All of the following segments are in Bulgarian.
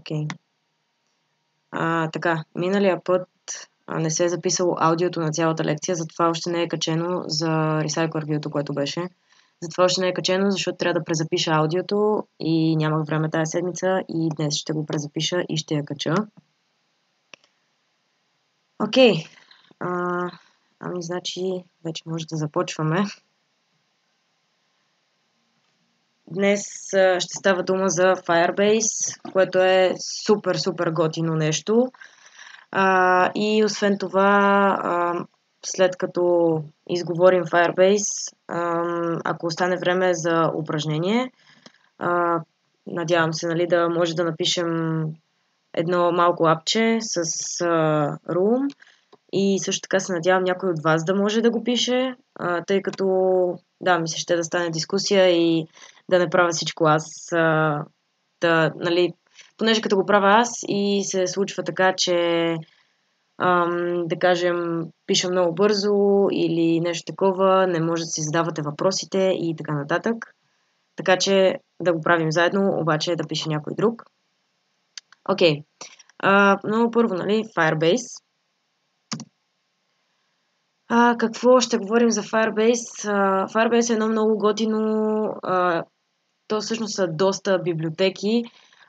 Окей. Така, миналия път не се е записало аудиото на цялата лекция, затова още не е качено за Recycle Review-то, което беше. Затова още не е качено, защото трябва да презапиша аудиото и нямах време тази седмица и днес ще го презапиша и ще я кача. Окей. Значи, вече може да започваме. Днес ще става дума за Firebase, което е супер готино нещо. И освен това, след като изговорим Firebase, ако остане време за упражнение, надявам се, нали, да може да напишем едно малко апче с Room и също така се надявам някой от вас да може да го пише, тъй като ми се ще да стане дискусия и да не правя всичко аз, нали, понеже като го правя аз и се случва така, че да кажем, пиша много бързо или нещо такова, не може да си задавате въпросите и така нататък. Така че да го правим заедно, обаче да пише някой друг. Окей. Много първо, нали, Firebase. Какво ще говорим за Firebase? Firebase е едно много готино, то всъщност са доста библиотеки.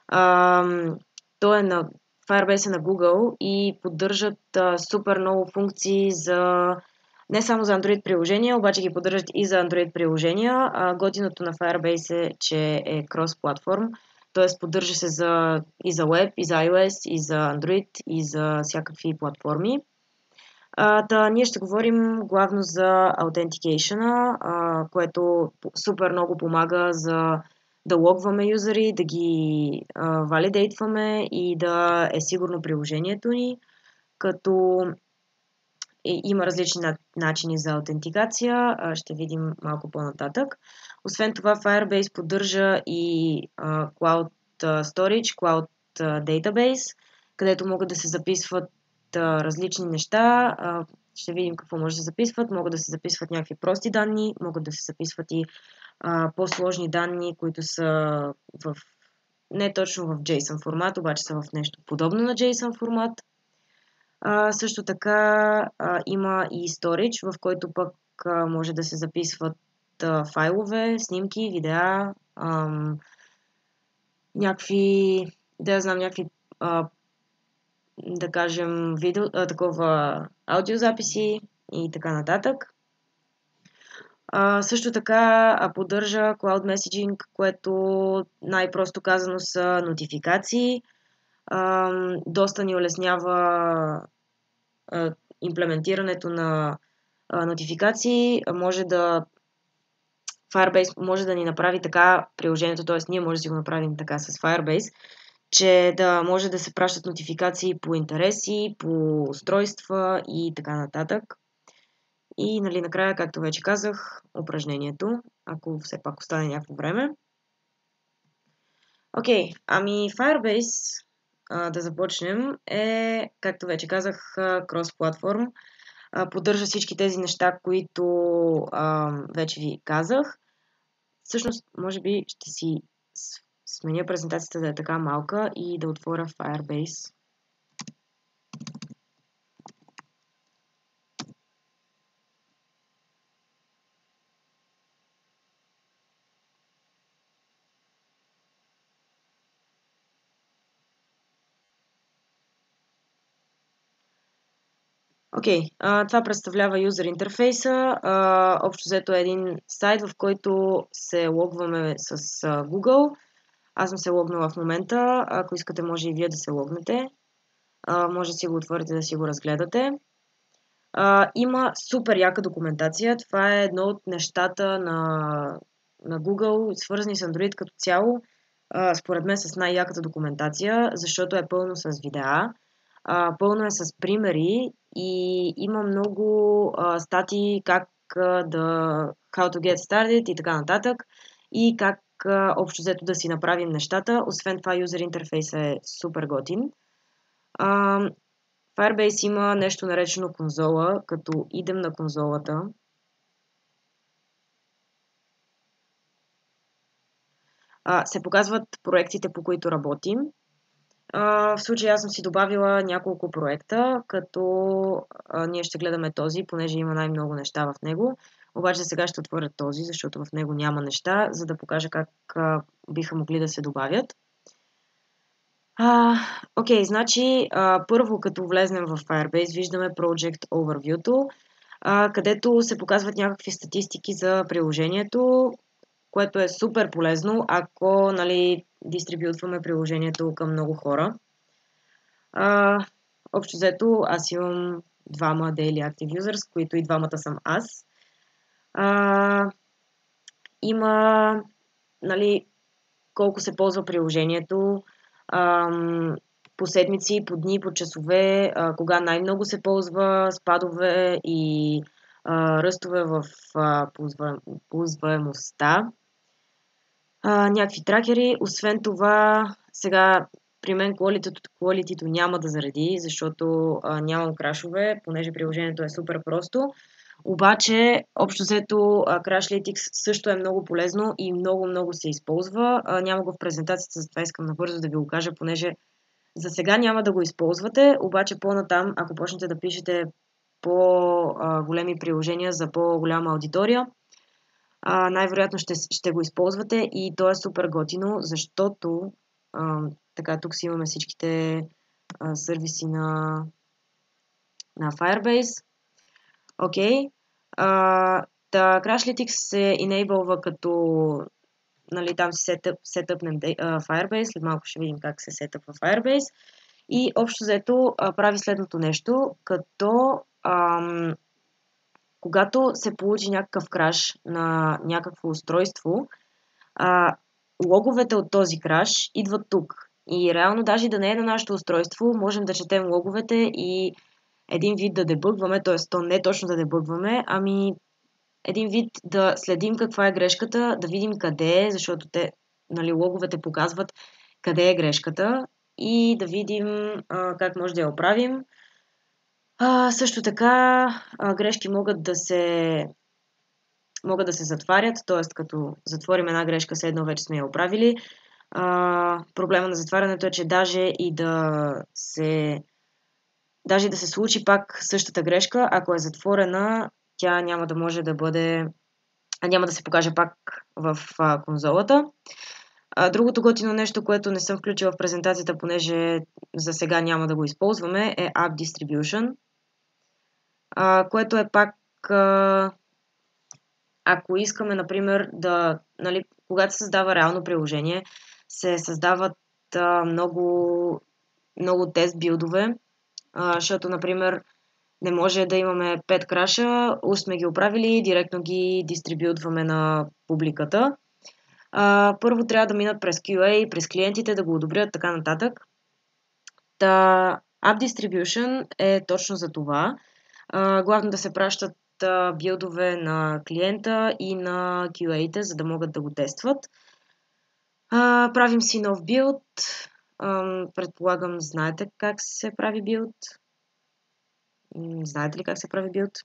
То е на Firebase е на Google и поддържат супер много функции за не само за Android приложения, обаче ги поддържат и за Android приложения. Готиното на Firebase е, че е крос-платформ, т.е. поддържа се и за Web, и за iOS, и за Android, и за всякакви платформи. Ние ще говорим главно за Authentication, което супер много помага за да логваме юзери, да ги валидейтваме и да е сигурно приложението ни, като има различни начини за аутентикация, ще видим малко по-нататък. Освен това, Firebase поддържа и Cloud Storage, Cloud Database, където могат да се записват различни неща. Ще видим какво може да се записват. Могат да се записват някакви прости данни, могат да се записват и по-сложни данни, които са не точно в JSON формат, обаче са в нещо подобно на JSON формат. Също така има и storage, в който пък може да се записват файлове, снимки, видеа, някакви да кажем аудиозаписи и така нататък. Също така поддържа Cloud Messaging, което най-просто казано са нотификации. Доста ни улеснява имплементирането на нотификации. Firebase може да ни направи така приложението, т.е. ние може да си го направим така с Firebase, че да може да се пращат нотификации по интереси, по устройства и така нататък. И нали, накрая, както вече казах, упражнението, ако все пак остане някакво време. Окей, Firebase, да започнем, е, както вече казах, крос-платформ. Поддържа всички тези неща, които вече ви казах. Всъщност, може би ще си сменя презентацията да е така малка и да отворя Firebase. Окей, това представлява юзер интерфейса. Общо взето е един сайт, в който се логваме с Google. Аз съм се логнала в момента. Ако искате, може и вие да се логнете. Може да си го отворите да си го разгледате. Има супер яка документация. Това е едно от нещата на Google, свързани с Android като цяло. Според мен с най-яката документация, защото е пълно с видеа. Пълно е с примери и има много статии как how to get started и така нататък и как общо взето да си направим нещата. Освен това, юзер интерфейсът е супер готин. Firebase има нещо наречено конзола, като идем на конзолата. Се показват проектите, по които работим. В случая аз съм си добавила няколко проекта, като ние ще гледаме този, понеже има най-много неща в него. Обаче сега ще отворя този, защото в него няма неща, за да покажа как биха могли да се добавят. Окей, значи първо като влезнем в Firebase, виждаме Project Overview-то, където се показват някакви статистики за приложението, което е супер полезно, ако дистрибютваме приложението към много хора. Общо взето, аз имам двама Daily Active Users, които и двамата съм аз. Има колко се ползва приложението, по седмици, по дни, по часове, кога най-много се ползва, спадове и ръстове в ползваемостта. Някакви тракери. Освен това, сега при мен quality-то няма да зареди, защото нямам крашове, понеже приложението е супер просто. Обаче, общо взето, Crashlytics също е много полезно и много се използва. Няма го в презентацията, затова искам набързо да ви го кажа, понеже за сега няма да го използвате, обаче по-натам, ако почнете да пишете по-големи приложения за по-голяма аудитория, най-вероятно ще го използвате и то е супер готино, защото така тук си имаме всичките сервиси на Firebase. Окей. Crashlytics се enableва като там си сетъпнем Firebase, след малко ще видим как се сетъпва Firebase и общо взето прави следното нещо, като когато се получи някакъв краш на някакво устройство, логовете от този краш идват тук. И реално даже да не е на нашето устройство, можем да четем логовете и един вид да дебъгваме, т.е. то не точно да дебъгваме, ами един вид да следим каква е грешката, да видим къде е, защото логовете показват къде е грешката и да видим как може да я оправим. Също така грешки могат да се затварят, т.е. като затворим една грешка, все едно вече сме я оправили. Проблема на затварянето е, че даже да се случи пак същата грешка, ако е затворена, тя няма да може да бъде, няма да се покаже пак в конзолата. Другото готино нещо, което не съм включила в презентацията, понеже за сега няма да го използваме, е App Distribution, което е пак, ако искаме, например, когато се създава реално приложение, се създават много тест билдове, защото, например, не може да имаме 5 краша, уж сме ги оправили, директно ги дистрибютваме на публиката. Първо трябва да минат през QA, през клиентите, да го одобрят, така нататък. App Distribution е точно за това. Главно да се пращат билдове на клиента и на QA-те, за да могат да го тестват. Правим си нов билд. Предполагам, знаете как се прави билд. Знаете ли как се прави билд?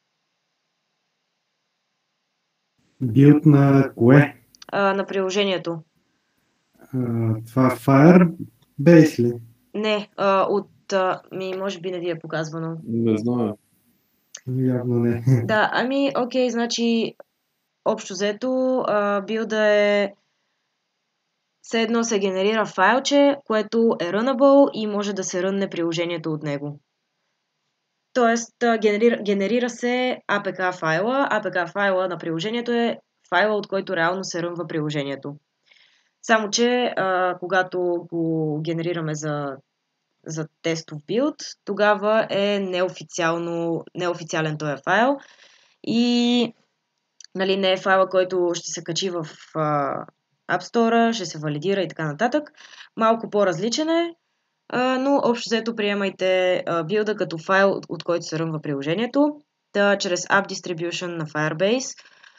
Билд на кое? На приложението. Това Firebase ли? Не, може би не ви е показвано. Не знам. Явно не. Да, окей, значи общо взето билда е все едно се генерира файлче, което е runnable и може да се рънне приложението от него. Тоест, генерира се APK файла. APK файла на приложението е файла, от който реално се рънва приложението. Само, че когато го генерираме за тестов билд, тогава е неофициален този файл и не е файла, който ще се качи в App Store, ще се валидира и така нататък. Малко по-различен е, но общо взето приемайте билда като файл, от който се рънва приложението. Чрез App Distribution на Firebase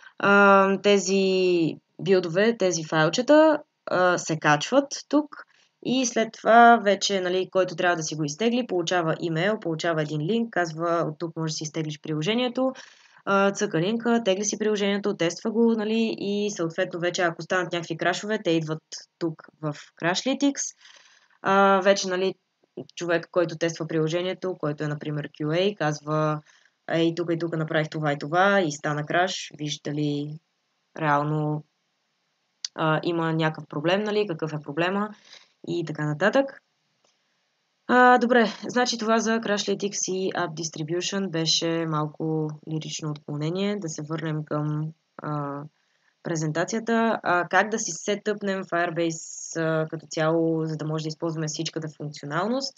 тези билдове, тези файлчета се качват тук и след това вече, който трябва да си го изтегли, получава имейл, получава един линк, казва от тук може да си изтеглиш приложението, цъка линка, тегли си приложението, тества го, и съответно вече ако станат някакви крашове, те идват тук в Crashlytics. вече, нали, човек, който тества приложението, който е, например, QA, казва, ей, тук и тук направих това и това и стана краш, вижте ли реално има някакъв проблем, нали, какъв е проблема и така нататък. Добре, значи това за Crashlytics и App Distribution беше малко лирично отклонение. Да се върнем към презентацията. Как да си сетъпнем Firebase като цяло, за да може да използваме всичката функционалност?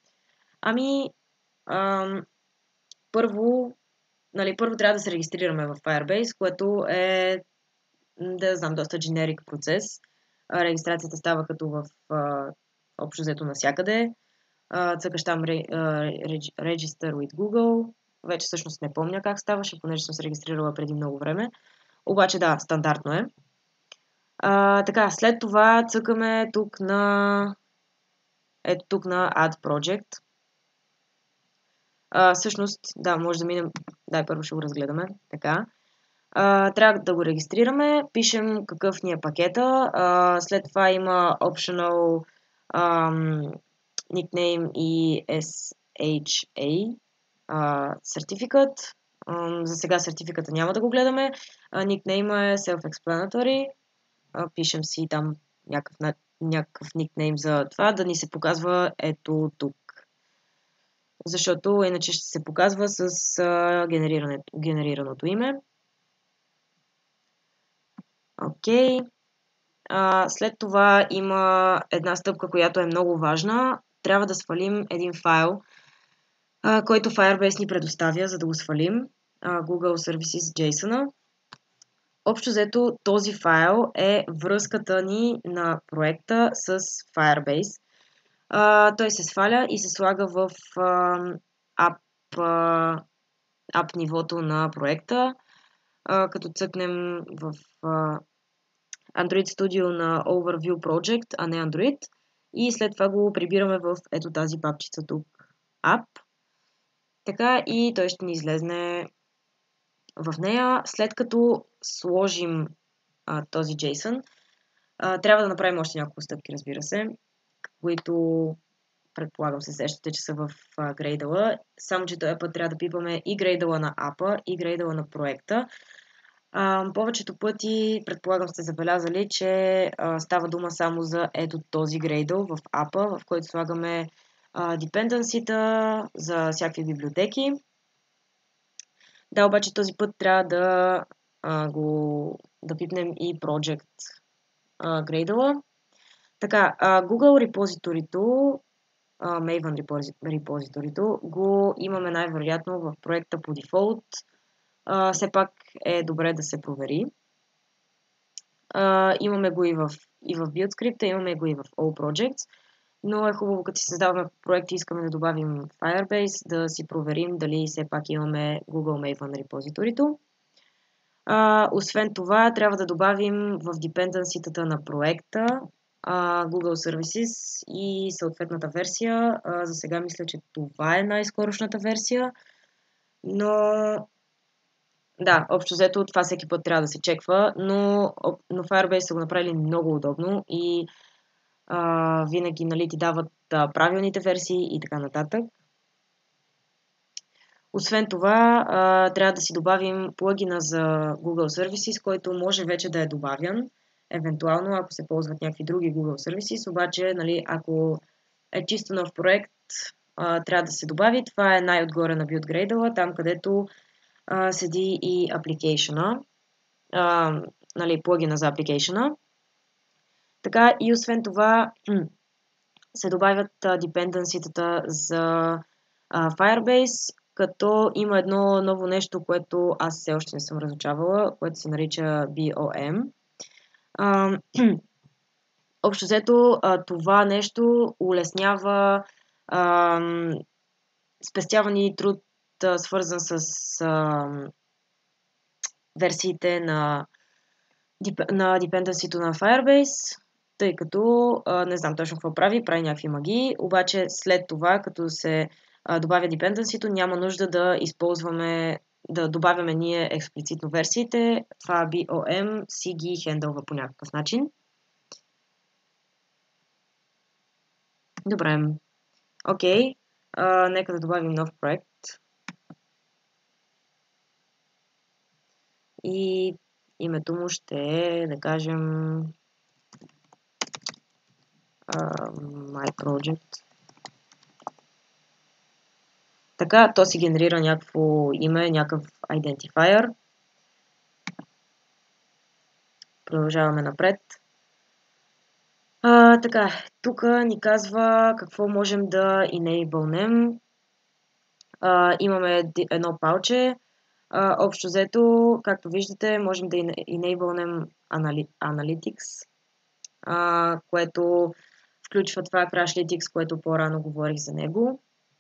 Първо трябва да се регистрираме в Firebase, което е, да знам, доста generic процес. Регистрацията става като в общо взето навсякъде. Цъкаш там Register with Google. Вече всъщност не помня как ставаше, понеже съм се регистрирала преди много време. Обаче да, стандартно е. Така, след това цъкаме тук на Add Project. Всъщност, да, може да минем. Дай, първо ще го разгледаме. Така. Трябва да го регистрираме, пишем какъв ни е пакета. След това има optional nickname и SHA certificate. За сега сертификата няма да го гледаме. Никнейма е self-explanatory. Пишем си там някакъв никнейм за това, да ни се показва ето тук. Защото иначе ще се показва с генерираното име. Окей. След това има една стъпка, която е много важна. Трябва да свалим един файл, който Firebase ни предоставя, за да го свалим. Google Services JSON. Общо взето този файл е връзката ни на проекта с Firebase. Той се сваля и се слага в app нивото на проекта. Като цъкнем в Android Studio на Overview Project, а не Android. И след това го прибираме в ето тази папчица тук. App. Така и той ще ни излезне в нея. След като сложим този JSON, трябва да направим още няколко стъпки, разбира се, които предполагам се сещате, че са в Gradle. Само, че този път трябва да пипаме и Gradle на апа, и Gradle на проекта. Повечето пъти, предполагам сте забелязали, че става дума само за ето този Gradle в апа, в който слагаме dependency-та за всякакви библиотеки. Да, обаче този път трябва да пипнем и Project Gradle. Така, Google репозиторито, Maven репозиторито, го имаме най-вероятно в проекта по дефолт. Все пак е добре да се провери. Имаме го и в Build Script, имаме го и в All Projects, но е хубаво, като си създаваме проекти и искаме да добавим Firebase, да си проверим дали все пак имаме Google Maven репозиторито. Освен това, трябва да добавим в dependency-тата на проекта Google Services и съответната версия. За сега мисля, че това е най-скорошната версия, но да, общо взето това всеки път трябва да се чеква, но Firebase са го направили много удобно и винаги, нали, ти дават правилните версии и така нататък. Освен това, трябва да си добавим плагина за Google Services, който може вече да е добавян, евентуално ако се ползват някакви други Google Services, обаче, нали, ако е чисто нов проект, трябва да се добави. Това е най-отгоре на Build Gradle, там където седи и application-а, нали, плагина за application-а. Така и освен това се добавят dependency-тата за Firebase, като има едно ново нещо, което аз все още не съм разучавала, което се нарича BOM. Общо взето това нещо улеснява спестявани труд, свързан с версиите на dependency-то на Firebase, тъй като не знам точно какво прави някакви магии, обаче след това, като се добавя dependency-то, няма нужда да добавяме ние експлицитно версиите. Това BOM си ги хендълва по някакъв начин. Добре. Окей. Нека да добавим нов проект. И името му ще е, да кажем, My Project. Така, то си генерира някакво име, някакъв identifier. Продължаваме напред. Така, тук ни казва какво можем да enablenем. Имаме едно палче. Общо взето, както виждате, можем да enablenем Analytics, което включва това Crashlytics, което по-рано говорих за него.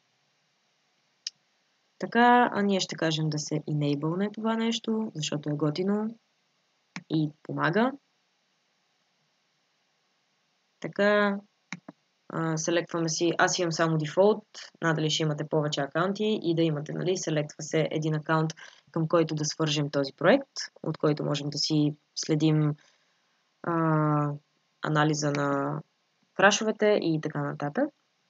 Така, ние ще кажем да се enableне това нещо, защото е готино и помага. Така, селектваме си, аз имам само дефолт, надали ще имате повече акаунти и да имате, нали, селектва се един акаунт, към който да свържем този проект, от който можем да си следим анализа на крашовете и така нататък.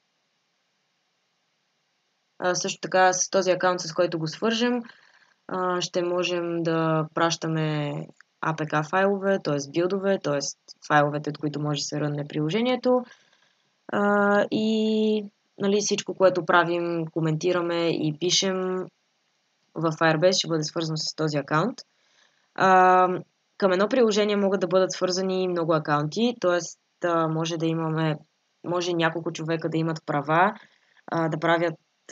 Също така с този акаунт, с който го свържем, ще можем да пращаме APK файлове, т.е. билдове, т.е. файловете, от които може да се рънне приложението. И нали, всичко, което правим, коментираме и пишем в Firebase, ще бъде свързано с този акаунт. Към едно приложение могат да бъдат свързани много акаунти, т.е. може няколко човека да имат права, да правят,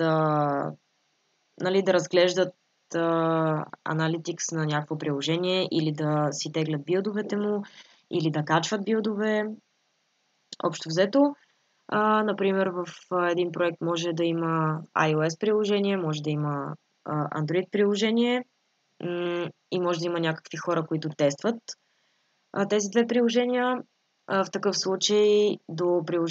нали, да разглеждат аналитикс на някакво приложение или да си теглят билдовете му, или да качват билдове. Общо взето, например, в един проект може да има iOS приложение, може да има Android приложение и може да има някакви хора, които тестват тези две приложения. В такъв случай до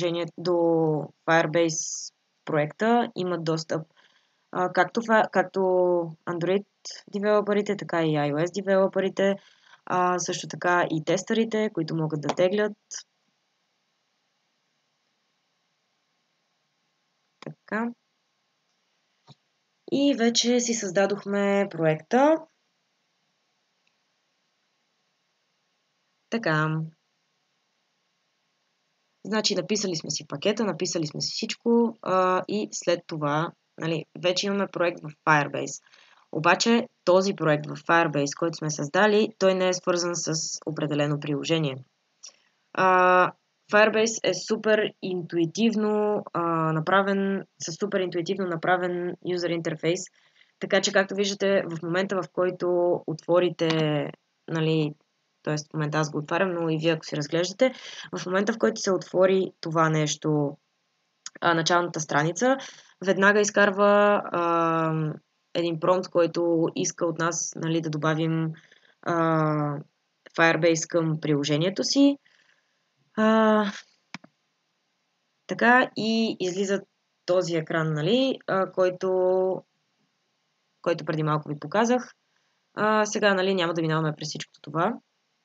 Firebase проекта имат достъп както Android девелоперите, така и iOS девелоперите, също така и тестърите, които могат да теглят. Така. И вече си създадохме проекта. Така. Значи написали сме си пакета, написали сме си всичко и след това, нали, вече имаме проект в Firebase. Обаче този проект в Firebase, който сме създали, той не е свързан с определено приложение. Firebase е супер интуитивно направен, с супер интуитивно направен юзер интерфейс, така че както виждате в момента, в който отворите, нали, т.е. в момента аз го отварям, но и вие ако си разглеждате, в момента в който се отвори това нещо, началната страница, веднага изкарва един промпт, който иска от нас, нали, да добавим Firebase към приложението си. Така и излиза този екран, нали, който преди малко ви показах. Сега, нали, няма да минаваме през всичко това.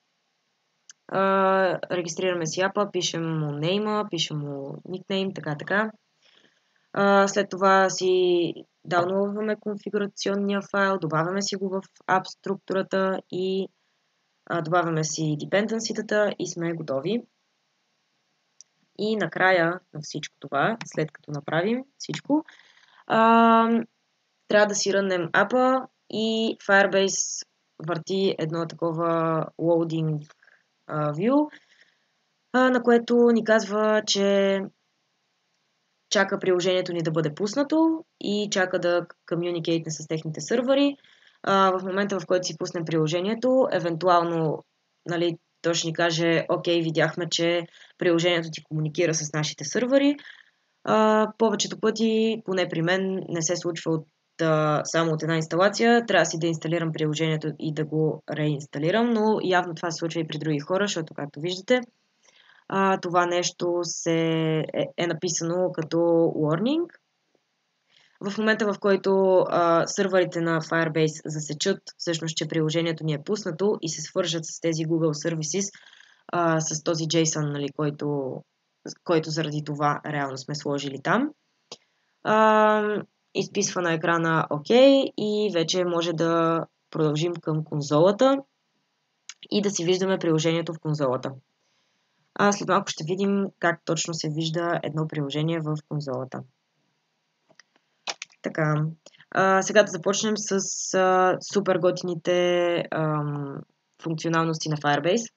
Регистрираме си апа, пишем му нейма, пишем му никнейм, така. След това си даунлоудваме конфигурационния файл, добавяме си го в app структурата и добавяме си dependency-тата и сме готови. И накрая на всичко това, след като направим всичко, трябва да си ръннем апа и Firebase върти едно такова loading view, на което ни казва, че чака приложението ни да бъде пуснато и чака да комюникейтне с техните сървъри. В момента, в който си пуснем приложението, евентуално, нали, той ще ни каже, окей, видяхме, че приложението ти комуникира с нашите сървъри. Повечето пъти, поне при мен, не се случва само от една инсталация. Трябва да си да инсталирам приложението и да го реинсталирам, но явно това се случва и при други хора, защото, както виждате, това нещо е написано като warning. В момента, в който сървърите на Firebase засечат всъщност, че приложението ни е пуснато и се свържат с тези Google Services, с този JSON, нали, който който заради това реално сме сложили там. Изписва на екрана ОК и вече може да продължим към конзолата и да си виждаме приложението в конзолата. След малко ще видим как точно се вижда едно приложение в конзолата. Така, сега да започнем с супер готините функционалности на Firebase.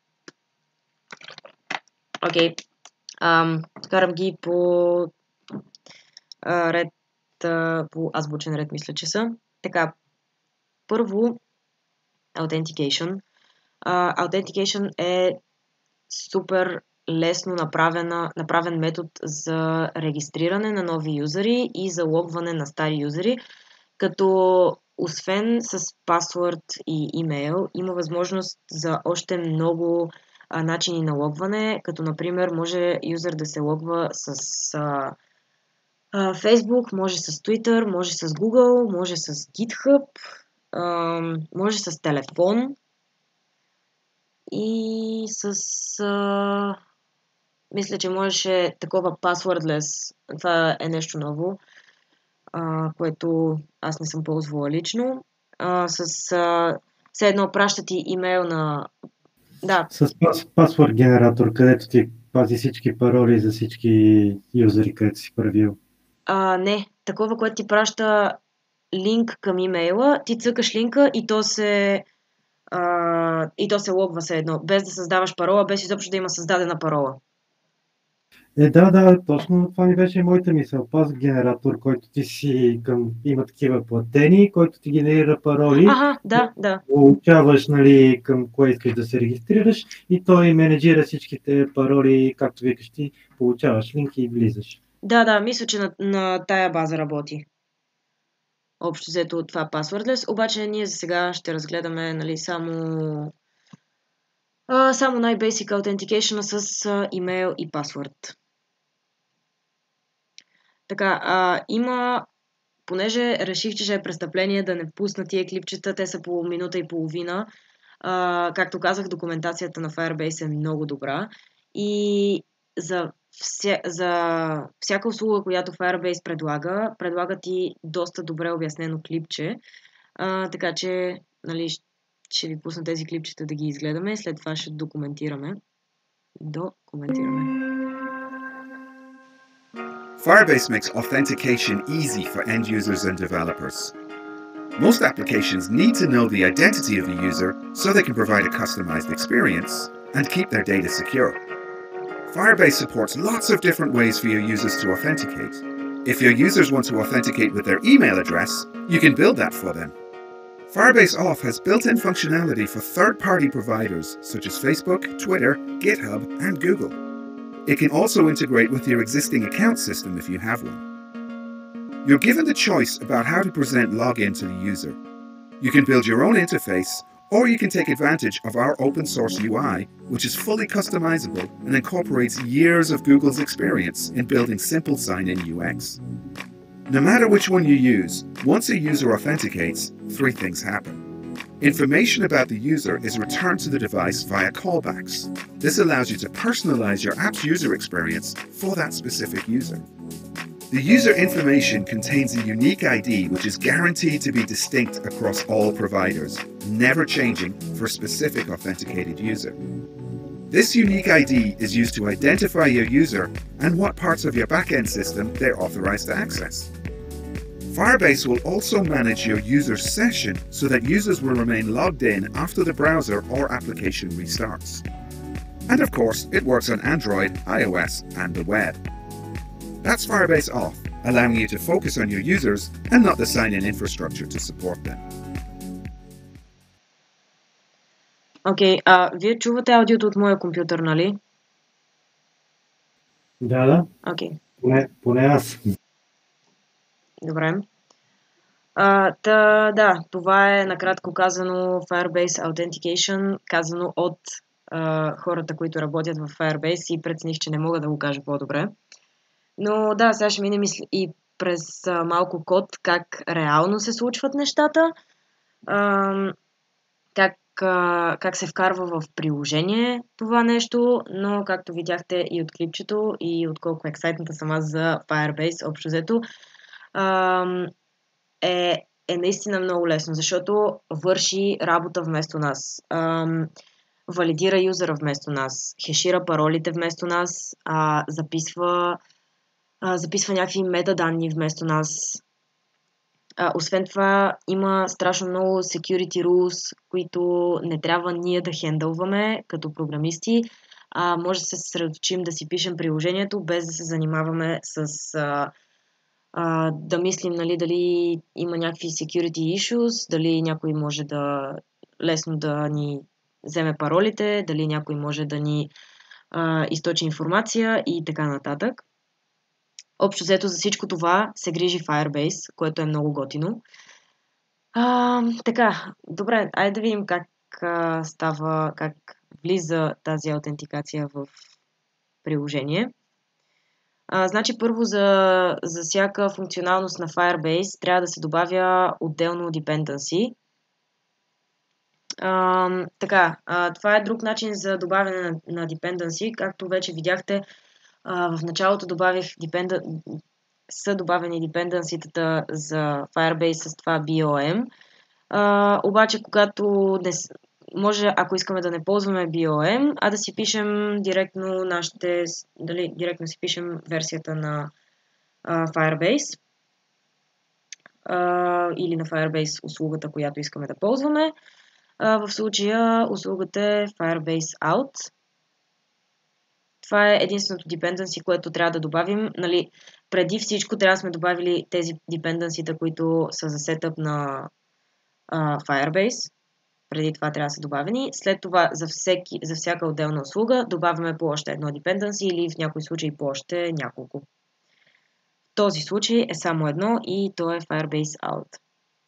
Окей, карам ги по ред, по азбучен ред, мисля, че са. Така, първо, Authentication. Authentication е супер лесно направен метод за регистриране на нови юзери и за логване на стари юзери, като освен с пасворд и имейл, има възможност за още много начини на логване, като например може юзер да се логва с Facebook, може с Twitter, може с Google, може с GitHub, може с телефон и с... мисля, че можеше такова passwordless. Това е нещо ново, което аз не съм ползвала лично. Все едно праща ти имейл на... Да. С пасворд генератор, където ти пази всички пароли за всички юзери, където си правил. Не, такова, което ти праща линк към имейла, ти цъкаш линка и то се логва все едно, без да създаваш парола, без изобщо да има създадена парола. Да, точно това ми беше моята мисъл. Пас генератор, който ти си има такива платени, който ти генерира пароли. Да. Получаваш, нали, към кое искаш да се регистрираш и той менеджира всичките пароли, както викаш ти, получаваш линк и влизаш. Да, мисля, че на тая база работи. Общо взето от това passwordless, обаче ние за сега ще разгледаме, нали, само най-basic authentication с имейл и пасворд. Така, понеже реших, че ще е престъпление да не пусна тия клипчета, те са по минута и половина. Както казах, документацията на Firebase е много добра и за всяка услуга, която Firebase предлага ти доста добре обяснено клипче. Така че, нали, ще ви пусна тези клипчета да ги изгледаме, след това ще документираме. Firebase makes authentication easy for end users and developers. Most applications need to know the identity of a user so they can provide a customized experience and keep their data secure. Firebase supports lots of different ways for your users to authenticate. If your users want to authenticate with their email address, you can build that for them. Firebase Auth has built-in functionality for third-party providers such as Facebook, Twitter, GitHub, and Google. It can also integrate with your existing account system if you have one. You're given the choice about how to present login to the user. You can build your own interface, or you can take advantage of our open source UI, which is fully customizable and incorporates years of Google's experience in building simple sign-in UX. No matter which one you use, once a user authenticates, three things happen. Information about the user is returned to the device via callbacks. This allows you to personalize your app's user experience for that specific user. The user information contains a unique ID which is guaranteed to be distinct across all providers, never changing for a specific authenticated user. This unique ID is used to identify your user and what parts of your backend system they're authorized to access. Firebase will also manage your user session so that users will remain logged in after the browser or application restarts. And of course, it works on Android, iOS, and the web. That's Firebase Auth, allowing you to focus on your users and not the sign-in infrastructure to support them. Окей, вие чувате аудиото от моя компютър, нали? Да. Окей. Поне аз. Добре. Това е накратко казано Firebase Authentication, казано от хората, които работят в Firebase и прецених, че не мога да го кажа по-добре. Но да, сега ще минем и през малко код, как реално се случват нещата. как се вкарва в приложение това нещо, но както видяхте и от клипчето и от колко ексайтната съм аз за Firebase, общо взето, е наистина много лесно, защото върши работа вместо нас. Валидира юзера вместо нас, хешира паролите вместо нас, записва някакви метаданни вместо нас. Освен това, има страшно много security rules, които не трябва ние да хендълваме като програмисти. Може да се съсредоточим да си пишем приложението, без да се занимаваме с да мислим, нали, дали има някакви security issues, дали някой може лесно да ни вземе паролите, дали някой може да ни източи информация и така нататък. Общо взето за всичко това се грижи Firebase, което е много готино. Така, добре, айде да видим как става, как влиза тази аутентикация в приложение. Значи първо за всяка функционалност на Firebase трябва да се добавя отделно dependency. Това е друг начин за добавяне на dependency. Както вече видяхте, в началото са добавени dependency-тата за Firebase с това BOM. Обаче, когато може, ако искаме да не ползваме BOM, а да си пишем директно директно си пишем версията на Firebase или на Firebase услугата, която искаме да ползваме. В случая услугата е Firebase Out. Това е единственото dependency, което трябва да добавим. Нали, преди всичко трябва да сме добавили тези dependency-та, които са за сетъп на Firebase. Преди това трябва да са добавени. След това за всяка отделна услуга добавяме по още едно dependency или в някои случаи по още няколко. В този случай е само едно и то е Firebase Out.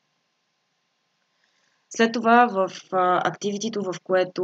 След това в activity-то, в което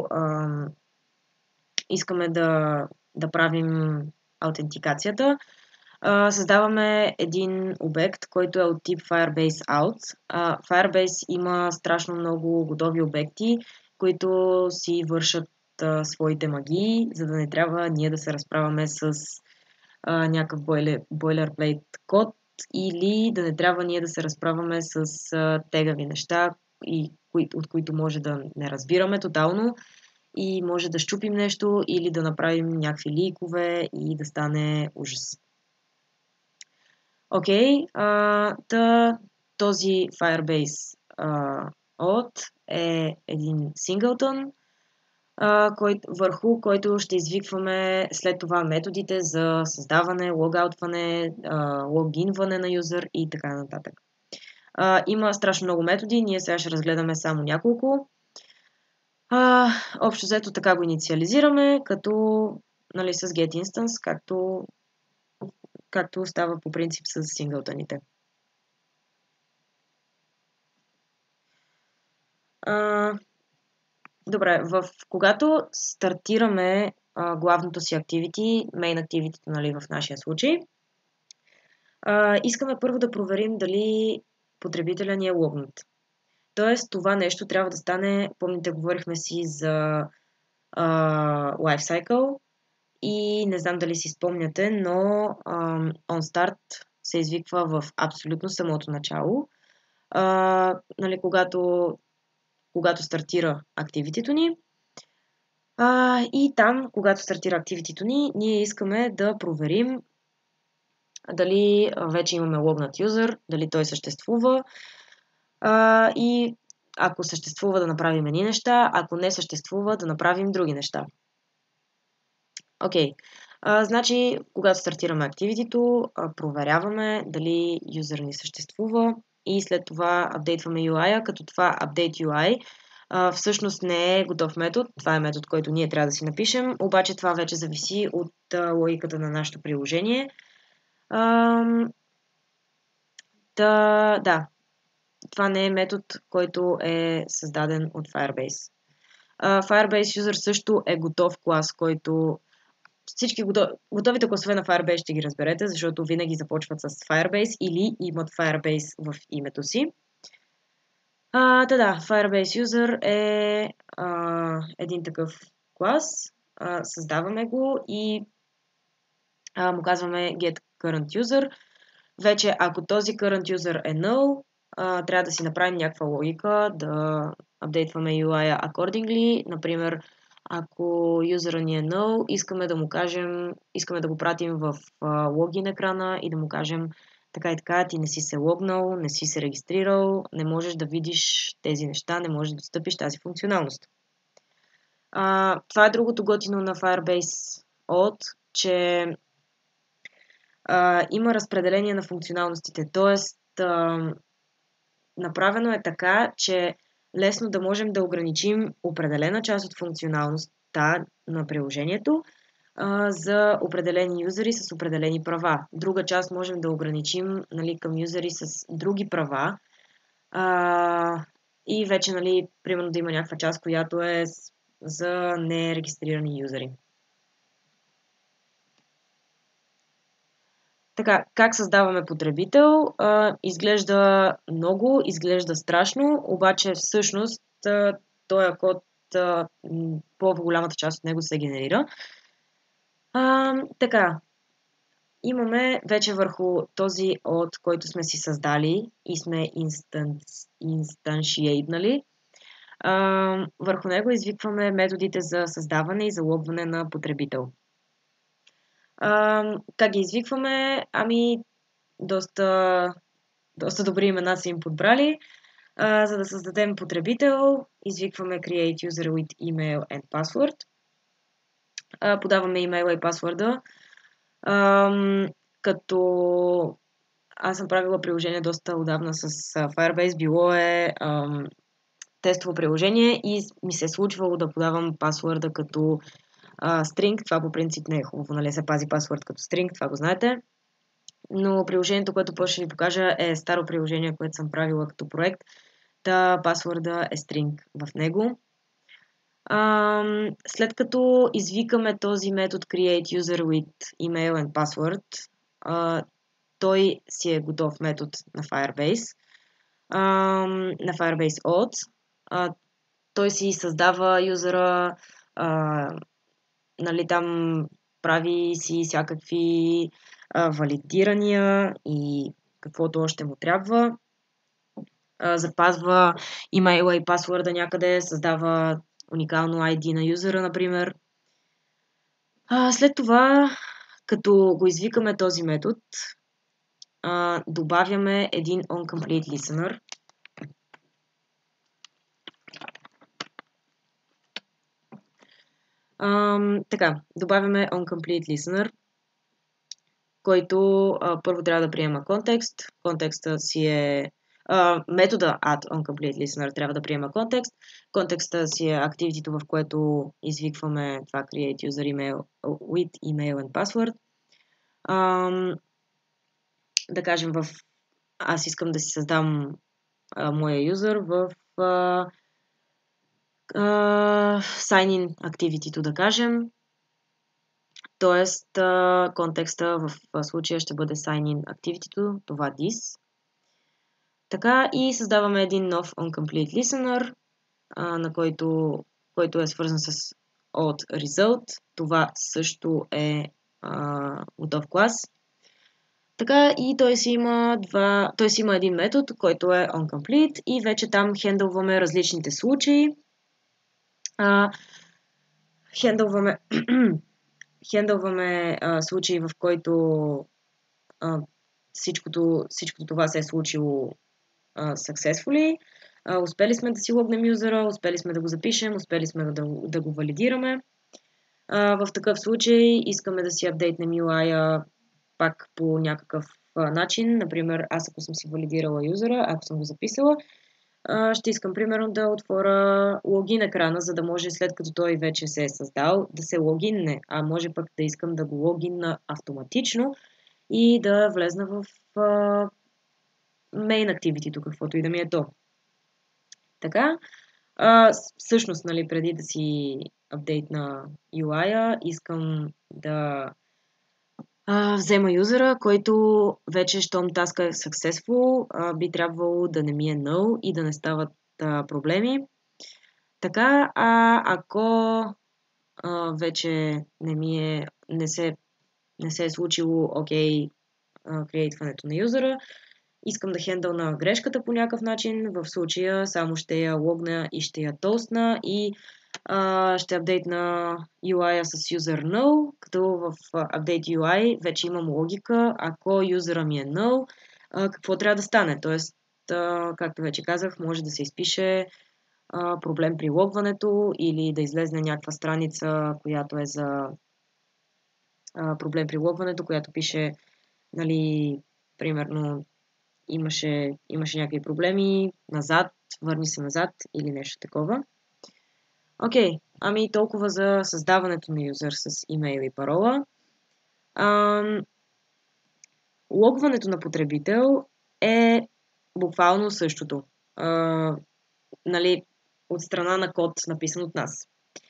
искаме да правим аутентикацията, създаваме един обект, който е от тип Firebase Out. Firebase има страшно много готови обекти, които си вършат своите магии, за да не трябва ние да се разправяме с някакъв boilerplate код или да не трябва ние да се разправяме с тегави неща, от които може да не разбираме тотално и може да щупим нещо или да направим някакви ликове и да стане ужас. Окей, този Firebase Auth е един singleton, върху който ще извикваме след това методите за създаване, логаутване, логинване на юзър и така нататък. Има страшно много методи, ние сега ще разгледаме само няколко. Общо взето така го инициализираме, като с getInstance, както става по принцип с синглтъните. Добре, когато стартираме главното си activity, main activity, в нашия случай, искаме първо да проверим дали потребителя ни е логнат. Тоест, това нещо трябва да стане, помните, говорихме си за lifecycle и не знам дали си спомняте, но onStart се извиква в абсолютно самото начало, когато стартира activity-то ни. И там, когато стартира activity-то ни, ние искаме да проверим дали вече имаме логнат юзър, дали той съществува и ако съществува да направим едни неща, ако не съществува да направим други неща. Окей. Значи, когато стартираме activity-то, проверяваме дали юзър ни съществува и след това апдейтваме UI-а, като това update UI всъщност не е готов метод, това е метод, който ние трябва да си напишем, обаче това вече зависи от логиката на нашето приложение. Това не е метод, който е създаден от Firebase. Firebase User също е готов клас, който всички готовите класове на Firebase ще ги разберете, защото винаги започват с Firebase или имат Firebase в името си. Да, Firebase User е един такъв клас. Създаваме го и му казваме get current user. Вече, ако този current user е null, трябва да си направим някаква логика, да апдейтваме UI accordingly. Например, ако юзера ни е null, искаме да го пратим в логин екрана и да му кажем така и така, ти не си се логнал, не си се регистрирал, не можеш да видиш тези неща, не можеш да достъпиш тази функционалност. Това е другото готино на Firebase Auth, че има разпределение на функционалностите, т.е. направено е така, че лесно да можем да ограничим определена част от функционалността на приложението за определени юзери с определени права. Друга част можем да ограничим, нали, към юзери с други права и вече, нали, примерно да има някаква част, която е за нерегистрирани юзери. Така, как създаваме потребител? Изглежда много, изглежда страшно, обаче всъщност този код, по-голямата част от него се генерира. Така, имаме вече върху този от който сме си създали и сме инстаншиейтнали. Върху него извикваме методите за създаване и за логване на потребител. Как ги извикваме? Доста добри имена са им подбрали. За да създадем потребител, извикваме create user with email and password. Подаваме имейла и пасворда. Като аз съм правила приложение доста отдавна с Firebase, било е тестово приложение и ми се е случвало да подавам пасворда като string. Това по принцип не е хубаво, нали, се пази пасворд като string, това го знаете. Но приложението, което после ще ви покажа, е старо приложение, което съм правила като проект. Пасворда е string в него. След като извикаме този метод create user with email and password, той си е готов метод на Firebase. На Firebase Auth. Той си създава юзера, нали, там прави си всякакви валидирания и каквото още му трябва. Запазва имейла и пасворда някъде, създава уникално ID на юзера, например. След това, като го извикаме този метод, добавяме един onComplete listener. Добавяме onComplete listener, който първо трябва да приема контекст. Контекста си е метода add onComplete listener трябва да приема контекст. Контекста си е активитито, в което извикваме това create user email with email and password. Да кажем, аз искам да си създам моя юзер в sign-in activity, да кажем. Тоест, контекста в случая ще бъде sign-in activity, това this. Така, и създаваме един нов onComplete listener, на който е свързан с auth result. Това също е готов клас. Така, и той си има един метод, който е onComplete, и вече там хендълваме различните случаи. Хендълваме случаи, в който всичкото това се е случило successfully. Успели сме да си логнем юзера, успели сме да го запишем, успели сме да го валидираме. В такъв случай искаме да си апдейтнем UI-а пак по някакъв начин. Например, аз ако съм си валидирала юзера, ако съм го записала, ще искам примерно да отворя логин екрана, за да може след като той вече се е създал, да се логинне, а може пък да искам да го логинна автоматично и да влезна в main activity, каквото и да ми е то. Така, всъщност, нали, преди да си апдейтна UI-а, искам да взема юзера, който вече, щом таска е successful, би трябвало да не ми е null и да не стават проблеми. Така, ако вече не се е случило креейтването на юзера, искам да хендълна грешката по някакъв начин, в случая само ще я логна и ще я толстна и ще апдейтна UI-а с user null, като в update UI вече имам логика, ако юзера ми е null, какво трябва да стане. Тоест, както вече казах, може да се изпише проблем при логването или да излезне някаква страница, която е за проблем при логването, която пише, нали, примерно имаше някакви проблеми, назад, върни се назад или нещо такова. Окей, толкова за създаването на юзер с имейл и парола. Логването на потребител е буквално същото. Нали, от страна на код, написан от нас.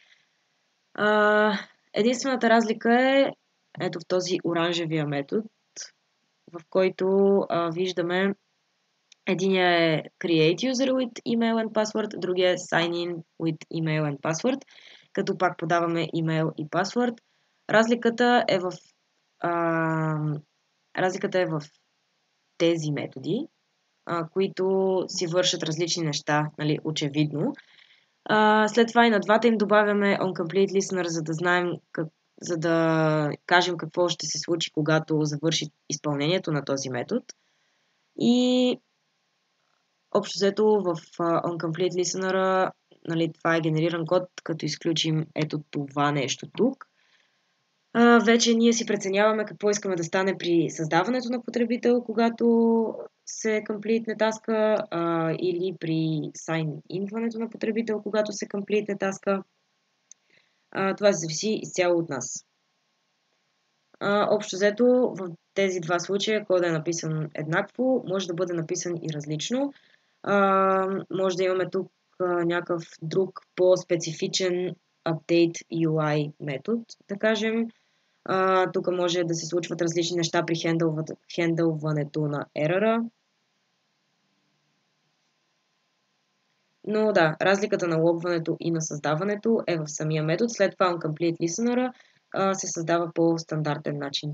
Единствената разлика е ето в този оранжевия метод, в който виждаме единия е create user with email and password, другия е sign in with email and password, като пак подаваме email и password. Разликата е в тези методи, които си вършат различни неща, нали, очевидно. След това и на двата им добавяме onComplete Listener, за да кажем какво ще се случи, когато завърши изпълнението на този метод. И общо взето в onComplete Listener, нали, това е генериран код, като изключим ето това нещо тук. Вече ние си преценяваме какво искаме да стане при създаването на потребител, когато се комплитне таска, или при sign-in-ването на потребител, когато се комплитне таска. Това зависи изцяло от нас. Общо взето, в тези два случая кодът е написан еднакво, може да бъде написан и различно. Може да имаме тук някакъв друг по-специфичен update UI метод, да кажем. Тук може да се случват различни неща при хендълването на еръра. Но да, разликата на логването и на създаването е в самия метод. След това onComplete Listener се създава по стандартен начин.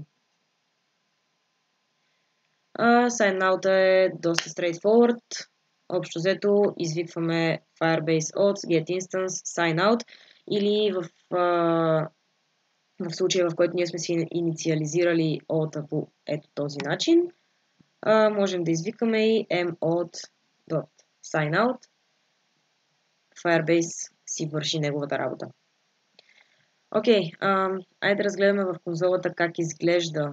Sign-out е доста straightforward. Общо взето извикваме Firebase auth, get instance, sign-out или в случая, в който ние сме си инициализирали auth по ето този начин, можем да извикаме и mauth.signout. Firebase си върши неговата работа. Окей, айде да разгледаме в конзолата как изглежда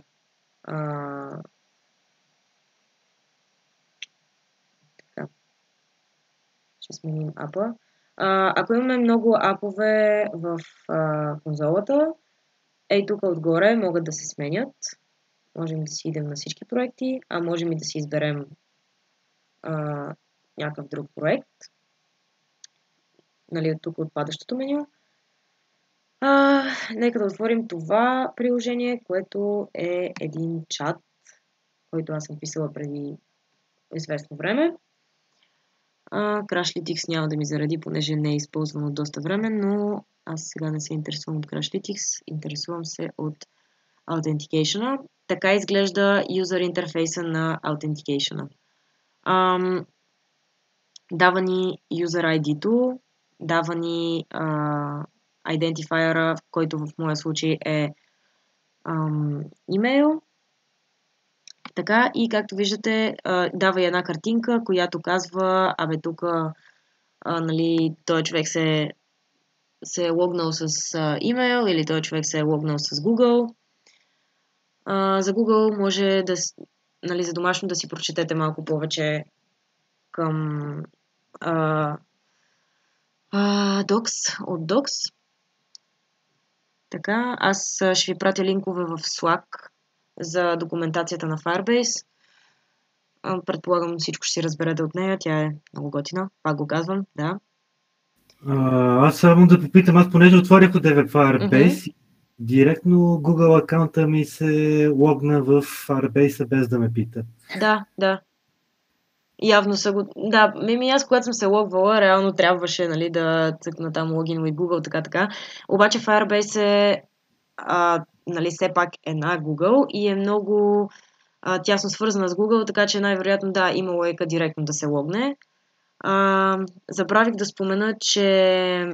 така. Ще сменим апа. Ако имаме много апове в конзолата, тук отгоре могат да се сменят. Можем да си идем на всички проекти, а можем и да си изберем някакъв друг проект. Нали, от тук отпадащото меню. Нека да отворим това приложение, което е един чат, който аз съм писала преди известно време. Crashlytics няма да ми заради, понеже не е използвано доста време, но аз сега не се интересувам от Crashlytics, интересувам се от Authentication-а. Така изглежда юзер интерфейса на Authentication-а. Дава ни User ID-то, дава ни identifier-а, който в моя случай е имейл. Така, и както виждате, дава и една картинка, която казва, тук нали, той човек се е логнал с имейл или той човек се е логнал с Google. За Google може да, нали, за домашно да си прочетете малко повече към Docs от Docs. Така, аз ще ви пратя линкове в Slack за документацията на Firebase. Предполагам, всичко ще си разберете от нея. Тя е много готина. Пак го казвам, да. Аз само да попитам, аз понеже отворих от Firebase, директно Google акаунта ми се логна в Firebase без да ме пита. Да. явно са го... Да, аз когато съм се логвала, реално трябваше, нали, да цъкна там логин with Google, така. Обаче Firebase е, нали, все пак една Google и е много тясно свързана с Google, така че най-вероятно, да, има лойка директно да се логне. Забравих да спомена, че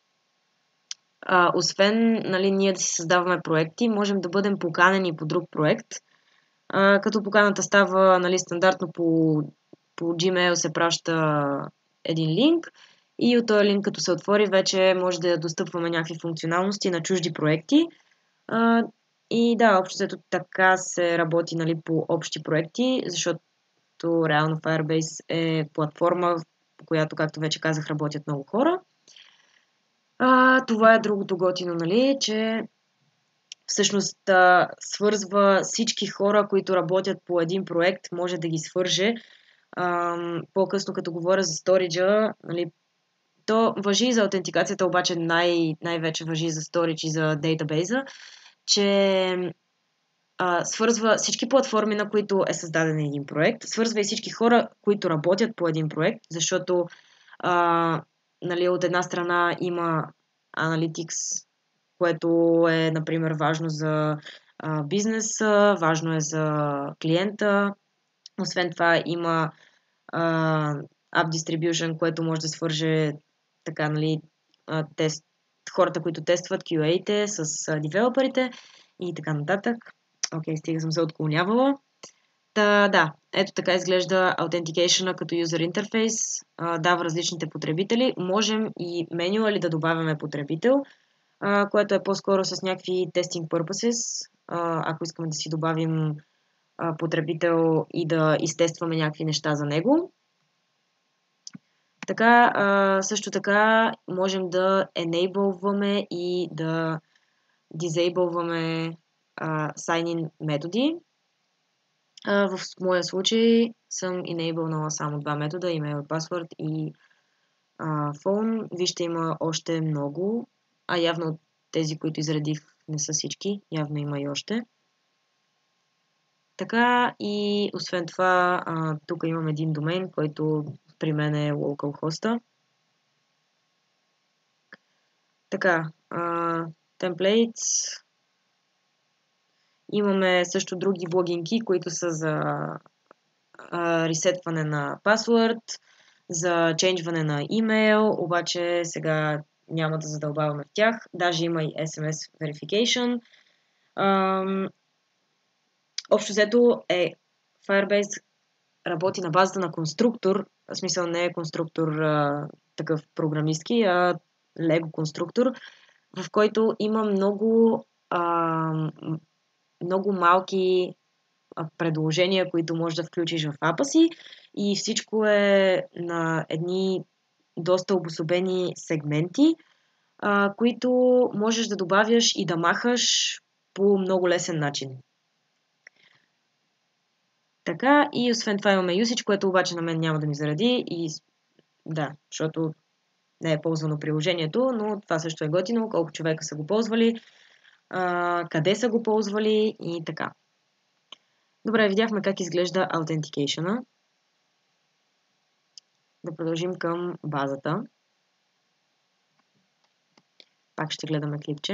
освен, нали, ние да си създаваме проекти, можем да бъдем поканени по друг проект, като поканата става, нали, стандартно по Gmail се праща един линк и от този линк, като се отвори, вече може да достъпваме някакви функционалности на чужди проекти. И да, общо взето така се работи, нали, по общи проекти, защото реално Firebase е платформа, по която, както вече казах, работят много хора. Това е другото готино, нали, че всъщност свързва всички хора, които работят по един проект, може да ги свърже. По-късно, като говоря за сториджа, нали, то важи и за аутентикацията, обаче най-вече важи за сторидж и за дейтабейза, че свързва всички платформи, на които е създаден един проект, свързва и всички хора, които работят по един проект, защото нали, от една страна има Analytics, което е, например, важно за бизнеса, важно е за клиента. Освен това има App Distribution, което може да свърже така, нали, хората, които тестват QA-те с девелоперите и така нататък. Окей, стига съм се отклонявала. Да, ето така изглежда Authentication като user interface. Дава различните потребители. Можем и manually да добавяме потребител, което е по-скоро с някакви testing purposes. Ако искаме да си добавим потребител и да изтестваме някакви неща за него. Така, също така можем да enableваме и да disableваме sign-in методи. В моя случай съм enablenала само два метода, email, password и phone. Вижте, има още много, явно тези, които изредих, не са всички, явно има и още. Така, и освен това, тук имам един домен, който при мен е localhost. Така, templates. Имаме също други логинки, които са за ресетване на пасворд, за ченджване на имейл, обаче сега няма да задълбаваме в тях. Даже има и SMS verification. Общо взето Firebase работи на базата на конструктор, в смисъл не е конструктор такъв програмистки, а Lego конструктор, в който има много малки предложения, които можеш да включиш в апа си и всичко е на едни доста обособени сегменти, които можеш да добавяш и да махаш по много лесен начин. Така, и освен това имаме usage, което обаче на мен няма да ми заради и да, защото не е ползвано приложението, но това също е готино, колко човека са го ползвали, къде са го ползвали и така. Добре, видяхме как изглежда Authentication-а. Да продължим към базата. Пак ще гледаме клипче.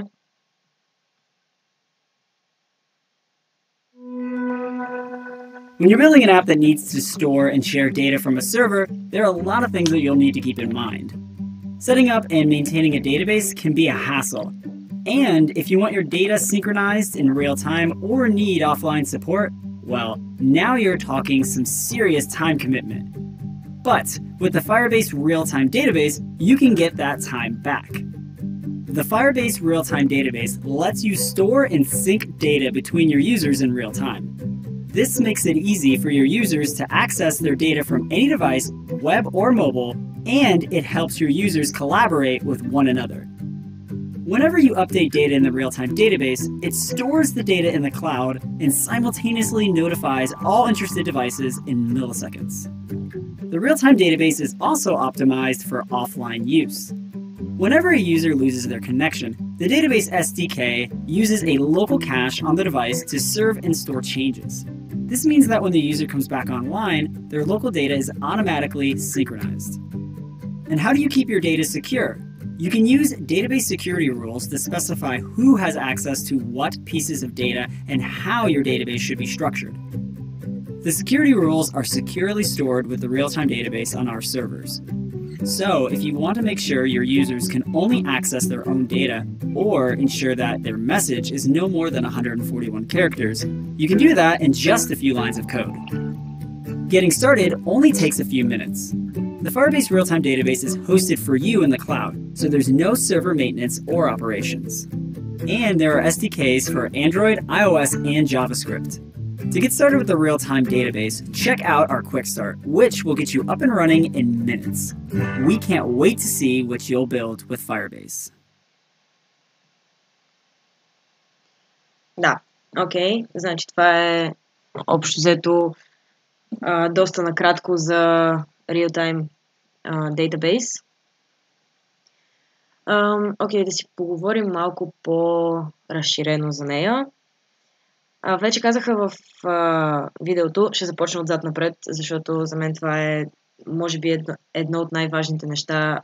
When you're building an app that needs to store and share data from a server, there are a lot of things that you'll need to keep in mind. Setting up and maintaining a database can be a hassle. And if you want your data synchronized in real time or need offline support, well, now you're talking some serious time commitment. But with the Firebase Real-Time Database, you can get that time back. The Firebase Real-Time Database lets you store and sync data between your users in real time. This makes it easy for your users to access their data from any device, web or mobile, and it helps your users collaborate with one another. Whenever you update data in the real-time database, it stores the data in the cloud and simultaneously notifies all interested devices in milliseconds. The real-time database is also optimized for offline use. Whenever a user loses their connection, the database SDK uses a local cache on the device to serve and store changes. This means that when the user comes back online, their local data is automatically synchronized. And how do you keep your data secure? You can use database security rules to specify who has access to what pieces of data and how your database should be structured. The security rules are securely stored with the real-time database on our servers. So, if you want to make sure your users can only access their own data, or ensure that their message is no more than 141 characters, you can do that in just a few lines of code. Getting started only takes a few minutes. The Firebase real-time database is hosted for you in the cloud, so there's no server maintenance or operations. And there are SDKs for Android, iOS, and JavaScript. To get started with the real-time database, check out our Quick Start, which will get you up and running in minutes. We can't wait to see what you'll build with Firebase. Да, окей. Значи това е общо взето доста накратко за real-time database. Окей, да си поговорим малко по-разширено за нея. Вече казаха в видеото, ще започна отзад напред, защото за мен това е, може би, едно от най-важните неща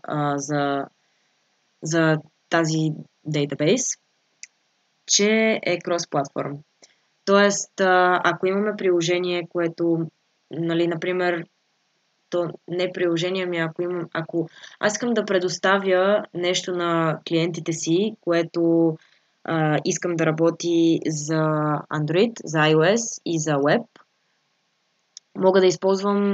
за тази дейтабейс, че е крос-платформ. Тоест, ако имаме приложение, което, нали, например, то не е приложение, ами ако аз искам да предоставя нещо на клиентите си, което искам да работи за Android, за iOS и за Web, мога да използвам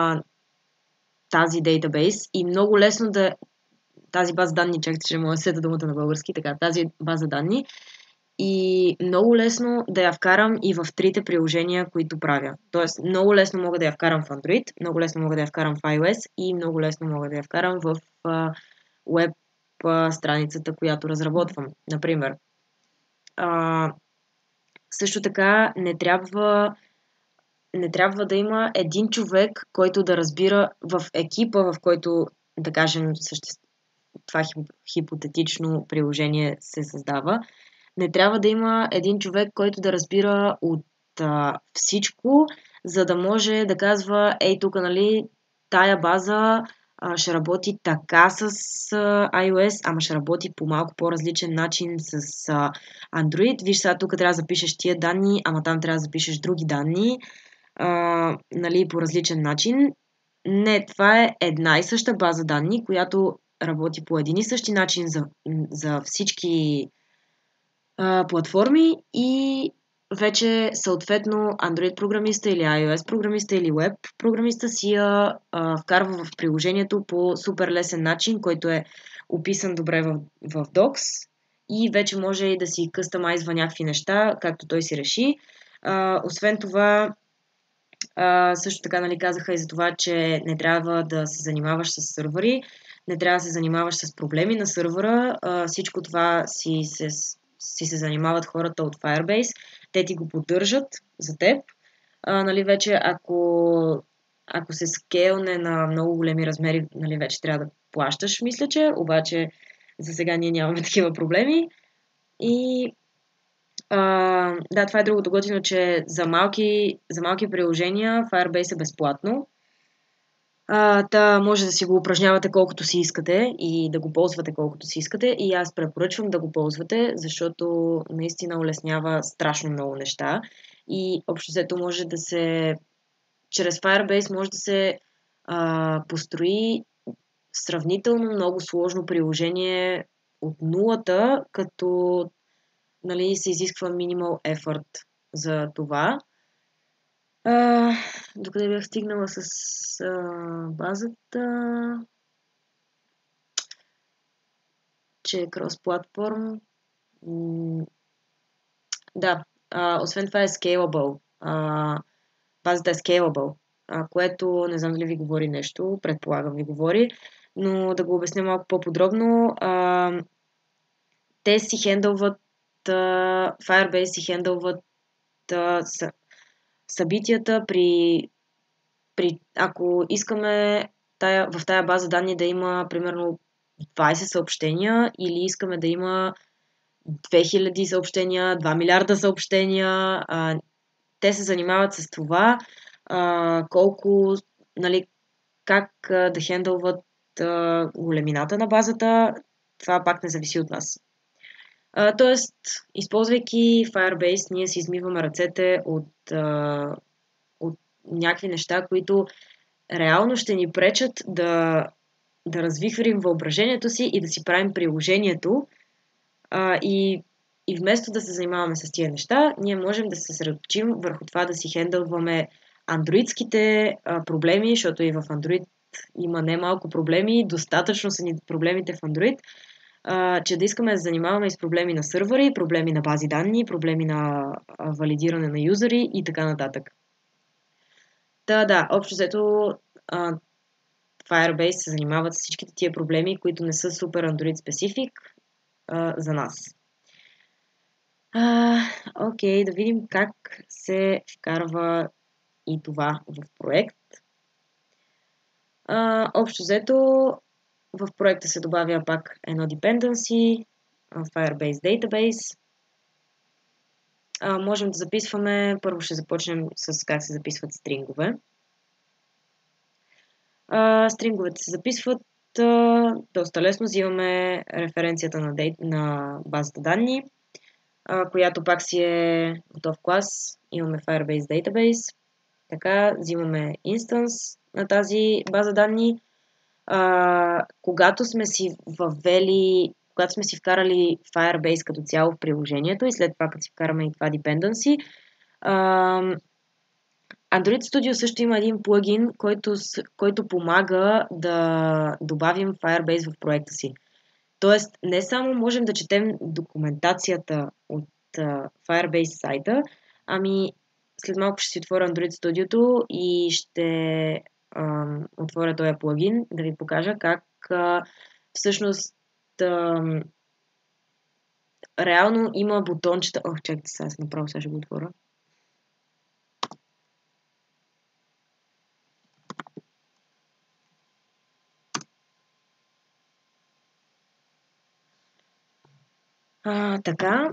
тази дейтабейс и много лесно тази база данни, чакайте, че мога да сета думата на български, така, тази база данни, и много лесно да я вкарам и в трите приложения, които правя. Тоест, много лесно мога да я вкарам в Android, много лесно мога да я вкарам в iOS и много лесно мога да я вкарам в Web страницата, която разработвам, например. Също така не трябва да има един човек, който да разбира в екипа, в който, да кажем, това хипотетично приложение се създава. Не трябва да има един човек, който да разбира от всичко, за да може да казва, ей, тук, нали, тая база ще работи така с iOS, ама ще работи по малко по-различен начин с Android. Виж, сега тук трябва да запишеш тия данни, ама там трябва да запишеш други данни, нали, по различен начин. Не, това е една и съща база данни, която работи по един и същи начин за всички платформи и вече съответно Android програмиста или iOS програмиста или Web програмиста си я вкарва в приложението по супер лесен начин, който е описан добре в Docs и вече може и да си къстамайзва някакви неща, както той си реши. Освен това, също така, нали, казаха и за това, че не трябва да се занимаваш с сървъри, не трябва да се занимаваш с проблеми на сървъра, всичко това си се занимават хората от Firebase, те ти го поддържат за теб. Нали, вече ако се скейлне на много големи размери, нали, вече трябва да плащаш, мисля, че, обаче за сега ние нямаме такива проблеми. И да, това е другото готино, че за малки приложения Firebase е безплатно. Може да си го упражнявате колкото си искате и да го ползвате колкото си искате и аз препоръчвам да го ползвате, защото наистина улеснява страшно много неща и общо взето може да се чрез Firebase може да се построи сравнително много сложно приложение от нулата, като, нали, се изисква minimal effort за това. Докъде бях стигнала с базата, че е крос-платформ. Да, освен това е scalable. Базата е scalable, което не знам дали ви говори нещо, предполагам ви говори, но да го обясня малко по-подробно. Те си хендълват, Firebase си хендълват събитията ако искаме в тая база данни да има примерно 20 съобщения или искаме да има 2000 съобщения, 2 милиарда съобщения, те се занимават с това, колко, нали, как да хендълват големината на базата, това пак не зависи от нас. Тоест, използвайки Firebase, ние си измиваме ръцете от някакви неща, които реално ще ни пречат да развихрим въображението си и да си правим приложението. И вместо да се занимаваме с тия неща, ние можем да се съсредоточим върху това да си хендълваме андроидските проблеми, защото и в Android има немалко проблеми, достатъчно са ни проблемите в Android, че да искаме да се занимаваме и с проблеми на сървъри, проблеми на бази данни, проблеми на валидиране на юзери и така нататък. Да, общо взето Firebase се занимават с всичките тия проблеми, които не са супер Android specific за нас. Окей, да видим как се вкарва и това в проект. Общо взето в проекта се добавя пак едно dependency, Firebase Database. Можем да записваме, първо ще започнем с как се записват стрингове. Стринговете се записват доста лесно. Взимаме референцията на базата данни, която пак си е готов клас. Имаме Firebase Database. Така, взимаме инстанс на тази база данни. Когато сме си вкарали Firebase като цяло в приложението и след това като си вкараме и това dependency, Android Studio също има един плагин, който помага да добавим Firebase в проекта си. Тоест, не само можем да четем документацията от Firebase сайта, ами след малко ще си отворя Android Studio и ще отворя този плагин, да ви покажа как всъщност реално има бутончета. Чакайте сега, направо сега ще го отворя. Така.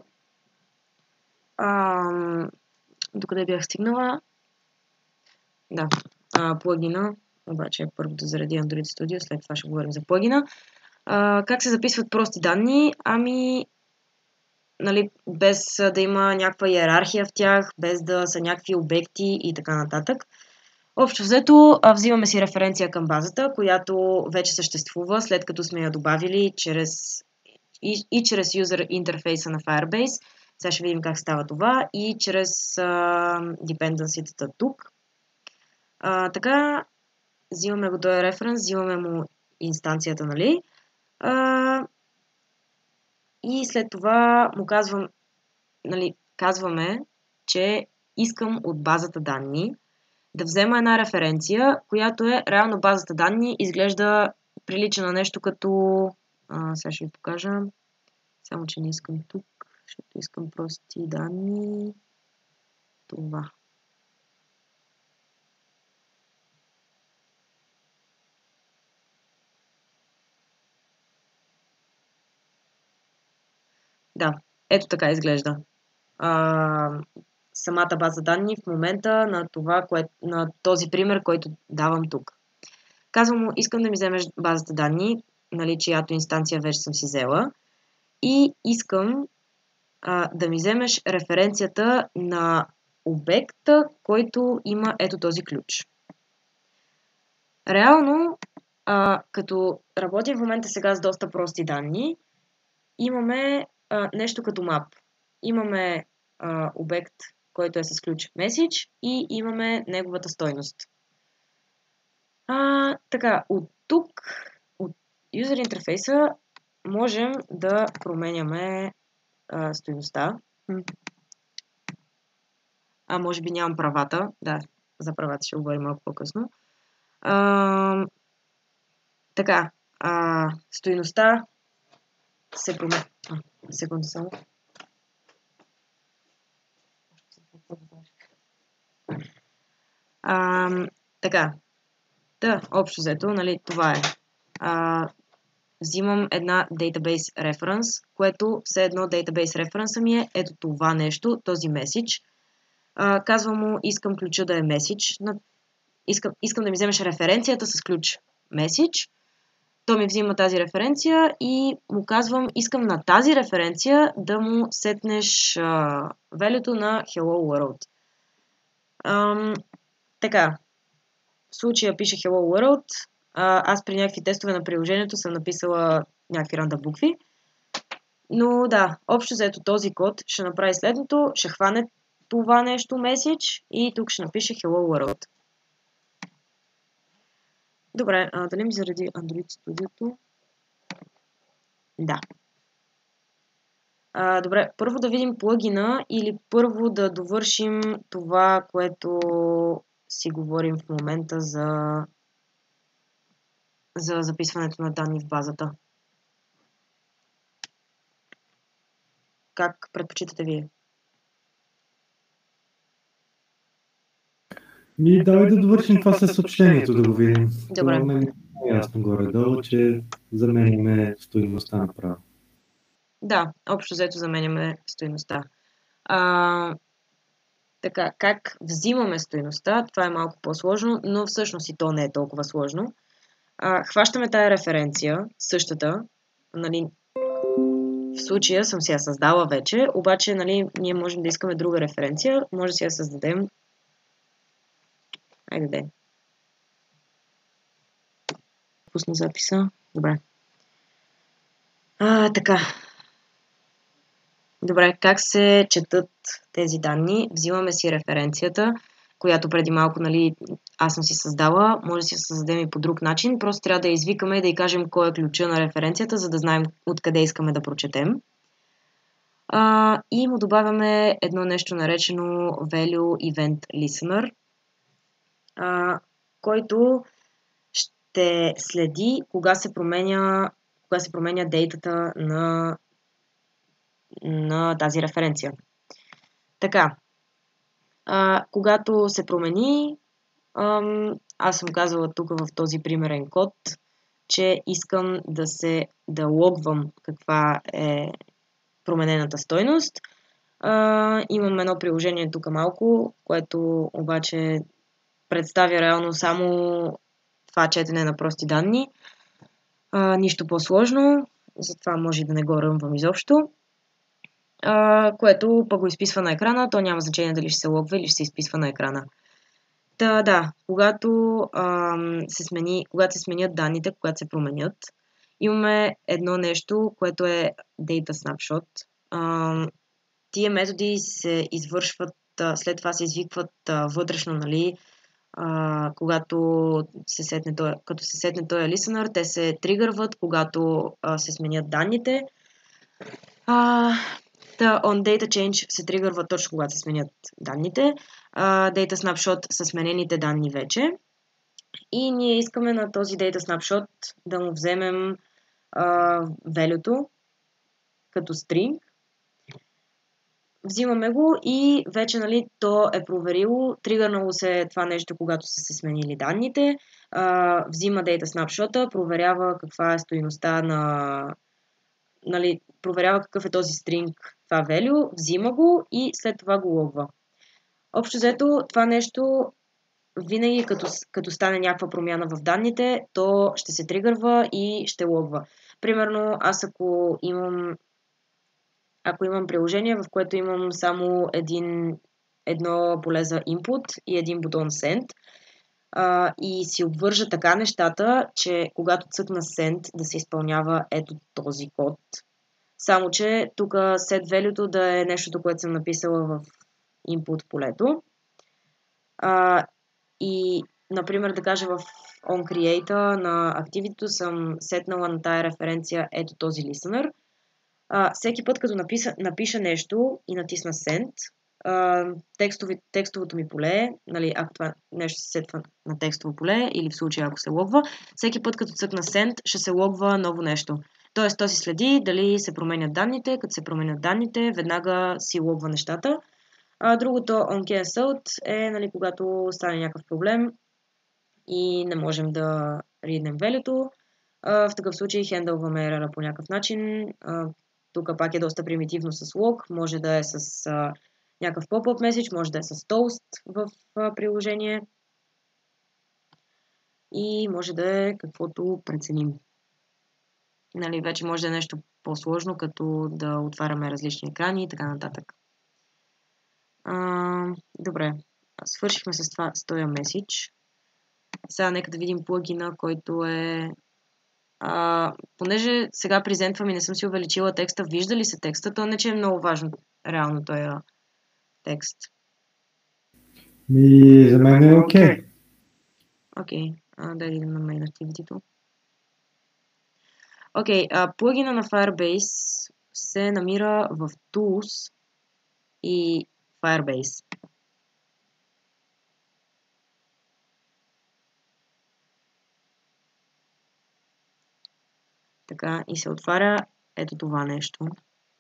Докъде бях стигнала? Да. Плагина. Обаче първо да заради Android Studio, след това ще говорим за плагина. Как се записват прости данни? Нали, без да има някаква иерархия в тях, без да са някакви обекти и така нататък. Общо взето, взимаме си референция към базата, която вече съществува, след като сме я добавили чрез юзер интерфейса на Firebase. Сега ще видим как става това и чрез dependency-тата тук. Така, взимаме го този референс, взимаме му инстанцията, нали? И след това му казваме, че искам от базата данни да взема една референция, която е реално базата данни, изглежда прилича на нещо като... сега ще ви покажа. Само, че не искам тук, защото искам прости данни. Това. Да, ето така изглежда. Самата база данни в момента на този пример, който давам тук. Казвам му, искам да ми вземеш базата данни, нали, чиято инстанция вече съм си взела, и искам да ми вземеш референцията на обекта, който има ето този ключ. Реално, като работим в момента сега с доста прости данни, имаме нещо като map. Имаме обект, който е с ключ message и имаме неговата стойност. Така, от тук, от user интерфейса, можем да променяме стойността. Може би нямам правата. Да, за правата ще говорим малко по-късно. Така, стойността се променя. Секунда само. Така. Общо взето, нали, това е. Взимам една database reference, което все едно database reference ми е ето това нещо, този меседж. казвам му, искам ключа да е message. Искам да ми вземеш референцията с ключ message. Той ми взима тази референция и му казвам, искам на тази референция да му сетнеш value-то на Hello World. Така, в случая пише Hello World. Аз при някакви тестове на приложението съм написала някакви рандъм букви. Но да, общо взето този код ще направи следното. Ще хване това нещо message и тук ще напише Hello World. Добре, дали ми заради Android Studio-то? Да. Добре, първо да видим плагина или първо да довършим това, което си говорим в момента за записването на данни в базата. Как предпочитате вие? Давай да довършим това със съобщението, да го видим. Добре. Това е ясно горе-долу, че заменяме стойността направо. Да, общо взето заменяме стойността. Така, как взимаме стойността, това е малко по-сложно, но всъщност и то не е толкова сложно. Хващаме тая референция, същата, нали, в случая съм си я създала вече, обаче нали, ние можем да искаме друга референция, може да си я създадем. Айде де. Пусна записа. Добре. Така. Добре, как се четат тези данни? Взимаме си референцията, която преди малко, нали, аз съм си създала. Може да си я създадем и по друг начин. Просто трябва да я извикаме и да й кажем кой е ключа на референцията, за да знаем откъде искаме да прочетем. И му добавяме едно нещо наречено Value Event Listener, който ще следи кога се променя дейтата на тази референция. Така, когато се промени, аз съм казала тук в този примерен код, че искам да логвам каква е променената стойност. Имам едно приложение тук малко, което обаче представя реално само това четене на прости данни. Нищо по-сложно, затова може да не го ръмвам изобщо. Което пък го изписва на екрана, то няма значение дали ще се логва или ще се изписва на екрана. Да, когато се сменят данните, когато се променят, имаме едно нещо, което е Data Snapshot. Тия методи се извършват, след това се извикват вътрешно, нали, като се сетне този listener, те се тригърват, когато се сменят данните. On Data Change се тригърва точно когато се сменят данните. Data Snapshot са сменените данни вече. И ние искаме на този Data Snapshot да му вземем value-то като string. Взимаме го и вече нали, то е проверило, тригърнало се това нещо, когато са се сменили данните. Взима Data Snapshot, проверява каква е стойността проверява какъв е този string, това value, взима го и след това го логва. Общо взето, това нещо винаги като стане някаква промяна в данните, то ще се тригърва и ще логва. Примерно, аз ако имам приложение, в което имам само едно поле за input и един бутон send, и си обвържа така нещата, че когато цъкна send да се изпълнява ето този код. Само, че тук set value-то да е нещото, което съм написала в input полето. И, например, да кажа в onCreate на activity съм сетнала на тая референция ето този listener. Всеки път, като напиша нещо и натисна send, текстовото ми поле, нали, ако това нещо се сетва на текстово поле или в случая ако се логва, всеки път като цъкна send ще се логва ново нещо. Тоест, то си следи дали се променят данните, като се променят данните, веднага си логва нещата. Другото onCancelled е, нали, когато стане някакъв проблем и не можем да риднем value-то. В такъв случай хендълваме error по някакъв начин. Тук пак е доста примитивно с log, може да е с някакъв pop-up message, може да е с тост в приложение и може да е каквото преценим. Нали, вече може да е нещо по-сложно, като да отваряме различни екрани и така нататък. Добре, свършихме с това, с този меседж. Сега нека да видим плагина, който е... понеже сега презентвам и не съм си увеличила текста, вижда ли се текста? То не че е много важно реално този текст. За мен е окей. Окей, дай да идем на Main Activity-то. Окей, плагина на Firebase се намира в Tools и Firebase. Така, и се отваря ето това нещо,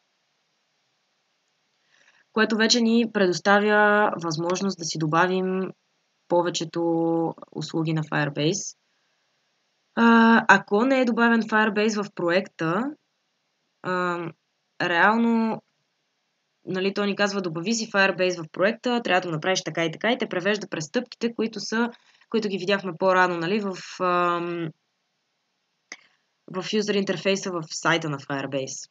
което вече ни предоставя възможност да си добавим повечето услуги на Firebase. Ако не е добавен Firebase в проекта, реално, нали, той ни казва добави си Firebase в проекта, трябва да го направиш така и така и те превежда през стъпките, които ги видяхме по-рано, нали, в юзер интерфейса в сайта на Firebase.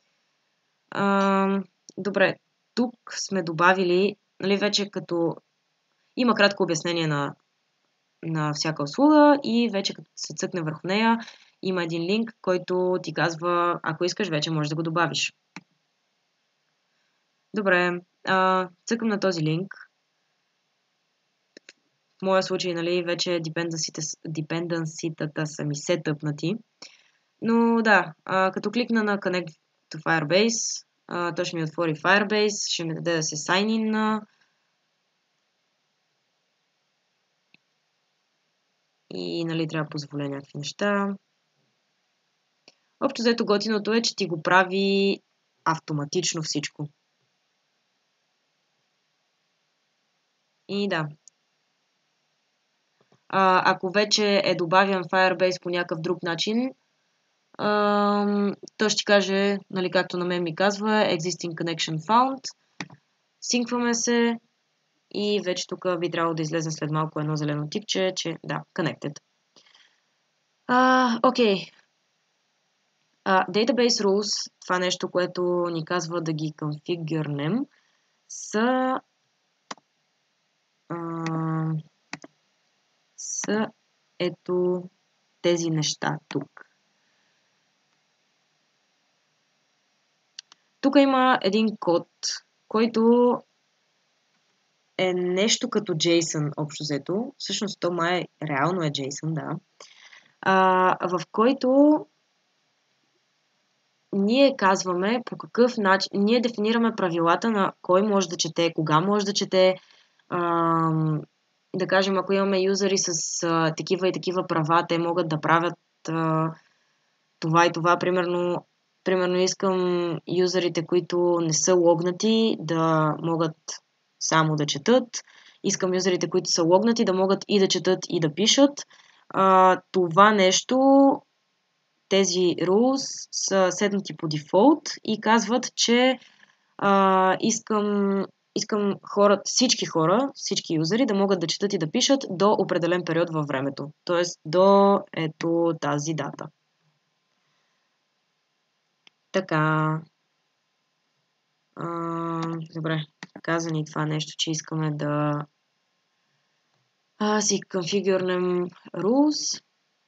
Добре, тук сме добавили, нали, вече като има кратко обяснение на всяка услуга и вече като се цъкне върху нея, има един линк, който ти казва, ако искаш, вече можеш да го добавиш. Добре, цъкам на този линк. В моя случай, нали, вече dependency-тата са ми сетъпнати. Но да, като кликна на Connect to Firebase, той ще ми отвори Firebase, ще ми даде да се sign in и, нали, трябва да позволя някакви неща. Общо взето готиното е, че ти го прави автоматично всичко. И да. Ако вече е добавен Firebase по някакъв друг начин, той ще ти каже, нали, както на мен ми казва, Existing Connection Found. Синкваме се и вече тук би трябвало да излезе след малко едно зелено типче, че да, Connected. Окей. Database Rules, това нещо, което ни казва да ги конфигурнем, са ето тези неща тук. Тук има един код, който е нещо като JSON общо взето. Всъщност то май реално е JSON, да. В който ние казваме по какъв начин, ние дефинираме правилата на кой може да чете, кога може да чете. Да кажем, ако имаме юзери с такива и такива права, те могат да правят това и това. Примерно искам юзерите, които не са логнати, да могат само да четат. Искам юзерите, които са логнати, да могат и да четат, и да пишат. Това нещо, тези rules са седнати по дефолт и казват, че искам всички юзери да могат да четат и да пишат до определен период във времето. Тоест до ето тази дата. Така. Добре. Каза ни това нещо, че искаме да си конфигурнем rules.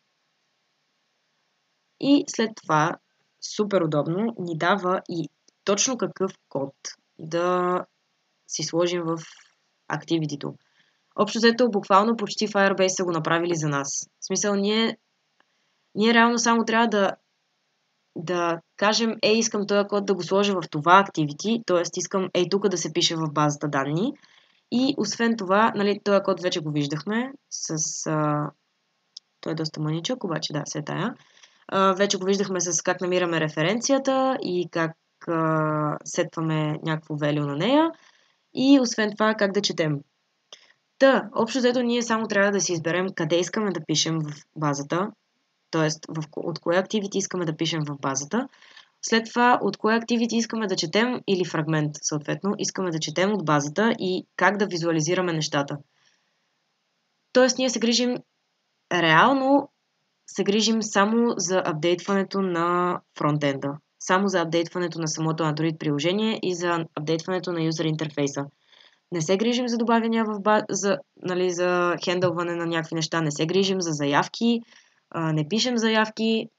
И след това, супер удобно, ни дава и точно какъв код да си сложим в Activity-то. Общо взето, буквално почти Firebase са го направили за нас. В смисъл, ние реално само трябва да кажем, искам този код да го сложа в това Activity, т.е. искам тук да се пише в базата данни. И освен това, нали, този код вече го виждахме той е доста мъничък, обаче да, се тая. Вече го виждахме с как намираме референцията и как сетваме някакво value на нея. И освен това, как да четем. Общо взето ние само трябва да си изберем къде искаме да пишем в базата, т.е. от кое activity искаме да пишем в базата. След това, от кое activity искаме да четем или фрагмент, съответно, искаме да четем от базата и как да визуализираме нещата. Тоест, ние реално се грижим само за апдейтването на фронтенда. Само за апдейтването на самото Android приложение и за апдейтването на юзер интерфейса. Не се грижим за добавяния за хендълване на някакви неща, не се грижим за заявки, не пишем заявки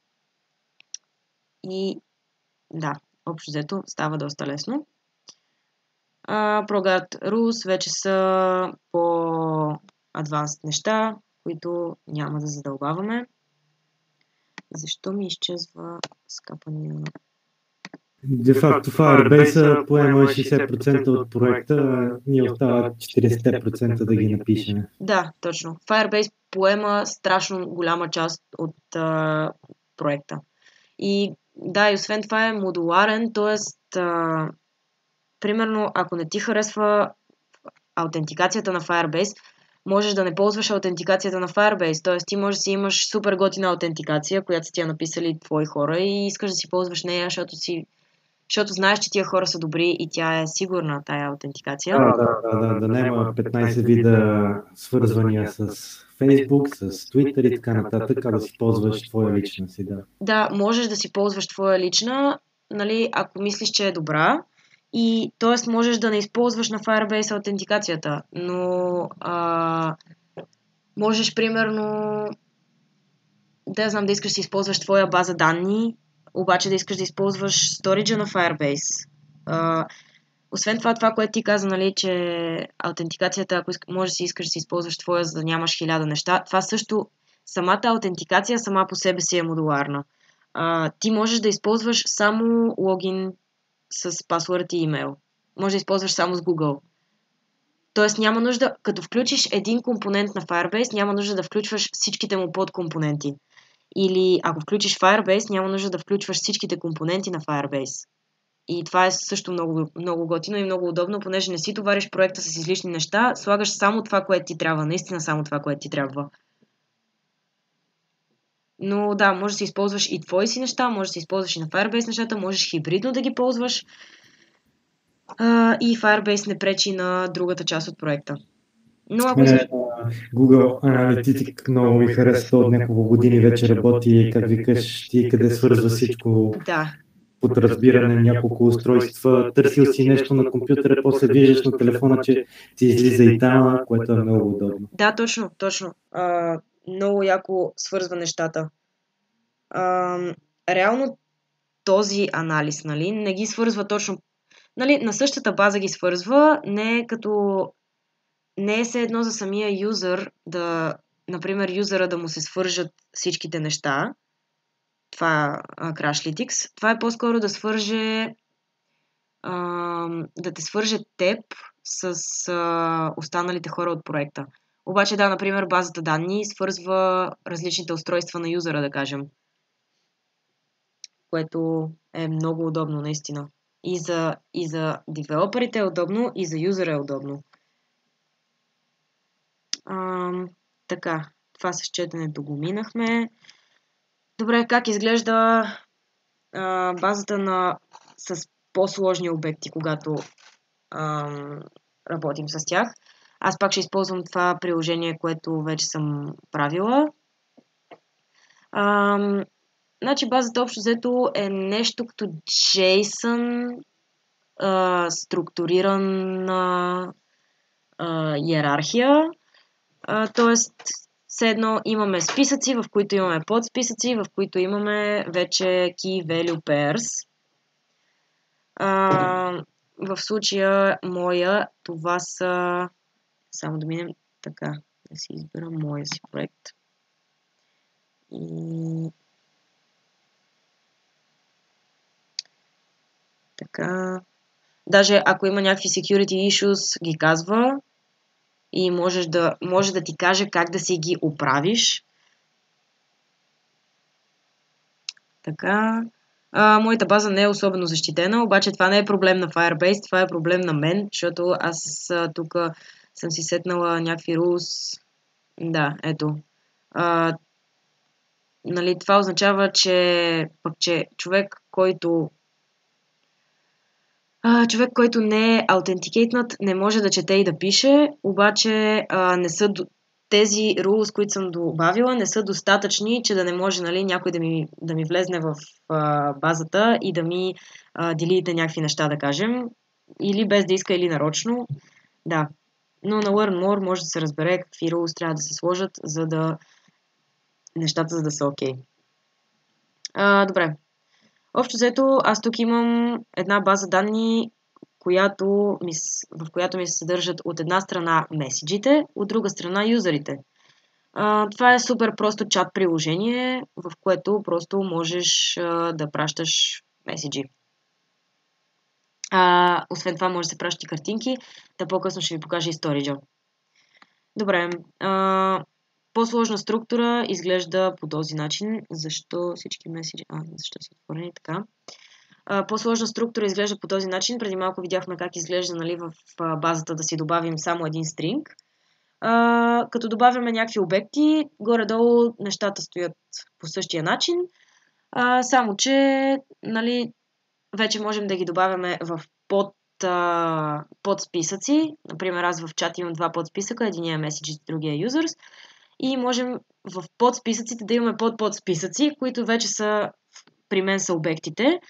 и да, общо взето става доста лесно. ProGuard Rules вече са по-адванс неща, които няма да задълбаваме. Защо ми изчезва скапания? Де факто Firebase поема 60% от проекта, ние остават 40% да ги напишем. Да, точно. Firebase поема страшно голяма част от проекта. И да, и освен това е модуларен, т.е. примерно, ако не ти харесва аутентикацията на Firebase, можеш да не ползваш аутентикацията на Firebase, т.е. ти можеш да си имаш супер готина аутентикация, която са ти я написали твои хора и искаш да си ползваш нея, защото знаеш, че тия хора са добри и тя е сигурна, тая аутентикация. Да няма 15 вида свързвания с Facebook, с Twitter и така нататък, а да си ползваш твоя лична си, да. Да, можеш да си ползваш твоя лична, нали, ако мислиш, че е добра, и т.е. можеш да не използваш на Firebase аутентикацията, но можеш примерно да искаш да си използваш твоя база данни, обаче да искаш да използваш сториджа на Firebase. Освен това, което ти каза, нали, че аутентикацията, ако може да си искаш да си използваш твоя, за да нямаш 1000 неща, това също, самата аутентикация сама по себе си е модуларна. Ти можеш да използваш само логин с пасворд и имейл. Може да използваш само с Google. Тоест няма нужда, като включиш един компонент на Firebase, няма нужда да включваш всичките му подкомпоненти. Или ако включиш Firebase, няма нужда да включваш всичките компоненти на Firebase. И това е също много, много готино и много удобно, понеже не си товариш проекта с излишни неща, слагаш само това, което ти трябва. Наистина само това, което ти трябва. Но да, може да си използваш и твои си неща, може да си използваш и на Firebase нещата, можеш хибридно да ги ползваш. И Firebase не пречи на другата част от проекта. Но ако Google Analytics много ми харесва, от няколко години вече работи, как викаш, ти къде свързва всичко. Да. Под разбиране няколко устройства, търсил си нещо на компютъра, после виждаш на телефона, че ти излиза и там, което е много удобно. Да, точно. Много яко свързва нещата. Реално този анализ, нали, не ги свързва точно, нали, на същата база ги свързва, не е все едно за самия юзър например, юзъра да му се свържат всичките неща. Това Crashlytics. Това е по-скоро да те свърже теб с останалите хора от проекта. Обаче да, например, базата данни свързва различните устройства на юзера, да кажем. Което е много удобно, наистина. И за девелоперите е удобно, и за юзера е удобно. Така, това с четенето го минахме. Добре, как изглежда базата с по-сложни обекти, когато работим с тях? Аз пак ще използвам това приложение, което вече съм правила. Значи базата общо взето е нещо като JSON, структурирана иерархия. Тоест, все едно имаме списъци, в които имаме подсписъци, в които имаме вече key value pairs. В случая моя, това са... Само да минем така, да си избера моя си проект. И... Така... Даже ако има някакви security issues, ги казва и може да ти каже как да си ги оправиш. Така... Моята база не е особено защитена, обаче това не е проблем на Firebase, това е проблем на мен, защото аз тук съм си сетнала някакви rules. Да, ето. Нали, това означава, че човек, който Човек, който не е authenticated, не може да чете и да пише, обаче тези rules, които съм добавила, не са достатъчни, че да не може, нали, някой да ми влезне в базата и да ми делите някакви неща, да кажем. Или без да иска, или нарочно. Да. Но на Learn More може да се разбере какви rules трябва да се сложат, нещата за да са окей. Добре. Общо взето, аз тук имам една база данни, в която ми се съдържат от една страна меседжите, от друга страна юзерите. Това е супер просто чат приложение, в което просто можеш да пращаш меседжи. Освен това може да се пращат и картинки, да по-късно ще ви покажа и сториджа. Добре. По-сложна структура изглежда по този начин. Защо всички меседжи... защо са отворени така? По-сложна структура изглежда по този начин. Преди малко видяхме как изглежда, нали, в базата да си добавим само един стринг. Като добавяме някакви обекти, горе-долу нещата стоят по същия начин. Само че, нали, вече можем да ги добавяме в подсписъци. Например, аз в чат имам два подсписъка. Единия е Messages, другия е Users. И можем в подсписъците да имаме подсписъци, които вече при мен са обектите.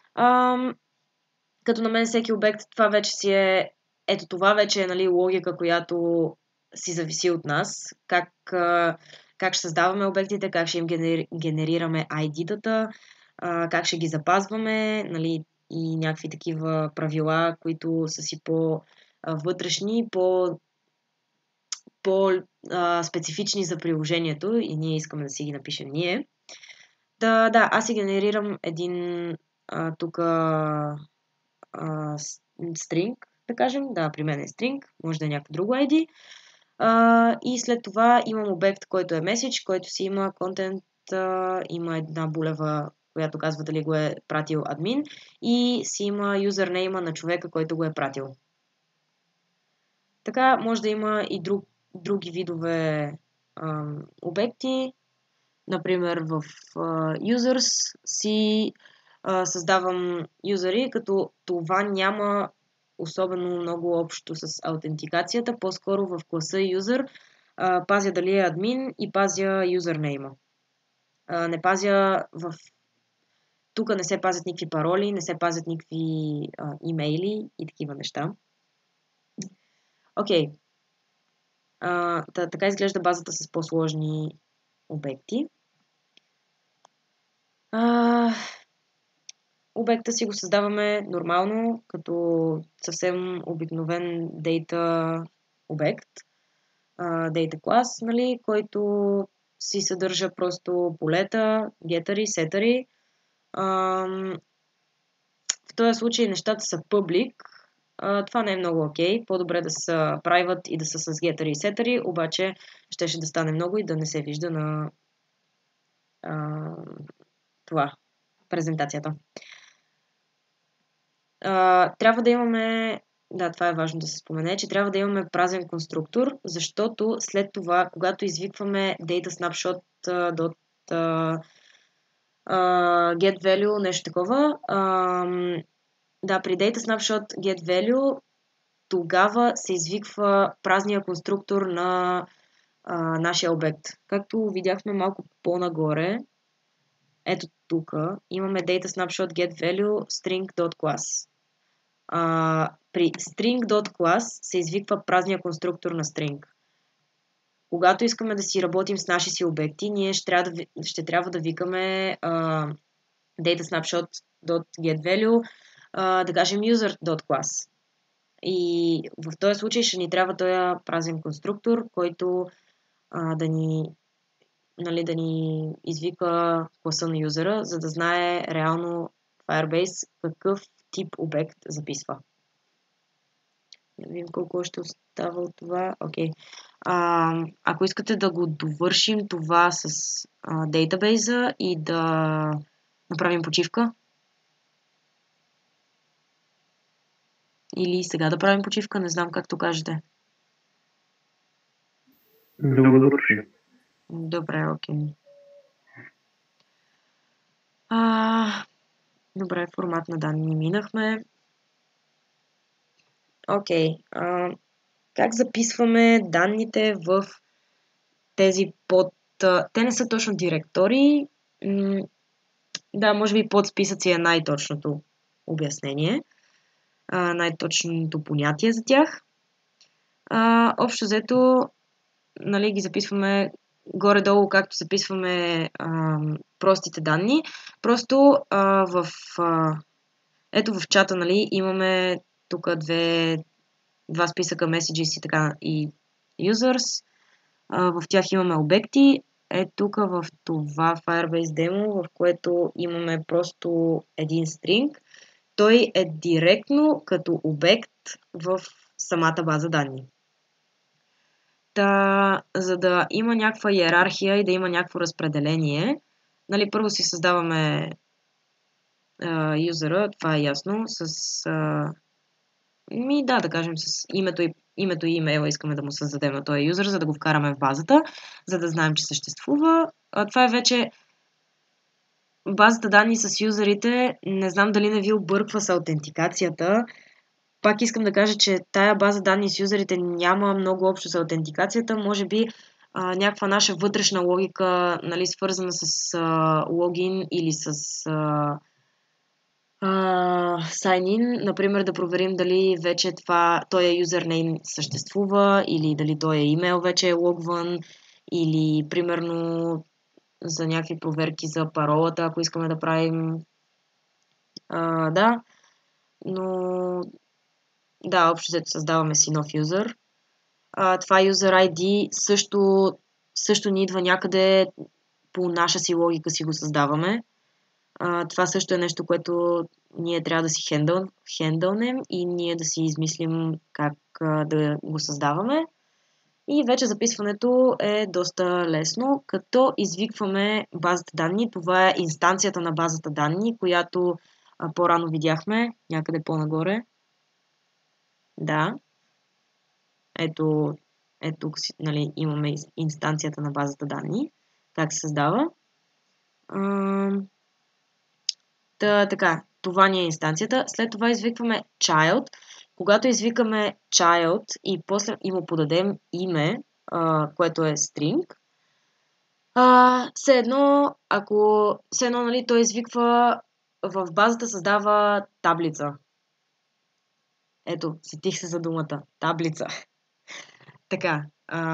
Като на мен всеки обект, това вече си е... Ето това вече е, нали, логика, която си зависи от нас. Как ще създаваме обектите, как ще им генерираме ID-тата, как ще ги запазваме, нали, и някакви такива правила, които са си по-вътрешни, по-специфични за приложението и ние искаме да си ги напишем ние. Да, аз си генерирам един тук string, да кажем. Да, при мен е string, може да е някакво друго ID. И след това имам обект, който е message, който си има content, има една булева, която казва дали го е пратил админ и си има юзернейма на човека, който го е пратил. Така може да има и други видове обекти. Например, в users си създавам юзери, като това няма особено много общо с аутентикацията. По-скоро в класа user пазя дали е админ и пазя юзернейма. Не пазя тук не се пазят никакви пароли, не се пазят никакви имейли и такива неща. Окей. Така изглежда базата с по-сложни обекти. Обекта си го създаваме нормално, като съвсем обикновен data обект, data клас, нали, който си съдържа просто полета, гетъри, сетъри. В този случай нещата са public. Това не е много окей. По-добре да са private и да са с гетъри и сетъри, обаче щеше да стане много и да не се вижда на презентацията. Трябва да имаме, това е важно да се спомене, че трябва да имаме празен конструктор, защото след това, когато извикваме datasnapshot getValue, нещо такова, при datasnapshot getValue тогава се извиква празния конструктор на нашия обект. Както видяхме малко по-нагоре, ето тук имаме datasnapshot getValue string.class. При string.class се извиква празния конструктор на string. Когато искаме да си работим с наши си обекти, ние ще трябва да викаме datasnapshot.getValue, да кажем user.class. И в този случай ще ни трябва този празен конструктор, който да ни извика класа на юзера, за да знае реално Firebase какъв тип обект записва. Да видим колко още остава от това. Окей. Ако искате да го довършим това с дейтабейза и да направим почивка, или сега да правим почивка, не знам както кажете. Добре, окей. Добре, формат на данни минахме. Окей. Как записваме данните в тези те не са точно директории. Да, може би подсписъци е най-точното обяснение, най-точното понятие за тях. Общо взето, нали, ги записваме горе-долу, както записваме простите данни. Просто ето в чата, нали, имаме тук два списъка messages и така и users. В тях имаме обекти. Тук в това Firebase демо, в което имаме просто един стринг, той е директно като обект в самата база данни. За да има някаква иерархия и да има някакво разпределение, нали, първо си създаваме юзера, това е ясно, да кажем с името и имейла искаме да му създадем на този юзер, за да го вкараме в базата, за да знаем, че съществува. Това е вече базата данни с юзерите. Не знам дали не ви обърква с аутентикацията. Пак искам да кажа, че тая база данни с юзерите няма много общо с аутентикацията. Може би някаква наша вътрешна логика, нали, свързана с логин или с sign-in, например, да проверим дали вече този юзернейм съществува или дали този имейл вече е логван или примерно за някакви проверки за паролата, ако искаме да правим. Да, но да, общо взето създаваме си нов юзер. Това user ID също ни идва някъде по наша си логика си го създаваме. Това също е нещо, което ние трябва да си хендълнем и ние да си измислим как да го създаваме. И вече записването е доста лесно, като извикваме базата данни. Това е инстанцията на базата данни, която по-рано видяхме някъде по-нагоре. Да. Ето тук, нали, имаме инстанцията на базата данни. Как се създава. Така, това ни е инстанцията. След това извикваме child. Когато извикаме child и после му подадем име, което е string, все едно, нали, той извиква в базата, създава таблица. Ето, сетих се за думата. Таблица. Така,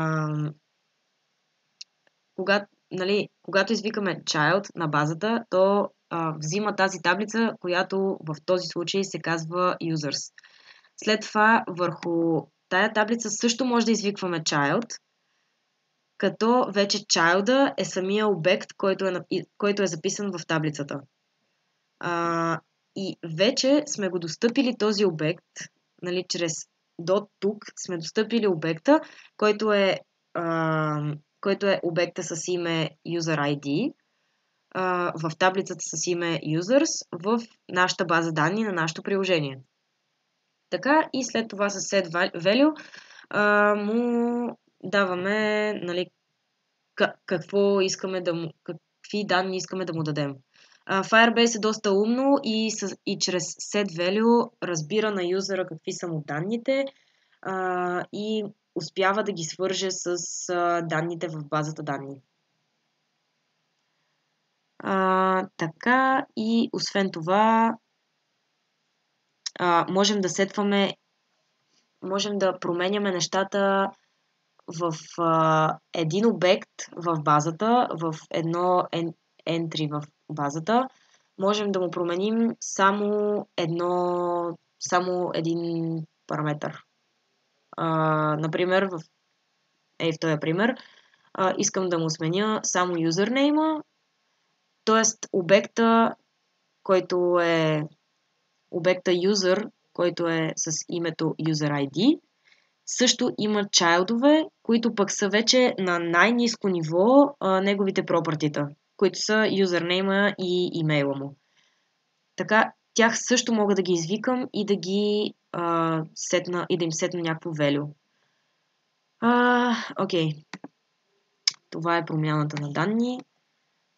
когато извикаме child на базата, то взима тази таблица, която в този случай се казва users. След това върху тая таблица също може да извикваме child, като вече child е самия обект, който е записан в таблицата. И вече сме го достъпили този обект, нали, чрез до тук сме достъпили обекта, който е обекта с име user ID, в таблицата с име users в нашата база данни на нашето приложение. Така, и след това с setValue му даваме, нали, какви данни искаме да му дадем. Firebase е доста умно и чрез setValue разбира на юзера какви са му данните и успява да ги свърже с данните в базата данни. Така, и освен това можем да променяме нещата в един обект в базата, в едно entry в базата. Можем да му променим само един параметър. Например, в този пример, искам да му сменя само юзернейма, т.е. обекта user, който е с името user ID, също има чайлдове, които пък са вече на най-ниско ниво неговите пропъртита, които са юзернейма и имейла му. Така, тях също мога да ги извикам и да ги и да им сетна някакво value. Окей. Това е промяната на данни.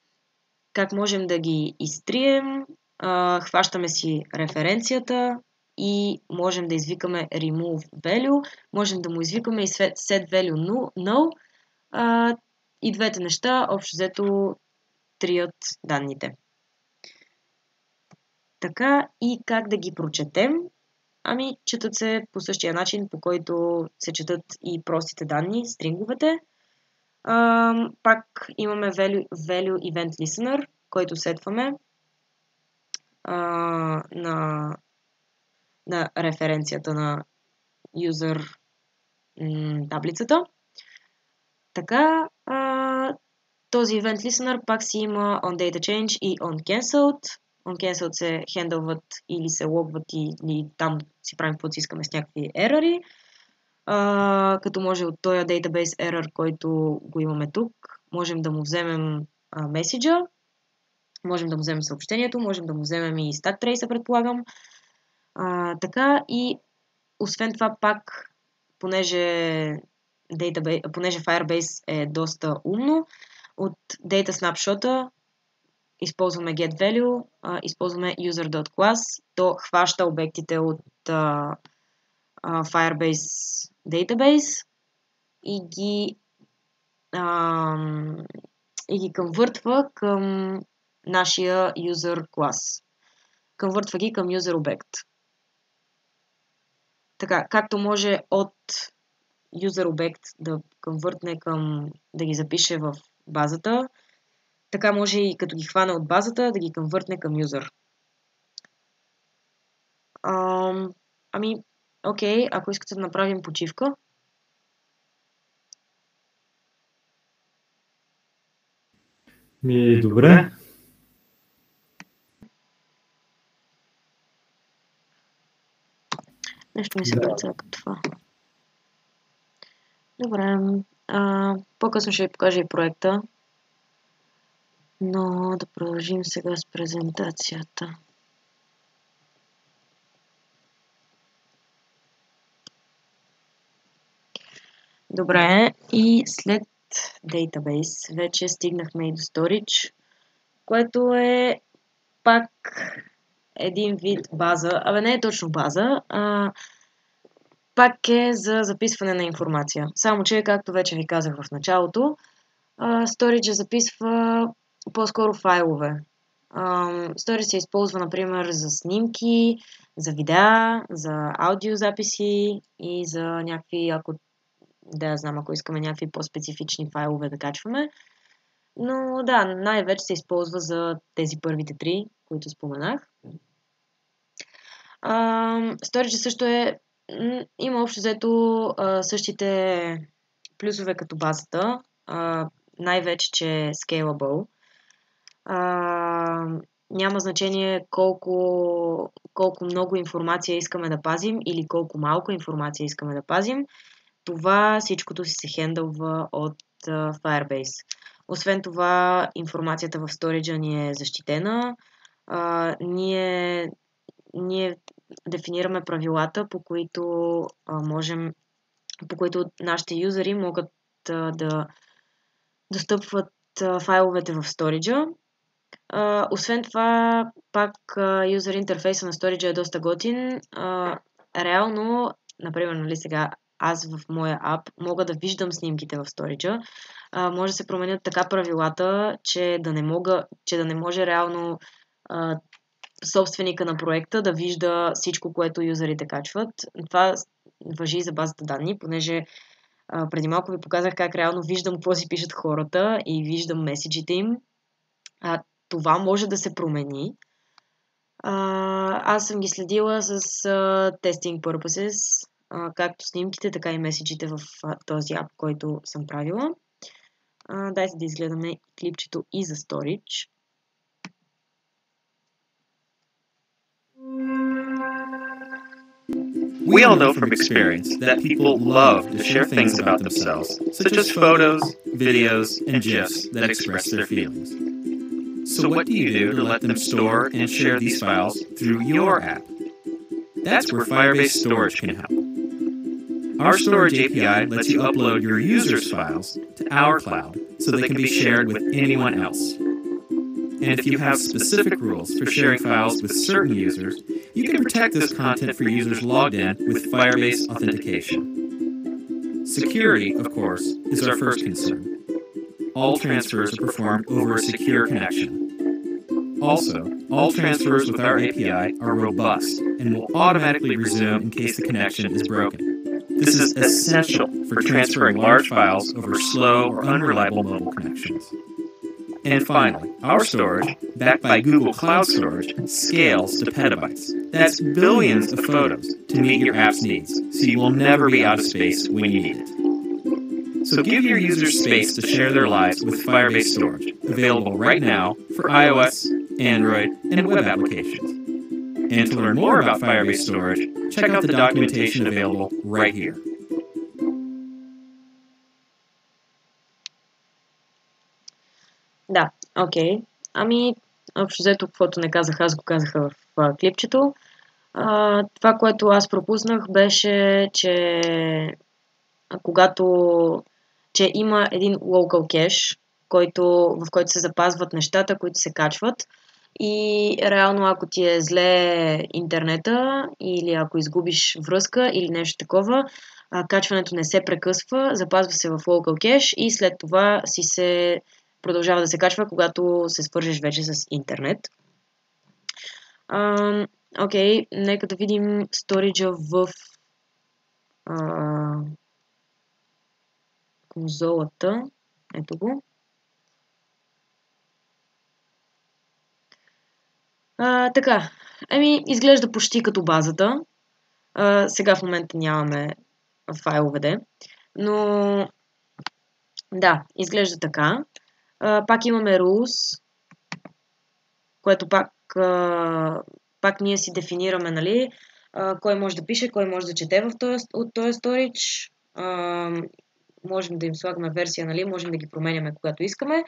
Как можем да ги изтрием? Хващаме си референцията и можем да извикаме remove value, можем да му извикаме и set value null. И двете неща, общо взето, трият данните. Така, и как да ги прочетем? Ами, четат се по същия начин, по който се четат и простите данни, стринговете. Пак имаме value event listener, който сетваме на референцията на user таблицата. Така, този event listener пак си има onDataChange и onCancelled. OnCancelled се хендълват или се логват или там си правим каквото си искаме с някакви ерари. Като може от този database error, който го имаме тук, можем да му вземем меседжа, можем да му вземем съобщението, можем да му вземем и stack trace, предполагам. Така, и освен това пак, понеже Firebase е доста умно, от data snapshot използваме getValue, използваме user.class, то хваща обектите от Firebase Database и ги конвъртва към нашия user class. Конвъртва ги към user обект. Така, както може от user обект да конвъртне да ги запише в базата, така може и като ги хване от базата да ги конвъртне към user. Окей, ако искате да направим почивка. Добре. Нещо ми се прецака това. Добре. По-късно ще ви покажа и проекта. Но да продължим сега с презентацията. Добре, и след Database вече стигнахме и до Storage, което е пак един вид база. Не е точно база, пак е за записване на информация. Само че, както вече ви казах в началото, Storage записва по-скоро файлове. Storage се използва, например, за снимки, за видеа, за аудиозаписи и за някакви, ако искаме някакви по-специфични файлове да качваме. Но да, най-вече се използва за тези първите три, които споменах. Storage също има общо взето същите плюсове като базата. Най-вече, че е scalable. Няма значение колко много информация искаме да пазим или колко малко информация искаме да пазим. Това всичкото си се хендълва от Firebase. Освен това, информацията в Storage ни е защитена. Ние дефинираме правилата, по които нашите юзери могат да достъпват файловете в Storage. Освен това, пак юзер интерфейса на Storage е доста готин. Реално, например, сега аз в моя ап мога да виждам снимките в Storage. Може да се променят така правилата, че да не може реално собственика на проекта да вижда всичко, което юзерите качват. Това важи и за базата данни, понеже преди малко ви показах как реално виждам какво си пишат хората и виждам меседжите им. Това може да се промени. Аз съм ги следила с testing purposes, както снимките, така и меседжите в този ап, който съм правила. Дайте да изгледаме клипчето и за Storage. We all know from experience that people love to share things about themselves, such as photos, videos, and GIFs that express their feelings. So what do you do to let them store and share these files through your app? That's where Firebase Storage can help. Our storage API lets you upload your users' files to our cloud so they can be shared with anyone else. And if you have specific rules for sharing files with certain users, you can protect this content for users logged in with Firebase Authentication. Security, of course, is our first concern. All transfers are performed over a secure connection. Also, all transfers with our API are robust and will automatically resume in case the connection is broken. This is essential for transferring large files over slow or unreliable mobile connections. And finally, our storage, backed by Google Cloud Storage, scales to petabytes. That's billions of photos to meet your app's needs, so you will never be out of space when you need it. So give your users space to share their lives with Firebase Storage, available right now for iOS, Android, and web applications. And to learn more about Firebase Storage, check out the documentation available right here. Да, окей. Ами, общо взето, каквото не казах, аз го казаха в клипчето. Това, което аз пропуснах, беше, че че има един local cache, в който се запазват нещата, които се качват. И реално, ако ти е зле интернета или ако изгубиш връзка или нещо такова, качването не се прекъсва, запазва се в local cache и след това продължава да се качва, когато се свържеш вече с интернет. Окей, нека да видим сториджа в конзолата. Ето го. Така, изглежда почти като базата. Сега в момента нямаме файлове, но да, изглежда така. Пак имаме rules, което пак ние си дефинираме, нали, кой може да пише, кой може да чете от този storage. Можем да им слагаме версия, нали, можем да ги променяме когато искаме.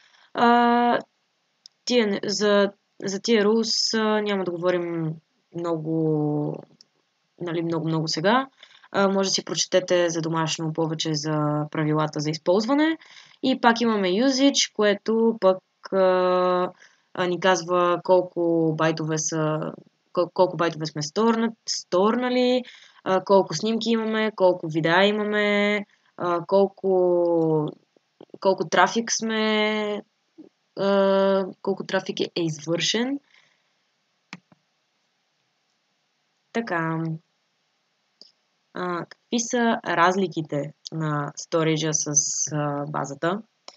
За тия rules няма да говорим много сега. Може да си прочетете за домашно повече за правилата за използване. И пак имаме usage, което пък ни казва колко байтове сме сторнали, колко снимки имаме, колко видеа имаме, колко трафик е извършен. Така. Какви са разликите на сториджа с базата?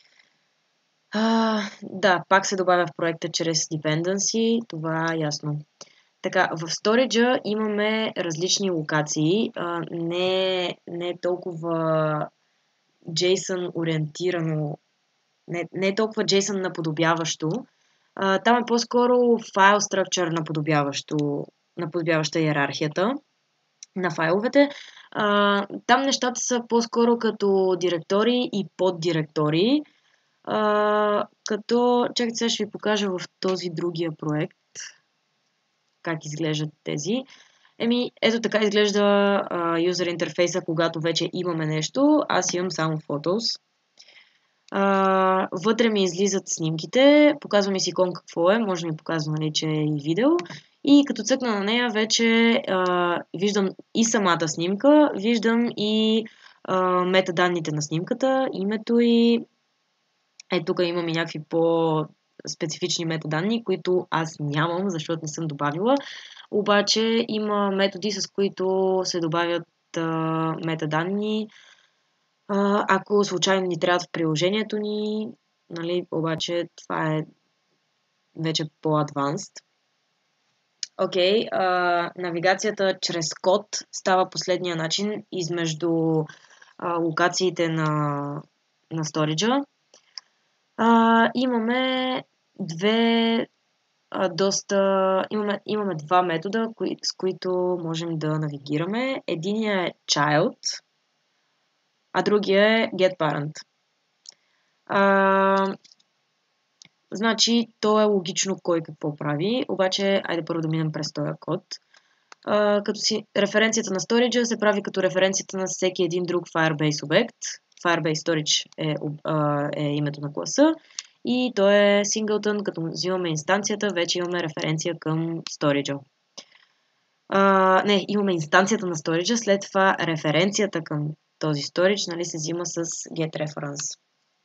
Да, пак се добавя в проекта чрез dependency, това е ясно. Така, в сториджа имаме различни локации, не е толкова JSON ориентирано, не е толкова JSON наподобяващо. Там е по-скоро file structure наподобяваща иерархията на файловете. Там нещата са по-скоро като директории и поддиректории. Чакайте, сега ще ви покажа в този другия проект как изглеждат тези. Ето така изглежда юзер интерфейса, когато вече имаме нещо. Аз имам само Photos. Вътре ми излизат снимките, показва ми си икон какво е, може да ми показва, нали, че е и видео. И като цъкна на нея вече виждам и самата снимка, виждам и метаданните на снимката, името и тук имам и някакви по-специфични метаданни, които аз нямам, защото не съм добавила. Обаче има методи, с които се добавят метаданни, ако случайно ни трябват в приложението ни, нали, обаче това е вече по-адванст. Окей, навигацията чрез код става последния начин измежду локациите на сториджа. Имаме имаме два метода, с които можем да навигираме. Единият е child, а другия е getParent. Значи, то е логично кой какво прави, обаче айде първо да минем през този код. Като си референцията на сториджа се прави като референцията на всеки един друг Firebase обект. Firebase Storage е името на класа. и той е singleton, като взимаме инстанцията, вече имаме референция към storage. Не, имаме инстанцията на storage, след това референцията към този storage, нали, се взима с getReference.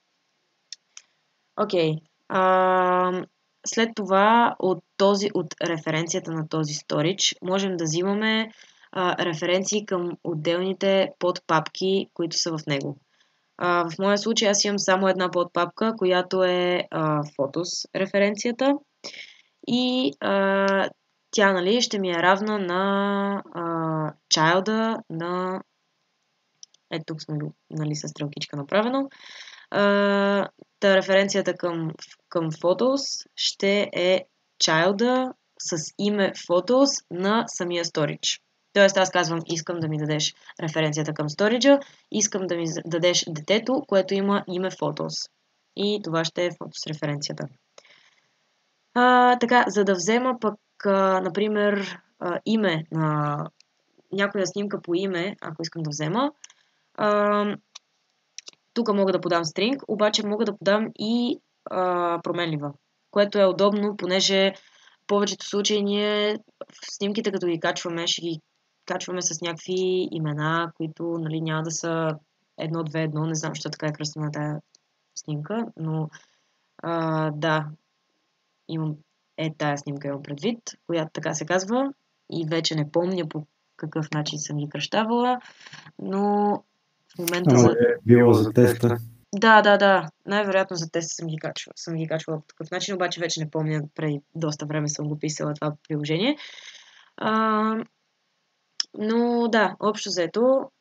Окей. След това от референцията на този storage можем да взимаме референции към отделните подпапки, които са в него. В моя случай аз имам само една подпапка, която е Photos референцията и тя, нали, ще ми е равна на child на... Ето тук сме, нали, с стрелкичка направено. Референцията към Photos ще е child с име Photos на самия storage. Тоест аз казвам, искам да ми дадеш референцията към storage, искам да ми дадеш детето, което има име Photos. И това ще е Photos референцията. Така, за да взема пък, например, име на някоя снимка по име, ако искам да взема, тук мога да подам string, обаче мога да подам и променлива, което е удобно, понеже в повечето случаи ние в снимките, като ги качваме, ще ги качваме с някакви имена, които, нали, няма да са 1-2-1, не знам, защо така е кръстена тази снимка, но да, тая снимка имам предвид, която така се казва и вече не помня по какъв начин съм ги кръщавала, но в момента... е било за теста. Да. Най-вероятно за теста съм ги качвала по такъв начин, обаче вече не помня, преди доста време съм го писала това приложение. Но да, общо взето,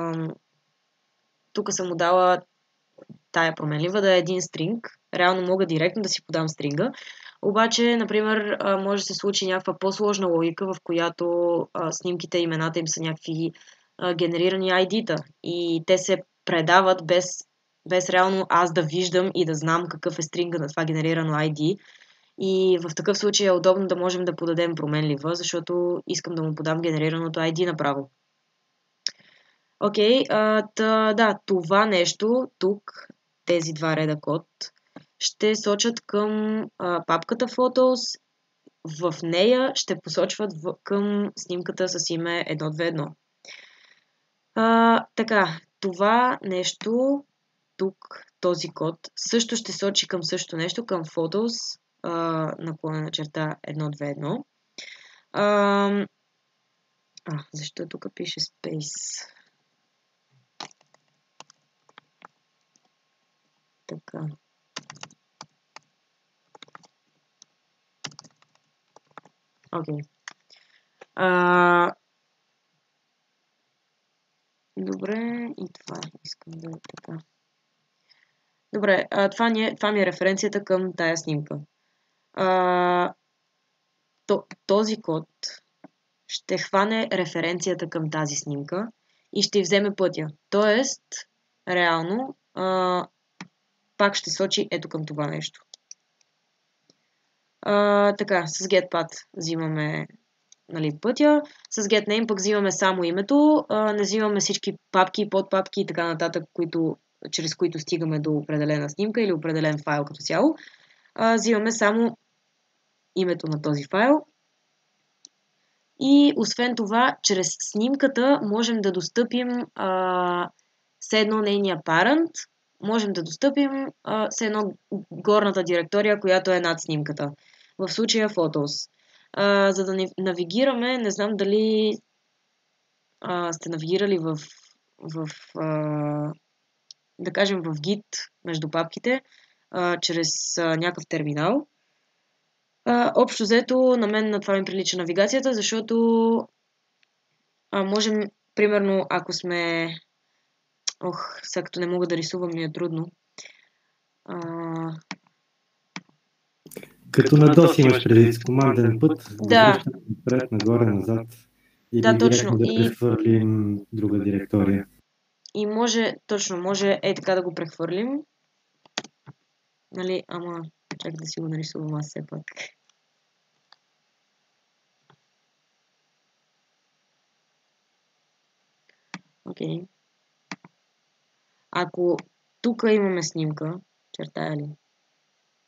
тук съм му дала тая променлива да е един стринг. Реално мога директно да си подам стринга. Обаче, например, може да се случи някаква по-сложна логика, в която снимките, имената им са някакви генерирани ID-та. И те се предават без реално аз да виждам и да знам какъв е стринга на това генерирано ID. И в такъв случай е удобно да можем да подадем променлива, защото искам да му подам генерираното ID направо. Окей, да, това нещо тук, тези два реда код, ще сочат към папката Photos, в нея ще посочват към снимката с име 121. Така, това нещо, тук, този код, също ще сочи към същото нещо, към Photos, наклонена черта 121. Защо тук пише Space? Така. Окей. Добре, и това искам да е така. Добре, това ми е референцията към тая снимка. Този код ще хване референцията към тази снимка и ще вземе пътя. Тоест, реално, пак ще сочи ето към това нещо. Така, с getPath взимаме, нали, пътя. С getName пък взимаме само името. Не взимаме всички папки, подпапки и така нататък, чрез които стигаме до определена снимка или определен файл като цяло. Взимаме само името на този файл. И освен това, чрез снимката можем да достъпим все едно нейния parent, можем да достъпим все едно горната директория, която е над снимката. В случая Photos. За да навигираме, не знам дали сте навигирали да кажем в Git между папките, чрез някакъв терминал. Общо взето, на мен на това ми прилича навигацията, защото можем, примерно, ако сме... сега като не мога да рисувам, ми е трудно. Като на DOS имаш преди с команден път, да връщаме напред, нагоре, назад или да, точно. да прехвърлим друга директория. И може така да го прехвърлим. Нали, ама чакай да си го нарисувам аз все пак. Окей. Ако тук имаме снимка, чертая ли?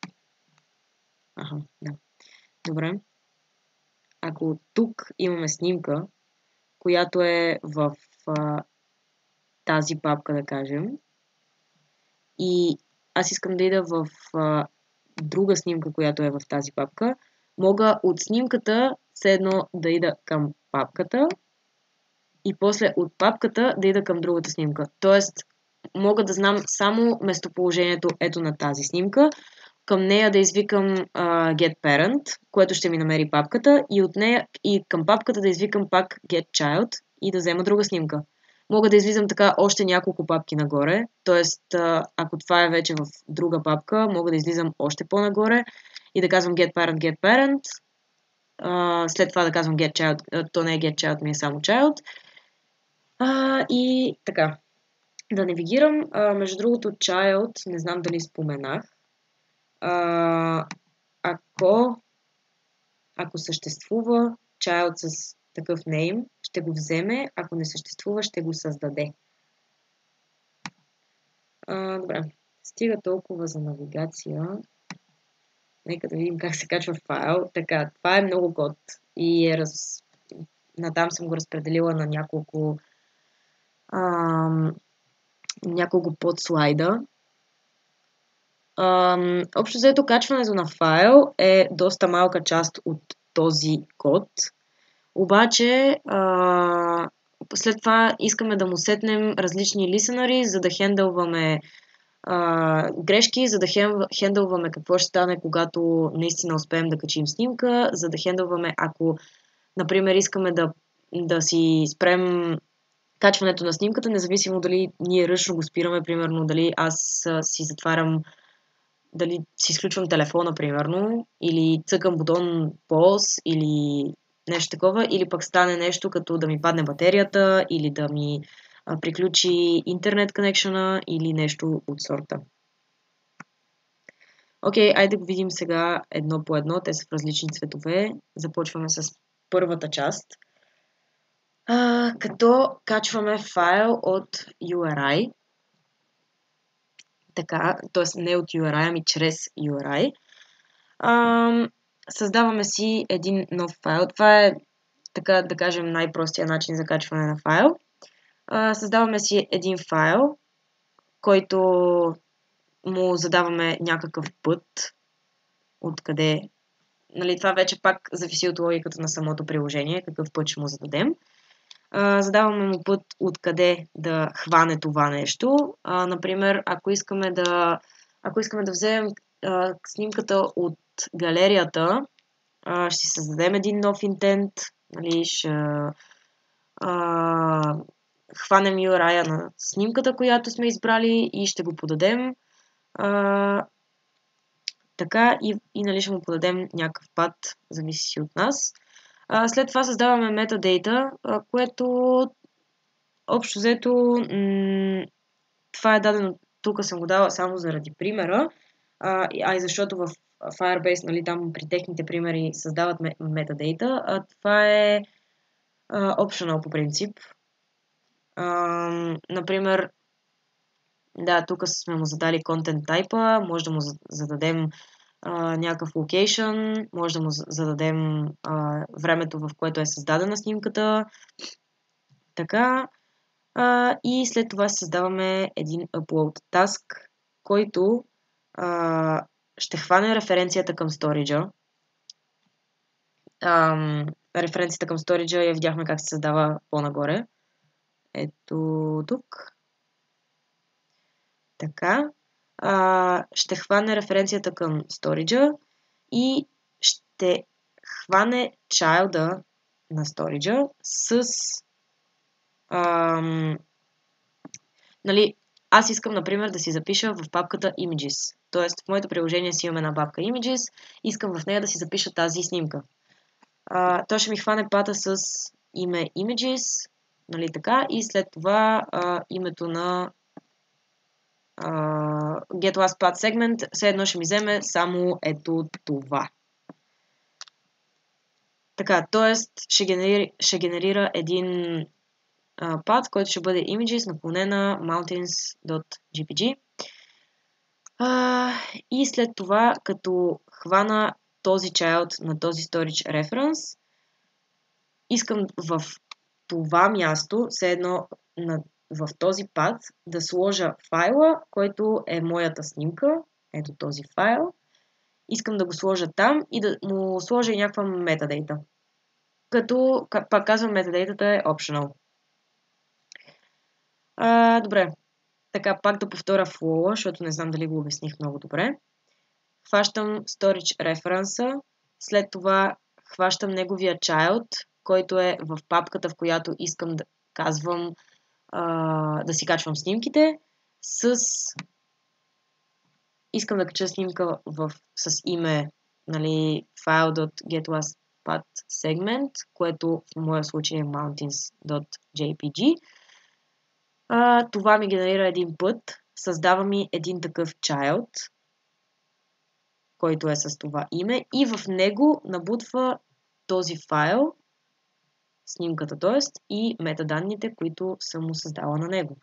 Да. Добре. Ако тук имаме снимка, която е в тази папка, да кажем, и аз искам да ида в друга снимка, която е в тази папка, мога от снимката все едно да ида към папката и после от папката да ида към другата снимка. Тоест, мога да знам само местоположението ето на тази снимка, към нея да извикам get parent, което ще ми намери папката, и от нея и към папката да извикам пак get child и да взема друга снимка. Мога да излизам така още няколко папки нагоре, т.е. ако това е вече в друга папка, мога да излизам още по-нагоре и да казвам get parent, след това да казвам get child, то не е get child, ми е само child. И така, да навигирам, между другото child, не знам дали споменах, ако съществува child с такъв name, ще го вземе, ако не съществува, ще го създаде. Добре, стига толкова за навигация. Нека да видим как се качва файл. Така, това е много код и натам съм го разпределила на няколко подслайда. Общо взето, качването на файл е доста малка част от този код. Обаче, след това искаме да му сетнем различни лисенъри, за да хендълваме грешки, за да хендълваме какво ще стане, когато наистина успеем да качим снимка, за да хендълваме, ако, например, искаме да си спрем качването на снимката, независимо дали ние ръчно го спираме, примерно, дали аз си затварям, дали си изключвам телефона, примерно, или цъкам бутон pause, или нещо такова, или пък стане нещо като да ми падне батерията, или да ми приключи интернет конекшъна, или нещо от сорта. Окей, айде го видим сега едно по едно, те са в различни цветове. Започваме с първата част. Като качваме файл от URI, така, т.е. не от URI, ами чрез URI. Създаваме си един нов файл. Това е, така да кажем, най-простия начин за качване на файл. Създаваме си един файл, който му задаваме някакъв път, откъде. Нали, това вече пак зависи от логиката на самото приложение, какъв път ще му зададем. Задаваме му път откъде да хване това нещо. Например, ако искаме да вземем снимката от галерията, ще си създадем един нов интент, нали, ще хванем URI на снимката, която сме избрали и ще го подадем. Така и нали, ще му подадем някакъв път, зависи от нас. След това създаваме метадейта, което общо взето това е дадено, тук съм го дала само заради примера, и защото в Firebase, нали, там при техните примери създават метадейта, това е optional по принцип. Например, да, тук сме му задали content type, може да му зададем някакъв location, може да му зададем времето, в което е създадена снимката. Така. И след това създаваме един upload task, който ще хване референцията към сториджа. Референцията към сториджа я видяхме как се създава по-нагоре. Ето тук. Така. Ще хване референцията към сториджа и ще хване чайлда на сториджа с нали, аз искам, например, да си запиша в папката Images. Тоест, в моето приложение си имам една папка Images, искам в нея да си запиша тази снимка. Той ще ми хване пата с име Images, нали така, и след това името на Get Last Path Segment, все едно ще ми вземе само ето това. Така, т.е. ще генерира един пат, който ще бъде images наклонена mountains.jpg. И след това, като хвана този child на този storage reference. Искам в това място, все едно в този пад, да сложа файла, който е моята снимка. Ето този файл. Искам да го сложа там и да му сложа и някаква метадейта. Като, пак казвам, метадейтата е optional. Добре. Така, пак да повторя флоу, защото не знам дали го обясних много добре. Хващам storage reference, след това хващам неговия child, който е в папката, в която искам да казвам да си качвам снимките, искам да кача снимка с име, нали, file.getLastPathSegment, което в моя случай е mountains.jpg. Това ми генерира един път, създава ми един такъв child, който е с това име, и в него набутва този файл, снимката т.е. и метаданните, които съм му създала на него.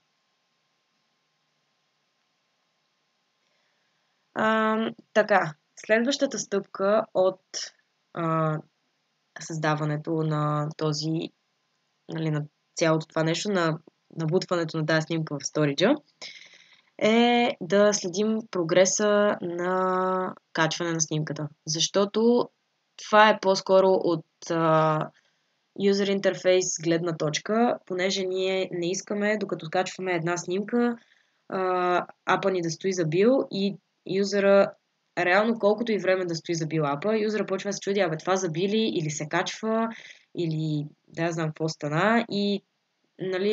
Така, следващата стъпка от създаването на този, нали, на цялото това нещо, на набутването на тази снимка в сториджа, е да следим прогреса на качване на снимката. Защото това е по-скоро от юзер интерфейс гледна точка, понеже ние не искаме, докато качваме една снимка, апа ни да стои за бил и юзера, реално колкото и време да стои за бил апа, юзера почва да се чуди, това забили или се качва, или да знам какво стана, и нали,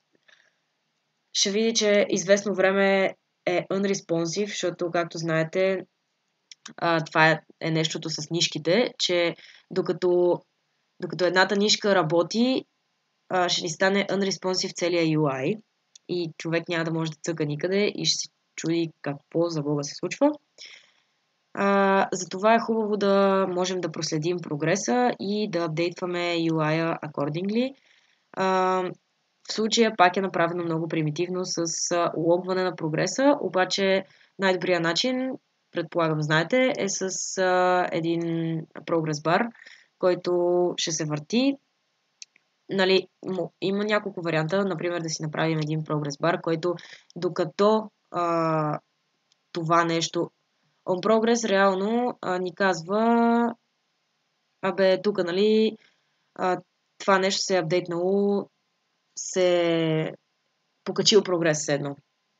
ще види, че известно време е unresponsive, защото, както знаете, това е нещото с нишките, че докато едната нишка работи, ще ни стане unresponsive целия UI и човек няма да може да цъка никъде и ще се чуди какво за Бога се случва. Затова е хубаво да можем да проследим прогреса и да апдейтваме UI-а accordingly. В случая пак е направено много примитивно с логване на прогреса, обаче най-добрият начин, предполагам знаете, е с един прогрес бар, който ще се върти. Нали, има няколко варианта, например да си направим един прогрес бар, който докато това нещо onProgress реално ни казва тук, нали, това нещо се е апдейтнало, се покачил прогрес едно.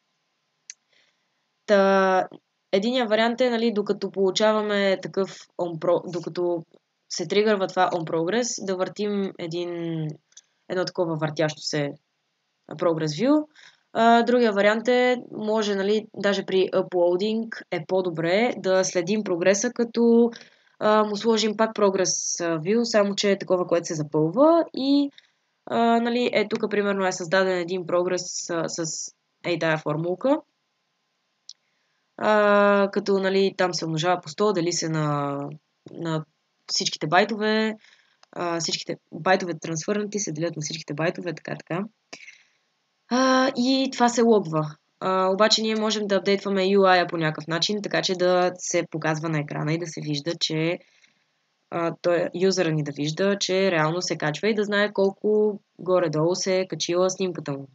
Единият вариант е, нали, докато получаваме такъв докато се тригърва това onProgress, да въртим едно такова въртящо се progress view. Другия вариант е, може, нали, даже при uploading е по-добре да следим прогреса, като му сложим пак progress view, само че е такова, което се запълва и нали, тук примерно е създаден един прогрес с тая формулка, като, нали, там се умножава по 100, дели се на всичките байтове, всичките байтове трансфърнати се делят на всичките байтове, така. И това се логва. Обаче ние можем да апдейтваме UI-а по някакъв начин, така че да се показва на екрана и да се вижда, че юзера ни да вижда, че реално се качва и да знае колко горе-долу се е качила снимката му.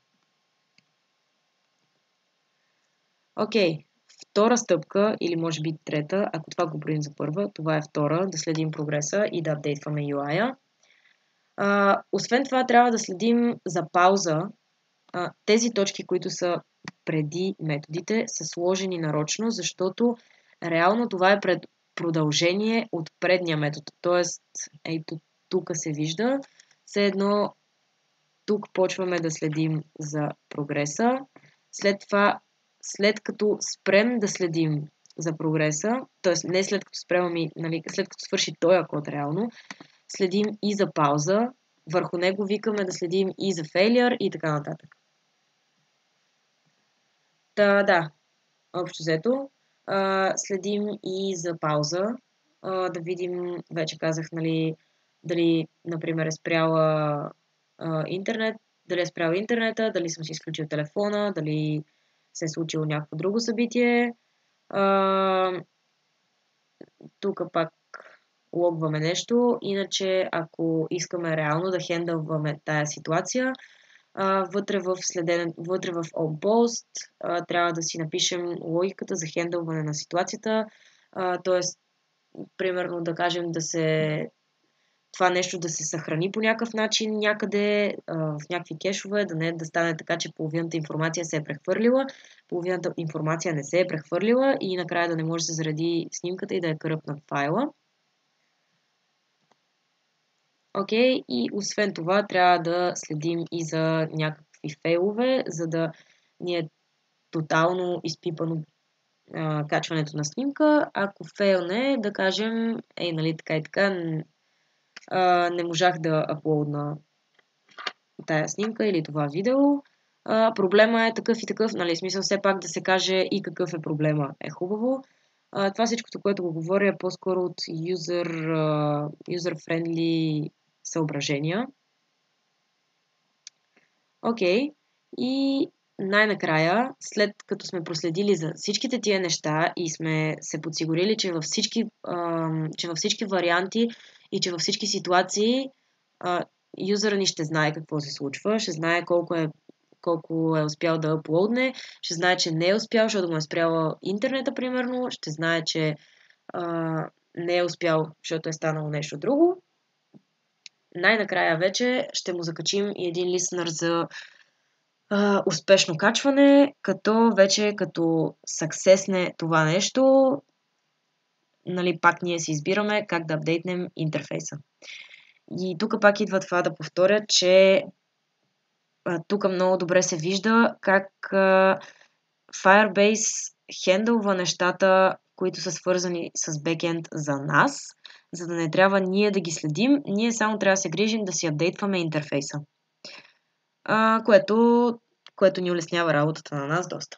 Окей. Втора стъпка, или може би трета, ако това го броим за първа, това е втора, да следим прогреса и да апдейтваме UI-а. Освен това, трябва да следим за пауза. Тези точки, които са преди методите, са сложени нарочно, защото реално това е продължение от предния метод. Тоест, ето тук се вижда, все едно тук почваме да следим за прогреса. След това, след като спрем да следим за прогреса, т.е. не след като спрем, нали, след като свърши този код реално, следим и за пауза, върху него викаме да следим и за failure и така нататък. Да, общо взето, следим и за пауза, да видим, вече казах, нали, дали, например, е спряла интернет, дали е спрял интернета, дали съм си изключил телефона, дали се е случило някакво друго събитие. Тук пак логваме нещо. Иначе, ако искаме реално да хендълваме тая ситуация, вътре в OnPost трябва да си напишем логиката за хендълване на ситуацията. Тоест, примерно да кажем това нещо да се съхрани по някакъв начин някъде, в някакви кешове, да не да стане така, че половината информация се е прехвърлила, половината информация не се е прехвърлила и накрая да не може да се заради снимката и да е кръпнат файла. Окей, и освен това трябва да следим и за някакви фейлове, за да ни е тотално изпипано качването на снимка. Ако фейлне, да кажем, нали така и така, не можах да аплоудна тая снимка или това видео. Проблема е такъв и такъв, нали, смисъл все пак да се каже и какъв е проблема е хубаво. Това всичкото, което го говоря е по-скоро от user-friendly съображения. Окей, и най-накрая, след като сме проследили за всичките тия неща и сме се подсигурили, че във всички варианти и че във всички ситуации юзера ни ще знае какво се случва, ще знае колко е успял да аплоудне, ще знае, че не е успял, защото му е спряла интернета, примерно, ще знае, че не е успял, защото е станало нещо друго. Най-накрая вече ще му закачим и един листенър за успешно качване, като съксесне това нещо, нали, пак ние си избираме как да апдейтнем интерфейса. И тук пак идва това да повторя, че тук много добре се вижда как Firebase хендълва нещата, които са свързани с бекенд за нас, за да не трябва ние да ги следим, ние само трябва да се грижим да си апдейтваме интерфейса. Което ни улеснява работата на нас доста.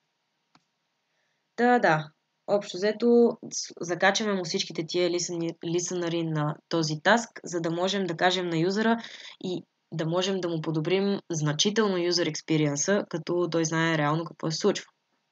Да. Общо взето, закачаме му всичките тия лисънъри на този таск, за да можем да кажем на юзера и да можем да му подобрим значително юзер експириенса, като той знае реално какво се случва.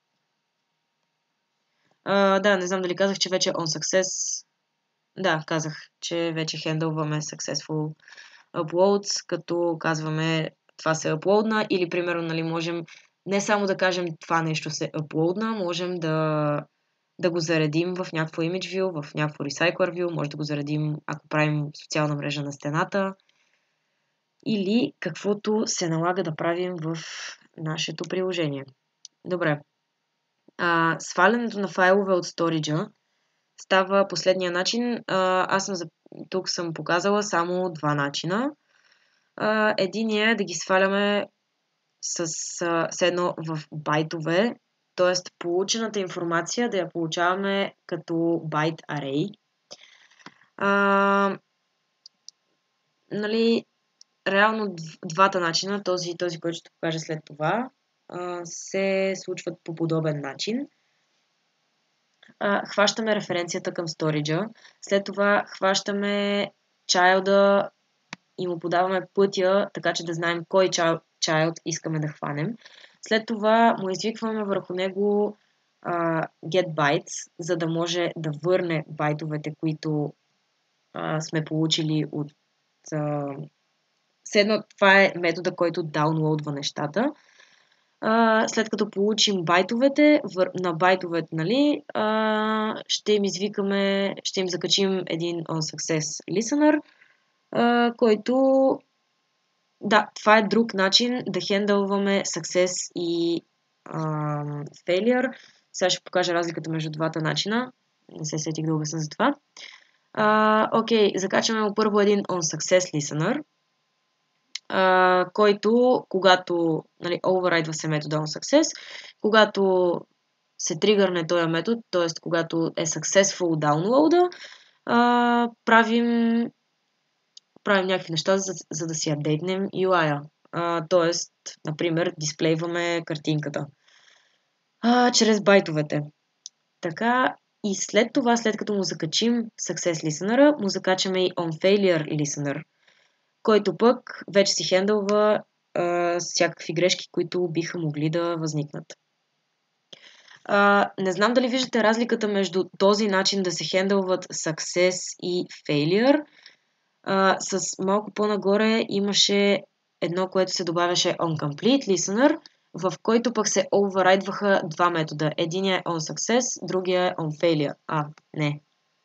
Не знам дали казах, че вече on success. Да, казах, че вече хендълваме successful uploads, като казваме това се аплоудна или примерно, нали, можем не само да кажем това нещо се аплоудна, можем да го заредим в някакво image view, в някакво recycler view, може да го заредим, ако правим социална мрежа на стената или каквото се налага да правим в нашето приложение. Добре. Свалянето на файлове от сториджа става последния начин. Тук съм показала само два начина. Единият е да ги сваляме с едно в байтове, т.е. получената информация да я получаваме като байт арей. Нали, реално двата начина, този, който ще покажа след това, се случват по подобен начин. Хващаме референцията към сториджа, след това хващаме чайлда и му подаваме пътя, така че да знаем кой child искаме да хванем. След това му извикваме върху него get bytes, за да може да върне байтовете, които сме получили от... Седно, това е метода, който даунлоудва нещата. След като получим байтовете, на байтовете, нали, ще им закачим един onSuccess listener, който... Да, това е друг начин да хендълваме success и failure. Сега ще покажа разликата между двата начина. Не се сетих да обясня за това. Окей, закачаме му първо един onSuccess listener, който, когато override се метода onSuccess, когато се тригърне този метод, т.е. когато е successful download, правим някакви неща, за да си апдейтнем UI-а. Тоест, например, дисплейваме картинката чрез байтовете. Така, и след това, след като му закачим Success Listener, му закачаме и onFailure Listener, който пък вече си хендълва всякакви грешки, които биха могли да възникнат. Не знам дали виждате разликата между този начин да се хендълват success и failure. С малко по-нагоре имаше едно, което се добавяше onComplete Listener, в който пък се override-ваха два метода. Единият е onSuccess, другия е onFailure. Не.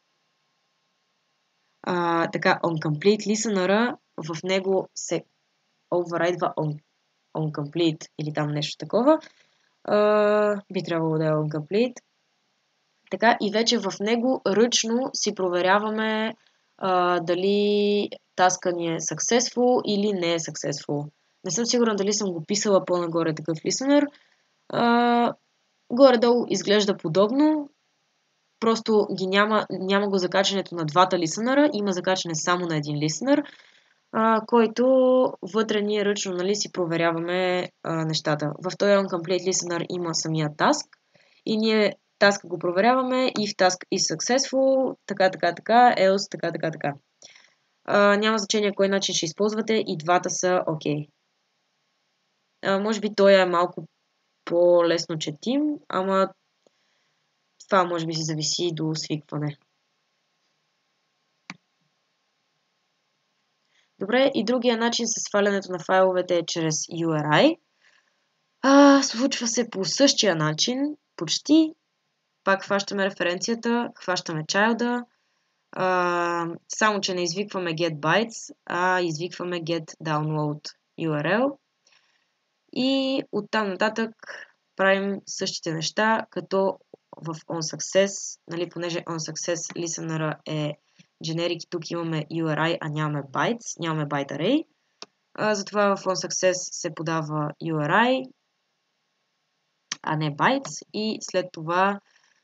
Така, onComplete Listener, в него се override-ва onComplete или там нещо такова. Би трябвало да е onComplete. Така, и вече в него ръчно си проверяваме дали таска ни е successful или не е successful. Не съм сигурна дали съм го писала по-нагоре такъв listener. Горе-долу изглежда подобно. Просто няма го закачането на двата листенера, има закачане само на един листенер, който вътре ние ръчно, нали, си проверяваме нещата. В този onComplete Listener има самия task и ние таска го проверяваме и в task is successful, така, else, така. Няма значение кой начин ще използвате, и двата са окей. Може би той е малко по-лесно четим, ама това може би си зависи до свикване. Добре, и другия начин с свалянето на файловете е чрез URI. Случва се по същия начин, почти. Пак хващаме референцията, хващаме child-а, само че не извикваме getBytes, а извикваме getDownload URL. И оттам нататък правим същите неща, като в onSuccess, нали, понеже onSuccess listener е generic, тук имаме URI, а нямаме bytes, нямаме byte array. Затова в onSuccess се подава URI, а не bytes, и след това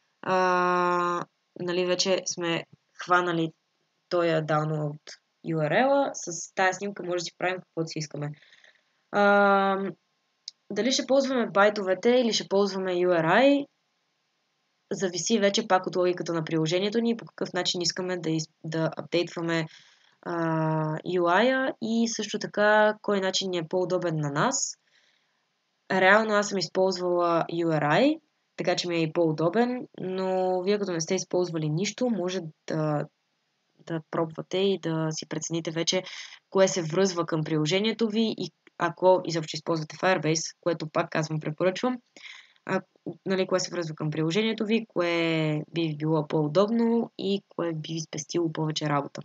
нали, вече сме хванали този download URL-а. С тази снимка може да си правим каквото си искаме. Дали ще ползваме байтовете или ще ползваме URI, зависи вече пак от логиката на приложението ни и по какъв начин искаме да апдейтваме UI-а и също така кой начин ни е по-удобен на нас. Реално аз съм използвала URI, така че ми е и по-удобен, но вие като не сте използвали нищо, може да пробвате и да си прецените вече кое се връзва към приложението ви, и ако изобщо използвате Firebase, което пак казвам препоръчвам, нали, кое се връзва към приложението ви, кое би ви било по-удобно и кое би ви спестило повече работа.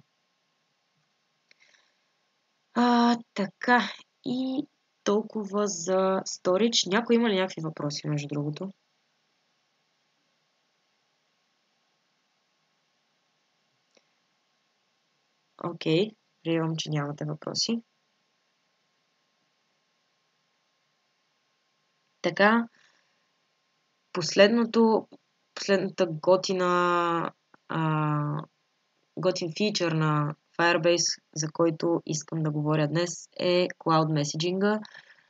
Така, и толкова за Storage. Някой има ли някакви въпроси, между другото? Окей, приемам, че нямате въпроси. Така, последната готин фичър на Firebase, за който искам да говоря днес, е Cloud Messaging.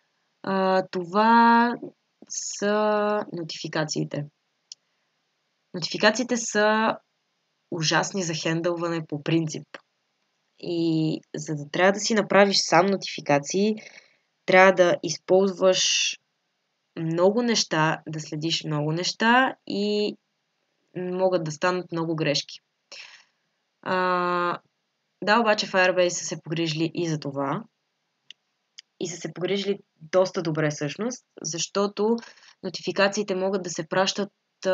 Това са нотификациите. Нотификациите са ужасни за хендълване по принцип. И за да трябва да си направиш сам нотификации, трябва да използваш много неща, да следиш много неща и могат да станат много грешки. Да, обаче Firebase са се погрижили и за това. И са се погрижили доста добре всъщност, защото нотификациите могат да се пращат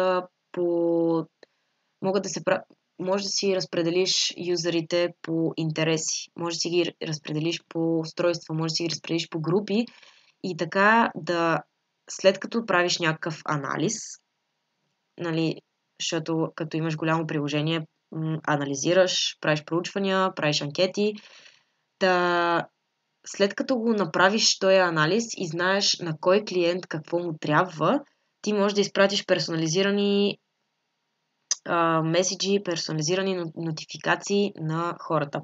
може да си разпределиш юзерите по интереси, може да си ги разпределиш по устройства, може да си ги разпределиш по групи и така да, след като правиш някакъв анализ, нали, защото като имаш голямо приложение, анализираш, правиш проучвания, правиш анкети, след като го направиш този анализ и знаеш на кой клиент какво му трябва, ти можеш да изпратиш персонализирани меседжи, персонализирани нотификации на хората.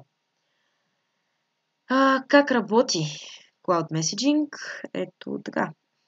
Как работи Cloud Messaging? Ето така.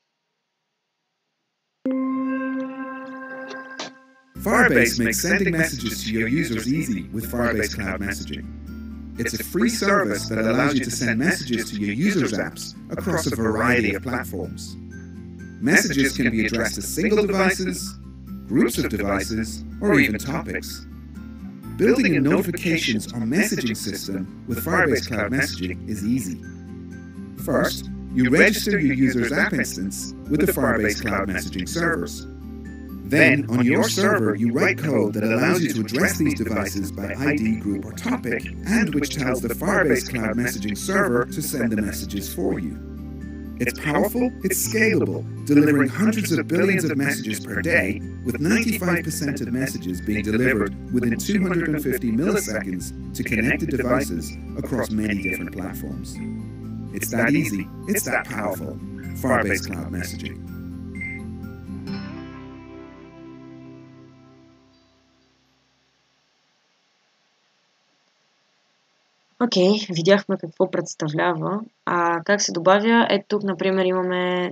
Firebase makes sending messages to your users easy with Firebase Cloud Messaging. It's a free service that allows you to send messages to your users' apps across a variety of platforms. Messages can be addressed to single devices, groups of devices, or even topics. Building a notifications or messaging system with Firebase Cloud Messaging is easy. First, you register your user's app instance with the Firebase Cloud Messaging servers. Then, on your server, you write code that allows you to address these devices by ID, group, or topic, and which tells the Firebase Cloud Messaging server to send the messages for you. It's powerful, it's scalable, delivering hundreds of billions of messages per day, with 95% of messages being delivered within 250 milliseconds to connected devices across many different platforms. It's that easy, it's that powerful. Firebase Cloud Messaging. Окей, видяхме какво представлява. Как се добавя? Ето тук, например, имаме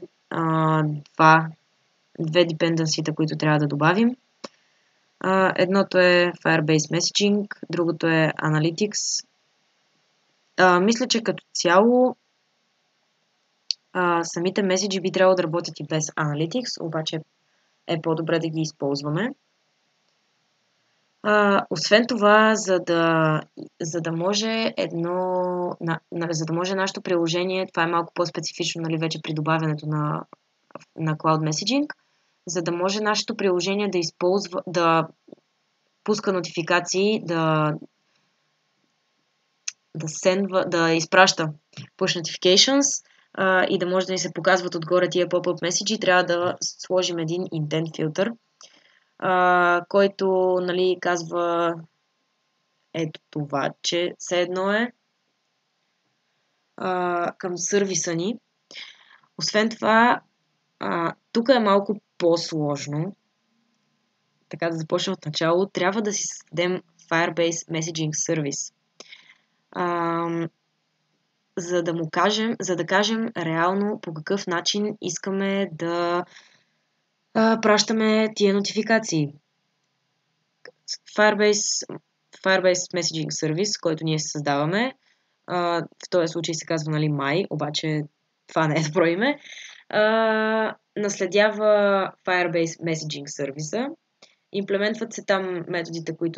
две dependency-та, които трябва да добавим. Едното е Firebase Messaging, другото е Analytics. Мисля, че като цяло самите меседжи би трябвало да работят и без Analytics, обаче е по-добре да ги използваме. Освен това, за да може за да може нашето приложение, това е малко по-специфично, нали, вече при добавянето на Cloud Messaging, за да може нашето приложение да използва, да пуска нотификации, да изпраща push notifications и да може да ни се показват отгоре тия pop-up меседжи, трябва да сложим един intent filter, който, нали, казва ето това, че все едно е към сервиса ни. Освен това, тук е малко по-сложно. Така да започнем от начало. Трябва да си създадем Firebase Messaging Service. За да кажем реално по какъв начин искаме да пращаме тия нотификации. Firebase Messaging Service, който ние създаваме, в този случай се казва, нали, My, обаче това не е добро име, наследява Firebase Messaging Service. Имплементват се там методите, които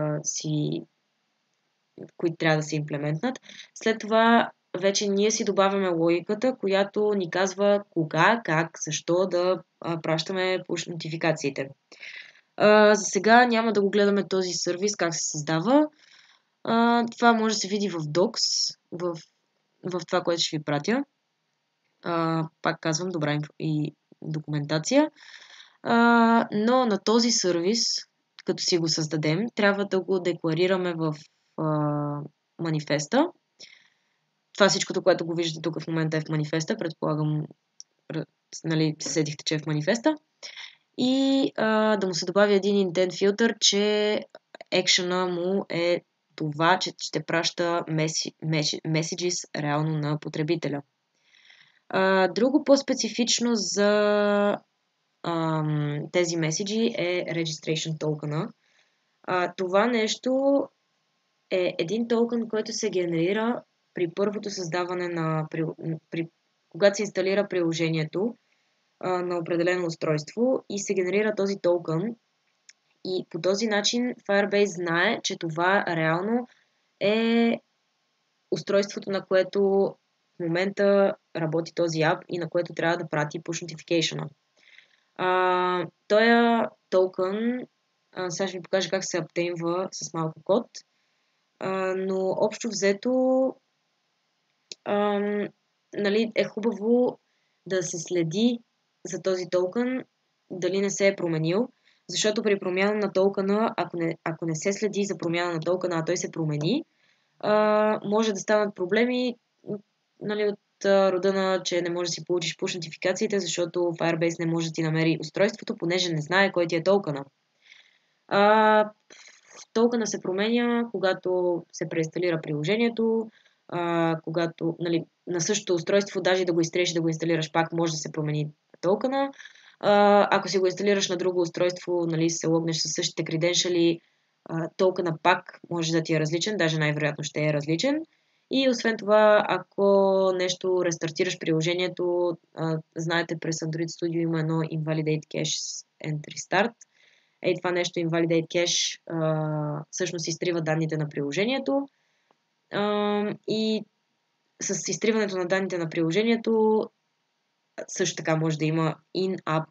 трябва да се имплементнат. След това вече ние си добавяме логиката, която ни казва кога, как, защо да пращаме push нотификациите. За сега няма да го гледаме този сервис, как се създава. Това може да се види в Docs, в това, което ще ви пратя. Пак казвам, добра и документация. Но на този сервис, като си го създадем, трябва да го декларираме в манифеста. Това всичкото, което го виждате тук в момента е в манифеста. Предполагам, нали, се седихте, че е в манифеста. И да му се добави един intent filter, че екшена му е това, че ще праща messages реално на потребителя. Друго по-специфично за тези меседжи е Registration Token. Това нещо е един токен, който се генерира при първото създаване когато се инсталира приложението на определено устройство и се генерира този токен. И по този начин Firebase знае, че това реално е устройството, на което в момента работи този ап и на което трябва да прати push notification. Този токен, сега ще ви покажа как се аптейнва с малко код, но общо взето нали, е хубаво да се следи за този токен, дали не се е променил, защото при промяна на токена, ако не се следи за промяна на токена, а той се промени, може да станат проблеми, нали, от рода на, че не можеш да си получиш push нотификациите, защото Firebase не може да ти намери устройството, понеже не знае кой ти е токена. Токена се променя, когато се преинсталира приложението, когато, нали, на същото устройство, даже да го изтриеш и да го инсталираш пак, може да се промени токена. Ако си го инсталираш на друго устройство, нали, се логнеш със същите креденшали, токена пак може да ти е различен, даже най-вероятно ще е различен. И освен това, ако нещо рестартираш приложението, знаете, през Android Studio има едно Invalidate Cache and Restart, това нещо invalidate cache всъщност изтрива данните на приложението. И с изтриването на данните на приложението също така може да има in-app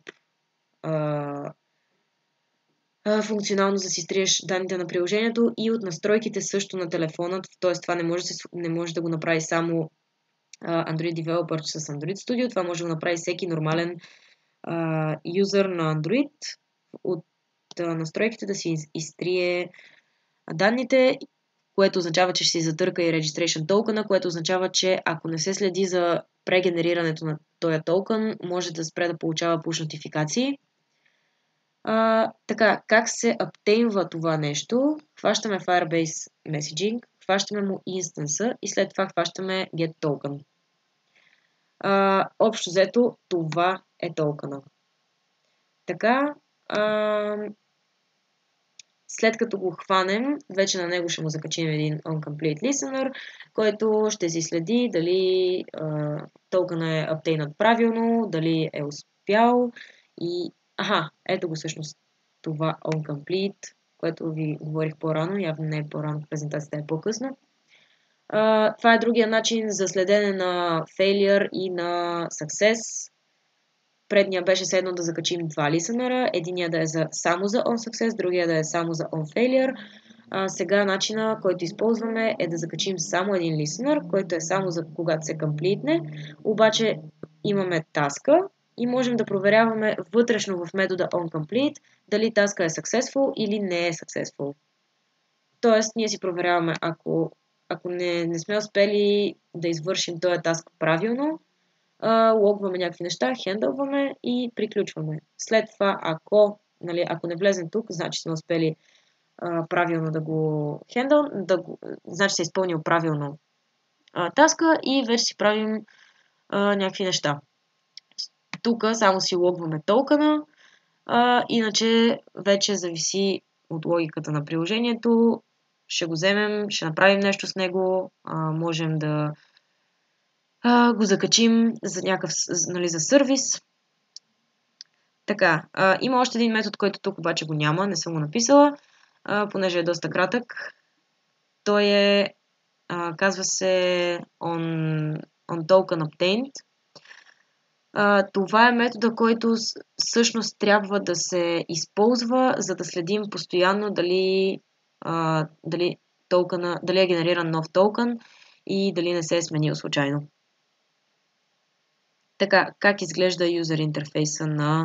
функционалност да си изтриеш данните на приложението и от настройките също на телефона, т.е. това не може да го направи само Android Developer с Android Studio, това може да го направи всеки нормален юзър на Android от настройките да си изтрие данните, което означава, че ще си затърка и registration токена, което означава, че ако не се следи за прегенерирането на този токен, може да спре да получава push нотификации. Така, как се аптейнва това нещо? Хващаме Firebase Messaging, хващаме му инстанса и след това хващаме get token. Общо взето, това е токена. Така, след като го хванем, вече на него ще му закачим един onComplete Listener, който ще си следи дали токена е аптейнат правилно, дали е успял и ето го всъщност това onComplete, което ви говорих по-рано, явно не е по-рано в презентацията, е по-късно. Това е другия начин за следене на failure и на success. Предния беше следно да закачим два лисенера, единия да е само за onSuccess, другия да е само за onFailure. Сега начина, който използваме е да закачим само един лисенер, който е само за когато се комплитне, обаче имаме таска и можем да проверяваме вътрешно в метода onComplete дали таска е successful или не е successful. Тоест, ние си проверяваме, ако не сме успели да извършим този таск правилно, логваме някакви неща, хендълваме и приключваме. След това, ако не влезем тук, значи сме успели правилно да го значи се е изпълнил правилно таска и вече си правим някакви неща. Тук само си логваме токена, иначе вече зависи от логиката на приложението. Ще го вземем, ще направим нещо с него, можем да го закачим за някакъв, за сервис. Така, има още един метод, който тук обаче го няма, не съм го написала, понеже е доста кратък. Той казва се onTokenObtained. Това е метода, който всъщност трябва да се използва, за да следим постоянно дали е генериран нов токен и дали не се е сменил случайно. Така, как изглежда юзер интерфейса на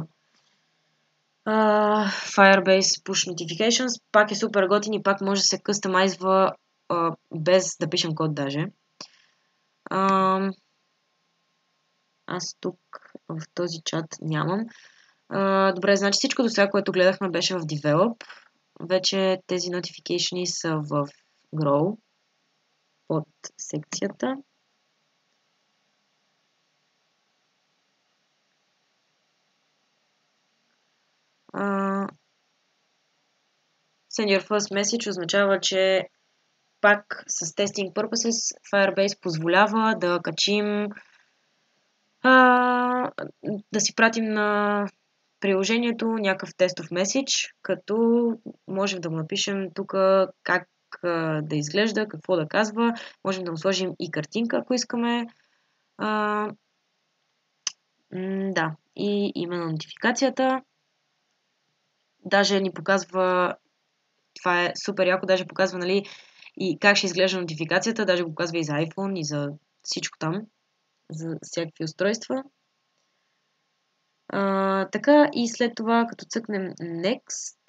Firebase Push Notifications? Пак е супер готин и пак може да се къстомайзва без да пишем код даже. Аз тук в този чат нямам. Добре, значи всичко до сега, което гледахме, беше в Develop. Вече тези notifications са в Grow под секцията. Send your first message означава, че пак с testing purposes Firebase позволява да качим да си пратим на приложението някакъв тестов меседж, като можем да го напишем тук как да изглежда, какво да казва. Можем да му сложим и картинка, ако искаме. Да, и име на нотификацията. Даже ни показва, това е супер яко, даже показва, и как ще изглежда нотификацията, даже го показва и за iPhone, и за всичко там, за всякакви устройства. Така, и след това, като цъкнем Next,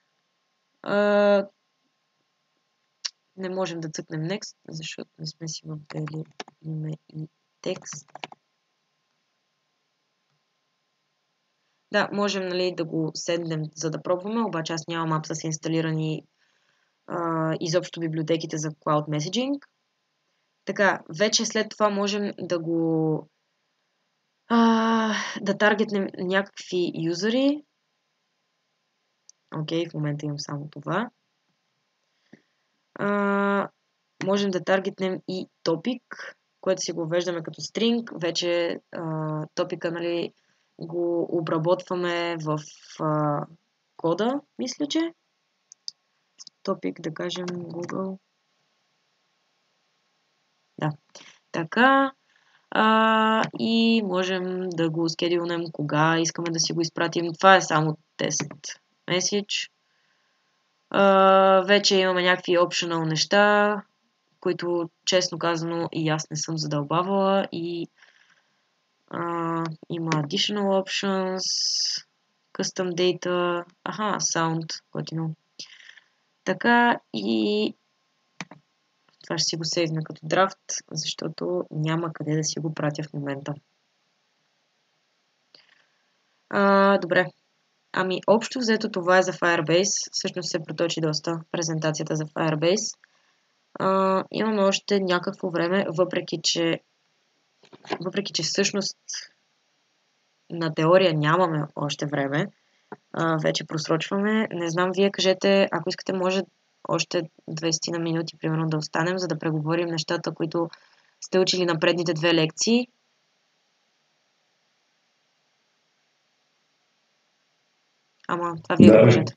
не можем да цъкнем Next, защото не сме си въвели име и текст. Да, можем да го седнем, за да пробваме, обаче аз нямам апса с инсталирани изобщо библиотеките за Cloud Messaging. Така, вече след това можем да го да таргетнем някакви юзери. Окей, в момента имам само това. Можем да таргетнем и топик, което си го веждаме като string. Вече топика, го обработваме в кода, мисля, че. Топик, да кажем Google. Да. Така. И можем да го скедулнем кога искаме да си го изпратим. Това е само тест меседж. Вече имаме някакви optional неща, които, честно казано, и аз не съм задълбавала. И има additional options, custom data, sound, готино. Така и това ще си го сейвна като драфт, защото няма къде да си го пратя в момента. Добре. Общо взето това е за Firebase. Всъщност се проточи доста презентацията за Firebase. Имаме още някакво време, въпреки че всъщност на теория нямаме още време. Вече просрочваме. Не знам, вие кажете, ако искате, може още 20 на минути, примерно, да останем, за да преговорим нещата, които сте учили на предните 2 лекции. Това вие го кажете.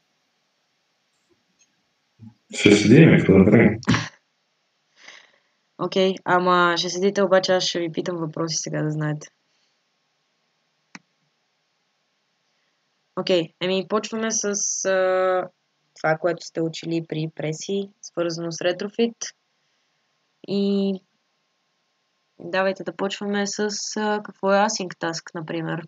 Ще седим, какво да правим? Окей, ще седите, обаче аз ще ви питам въпроси сега, да знаете. Окей, почваме с това, което сте учили при преси, свързано с Retrofit. И давайте да почваме с какво е Async Task, например.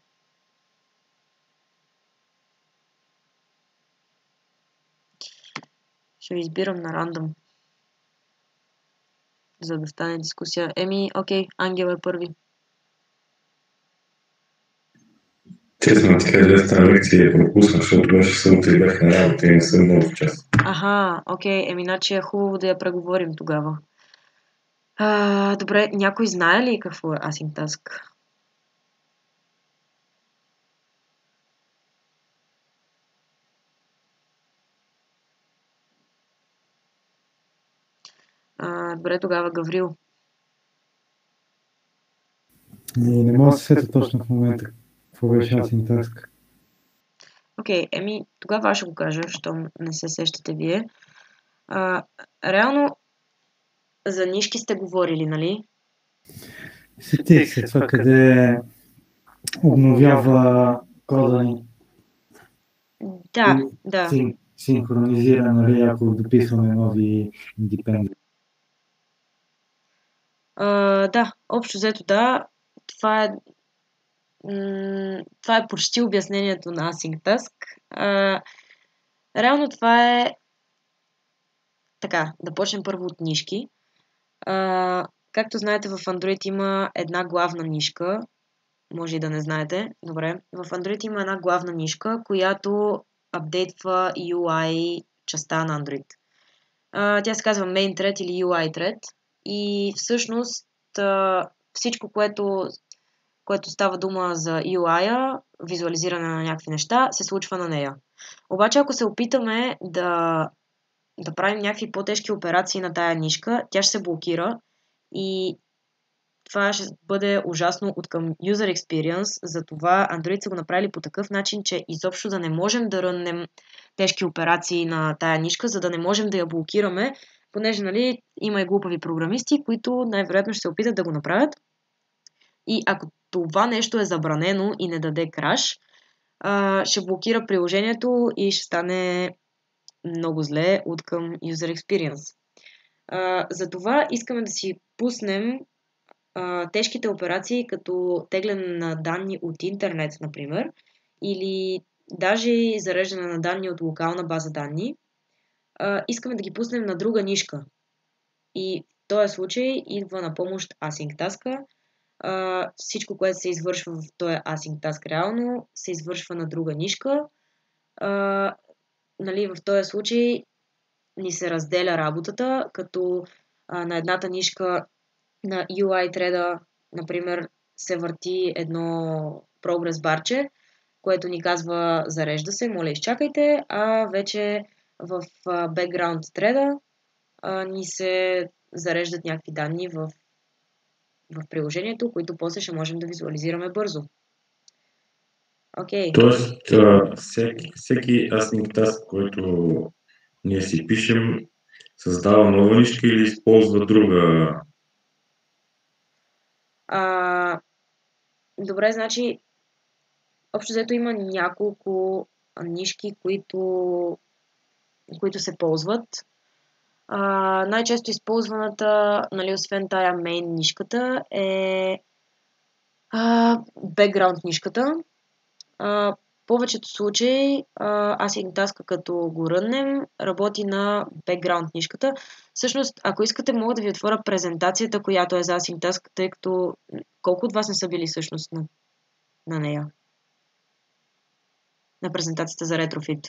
Ще ви избирам на рандъм, за да стане дискусия. Окей, Ангел е първи. Честно ти кажа, тази лекция я пропусна, защото беше събота и бях на работа и не съм много в час. Окей, значи е хубаво да я преговорим тогава. Добре, някой знае ли какво е Async Task? Добре, тогава Гаврил. Не мога да се сетя точно в момента какво беше Async Task. Окей, тогава аз ще го кажа, щом не се сещате вие. Реално за нишки сте говорили, нали? Сетих се това, къде обновява кода ни. Да. Синхронизира, нали, ако дописваме нови independent. Да, общо взето да. Това е почти обяснението на Async Task. Реално това е така, да почнем първо от нишки. Както знаете, в Android има една главна нишка. Може и да не знаете. Добре. В Android има една главна нишка, която апдейтва UI частта на Android. Тя се казва Main Thread или UI Thread. И всъщност всичко, което става дума за UI-а, визуализиране на някакви неща, се случва на нея. Обаче, ако се опитаме да правим някакви по-тежки операции на тая нишка, тя ще се блокира и това ще бъде ужасно от към user experience. Затова Android са го направили по такъв начин, че изобщо да не можем да ръннем тежки операции на тая нишка, за да не можем да я блокираме, понеже, нали, има и глупави програмисти, които най-вероятно ще се опитат да го направят. И ако това нещо е забранено и не даде краш, ще блокира приложението и ще стане много зле от към user experience. Затова искаме да си пуснем тежките операции, като тегляне на данни от интернет, например, или даже зареждане на данни от локална база данни, искаме да ги пуснем на друга нишка. И в този случай идва на помощ Async Task. Всичко, което се извършва в този Async Task реално, се извършва на друга нишка. Нали, в този случай ни се разделя работата, като на едната нишка на UI thread, например, се върти едно прогрес барче, което ни казва зарежда се, моля изчакайте, а вече в background thread ни се зареждат някакви данни в приложението, които после ще можем да визуализираме бързо. Окей. Тоест, всеки async task, който ние си пишем, създава нова нишка или използва друга. Добре, значи, общо взето има няколко нишки, които се ползват. Най-често използваната, нали, освен тая main нишката, е background нишката. В повечето случаи async task, като го ръннем, работи на background нишката. Всъщност, ако искате, мога да ви отворя презентацията, която е за async task, тъй като колко от вас не са били всъщност на нея? На презентацията за Retrofit.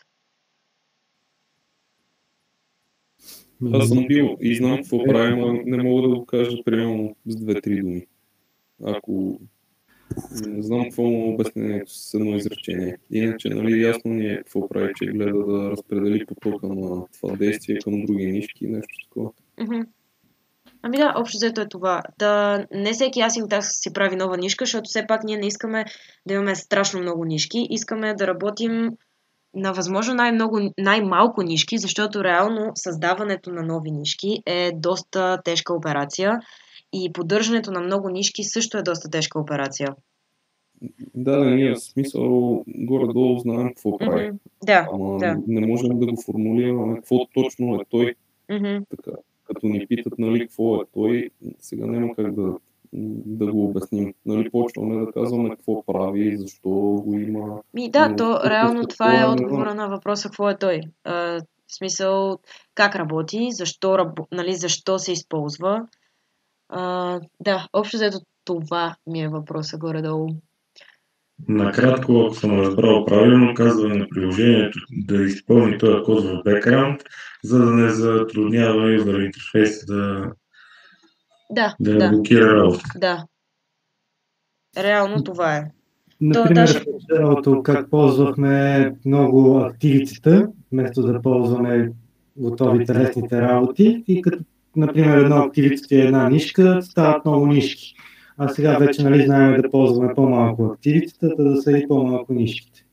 Аз съм бил и знам какво правим, но не мога да го кажа примерно с 2-3 думи. Ако не знам какво му обяснението с едно изречение. Иначе, нали, ясно ни е какво прави, че гледа да разпредели потока на това действие към други нишки и нещо такова. Ами да, общо взето е това. Да, не всеки async task си прави нова нишка, защото все пак ние не искаме да имаме страшно много нишки. Искаме да работим на възможно най-малко нишки, защото реално създаването на нови нишки е доста тежка операция и поддържането на много нишки също е доста тежка операция. Да, ние в смисъл горе-долу знаем какво прави. Да, Ама да. не можем да го формулираме какво точно е той. Така, като ни питат, нали, какво е той, сега няма как да го обясним. Нали, почваме да казваме какво прави, защо го има. Да, то реално това е отговора на въпроса какво е той. В смисъл как работи, защо се използва. Да, общо взето това ми е въпроса горе-долу. Накратко, ако съм разбрал правилно, казваме на приложението да изпълни този код в бекграунд, за да не затруднява юзер интерфейс да блокира работа. Да. Реално това е. Например, в началото как ползвахме много активиците, вместо да ползваме готовите лесните работи и като, например, едно активиците е една нишка, стават много нишки. А сега вече, нали, знаем да ползваме по-малко активицата, да са и по-малко нишките.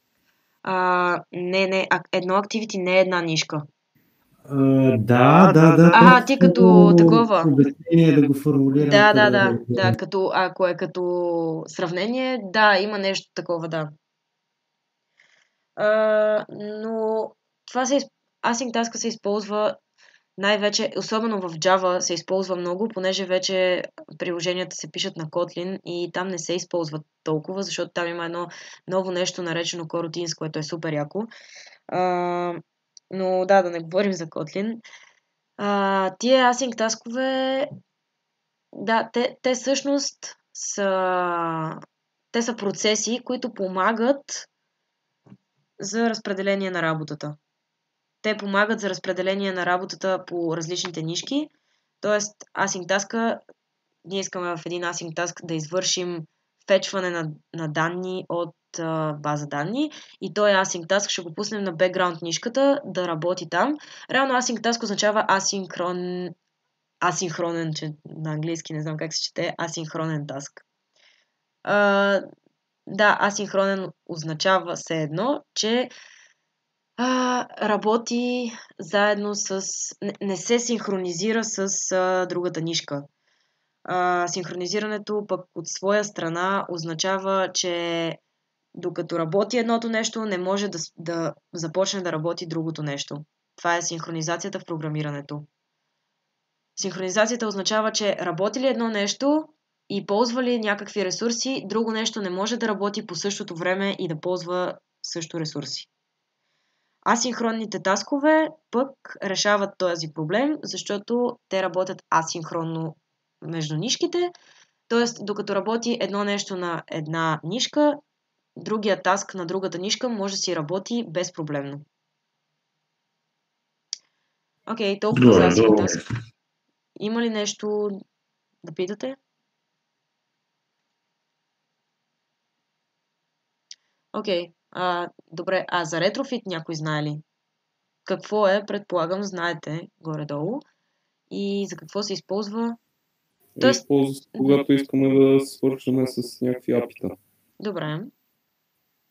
Не, едно активити не е една нишка. Да. Ти като такова. Обяснение да го формулирам. Да, ако е като сравнение, да, има нещо такова, да. Но това async task се използва най-вече, особено в Java се използва много, понеже вече приложенията се пишат на Kotlin и там не се използват толкова, защото там има едно ново нещо наречено coroutines, което е супер яко. Но да не говорим за Kotlin. Тия async task-ове, да, те всъщност те са процеси, които помагат за разпределение на работата. Те помагат за разпределение на работата по различните нишки. Тоест, async task, ние искаме в един async task да извършим фетчване на данни от база данни и този async task ще го пуснем на background нишката да работи там. Реално async task означава асинхронен, че на английски не знам как се чете, асинхронен task. Да, асинхронен означава все едно, че работи заедно не се синхронизира с другата нишка. Синхронизирането пък от своя страна означава, че докато работи едното нещо, не може да започне да работи другото нещо. Това е синхронизацията в програмирането. Синхронизацията означава, че работи ли едно нещо и ползва ли някакви ресурси, друго нещо не може да работи по същото време и да ползва също ресурси. Асинхронните таскове пък решават този проблем, защото те работят асинхронно между нишките, т.е. докато работи едно нещо на една нишка, другия таск на другата нишка може да си работи безпроблемно. Окей, толкова за async task. Има ли нещо да питате? Окей. Добре, за Retrofit някой знае ли? Какво е, предполагам, знаете горе-долу. И за какво се използва? Използва се, когато искаме да свършим с някакви апита. Добре.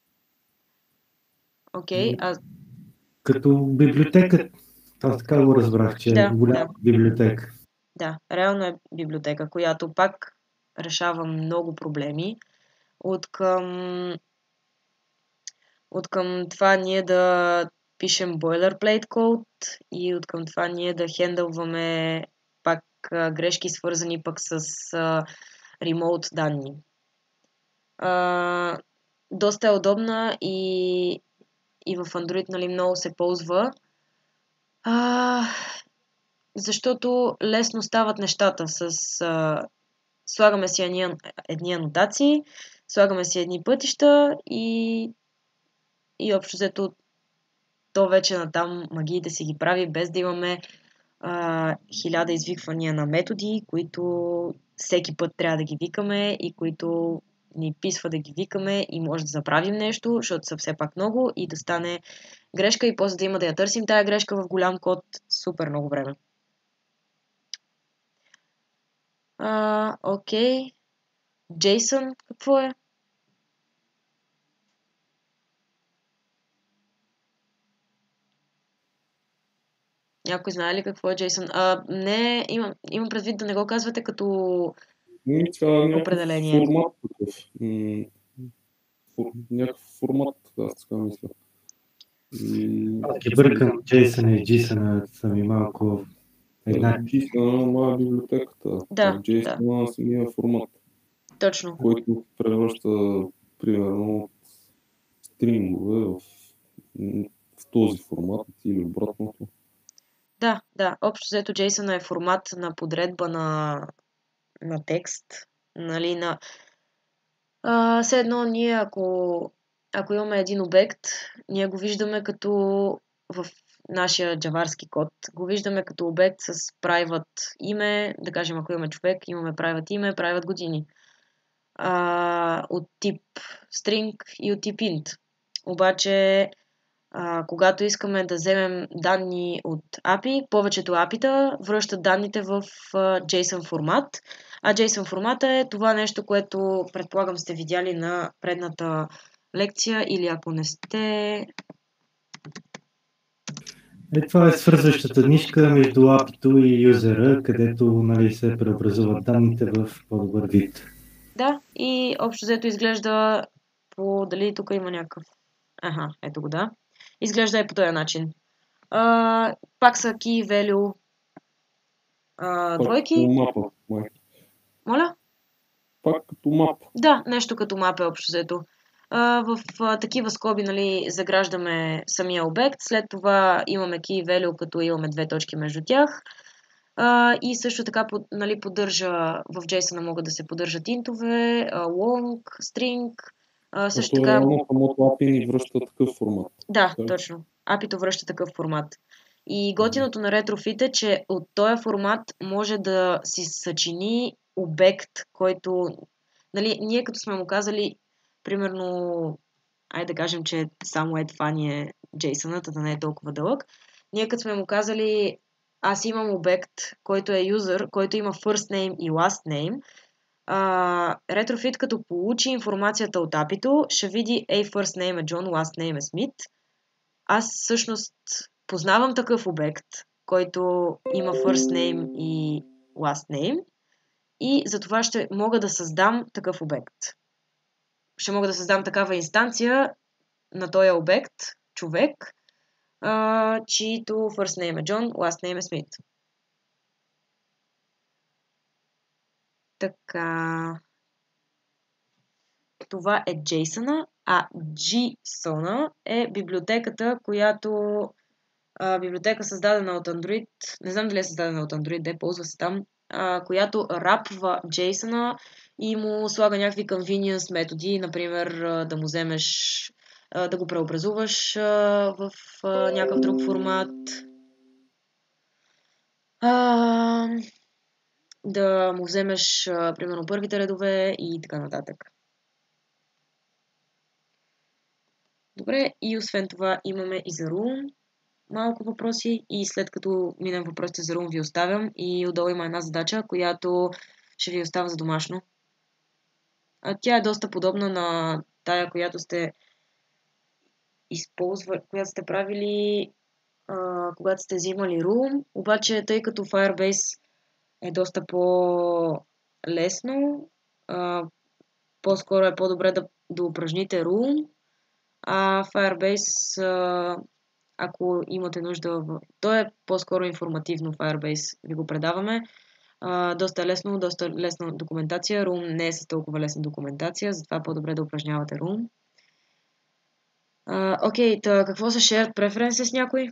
Окей, Като библиотека, аз така го разбрах, че е голяма библиотека. Да, реално е библиотека, която пак решава много проблеми. От към това ние да пишем boilerplate код и от към това ние да хендълваме пак грешки, свързани пък с ремоут данни. Доста е удобна и в Android, нали, много се ползва, защото лесно стават нещата. Слагаме си едни анотации, слагаме си едни пътища и общо взето то вече натам магиите си ги прави, без да имаме 1000 извиквания на методи, които всеки път трябва да ги викаме и които ни писва да ги викаме и може да забравим нещо, защото са все пак много и да стане грешка и после да има да я търсим тая грешка в голям код супер много време. Окей. JSON какво е? Някой знае ли какво е JSON? Не, имам предвид да не го казвате като определение. Формат такъв. Някакъв формат, аз така мисля. Аз ги бъркам JSON и JSON са ми малко еднакви. JSON е библиотеката. Да, JSON е самия формат. Точно. Който превръща, примерно, стрингове в този формат или обратното. Да. Общо взето JSON е формат на подредба на текст. Нали, все едно ние, ако имаме един обект, ние го виждаме като в нашия джаварски код, го виждаме като обект с private име, да кажем, ако имаме човек, имаме private име, private години. От тип string и от тип int. Обаче, когато искаме да вземем данни от API, повечето API-та връщат данните в JSON формат, а JSON формата е това нещо, което предполагам сте видяли на предната лекция или ако не сте... Това е свързващата нишка между API-то и юзера, където, нали, се преобразуват данните в по-добър вид. Да, и общо взето изглежда дали тук има някакъв... Ето го, да. Изглежда и по този начин. Пак са key value двойки. Мапа, Моля? Пак като мап. Да, нещо като мап е общо взето. В такива скоби, нали, заграждаме самия обект, след това имаме key value, като имаме две точки между тях. И също така, нали, в JSON могат да се поддържат интове, long, string. Също така... Самото API ни връща такъв формат. Да, точно. API-то връща такъв формат. И готиното на Retrofit е, че от този формат може да си съчини обект, който... Нали, ние като сме му казали, примерно, да кажем, че само това ни е JSON-ът, да не е толкова дълъг. Ние като сме му казали, аз имам обект, който е user, който има first name и last name, Retrofit като получи информацията от API-то, ще види first name е John, last name е Smith. Аз всъщност познавам такъв обект, който има first name и last name и затова ще мога да създам такъв обект. Ще мога да създам такава инстанция на този обект, човек, чието first name е John, last name е Smith. Така. Това е JSON-а, а JSON-а е библиотеката, библиотека създадена от Android, не знам дали е създадена от Android, ползва се там, която рапва JSON-а и му слага някакви convenience методи, например да му вземеш, да го преобразуваш в някакъв друг формат, да му вземеш примерно първите редове и така нататък. Добре, и освен това имаме и за Room малко въпроси и след като минем въпросите за Room ви оставям и отдолу има една задача, която ще ви оставя за домашно. Тя е доста подобна на тая, която сте която сте правили, когато сте взимали room, обаче тъй като Firebase е доста по-лесно, по-скоро е по-добре да упражните room, а Firebase, ако имате нужда, то е по-скоро информативно Firebase, ви го предаваме. Доста лесна документация. Room не е с толкова лесна документация, затова по-добре да упражнявате Room. Окей, какво са Shared Preferences някой?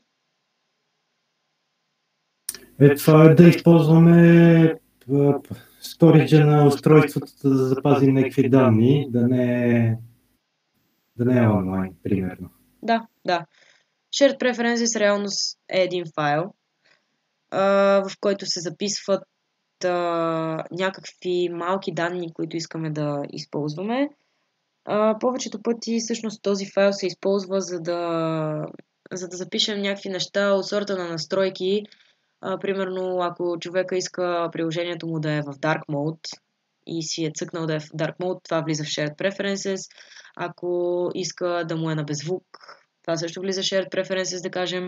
Това е да използваме сториджа на устройството, да запазим някакви данни, да не е онлайн, примерно. Да. Shared Preferences реално е един файл, в който се записват някакви малки данни, които искаме да използваме. Повечето пъти всъщност този файл се използва за да запишем някакви неща от сорта на настройки. Примерно, ако човека иска приложението му да е в Dark Mode и си е цъкнал да е в Dark Mode, това влиза в Shared Preferences. Ако иска да му е на беззвук, това също влиза в Shared Preferences, да кажем.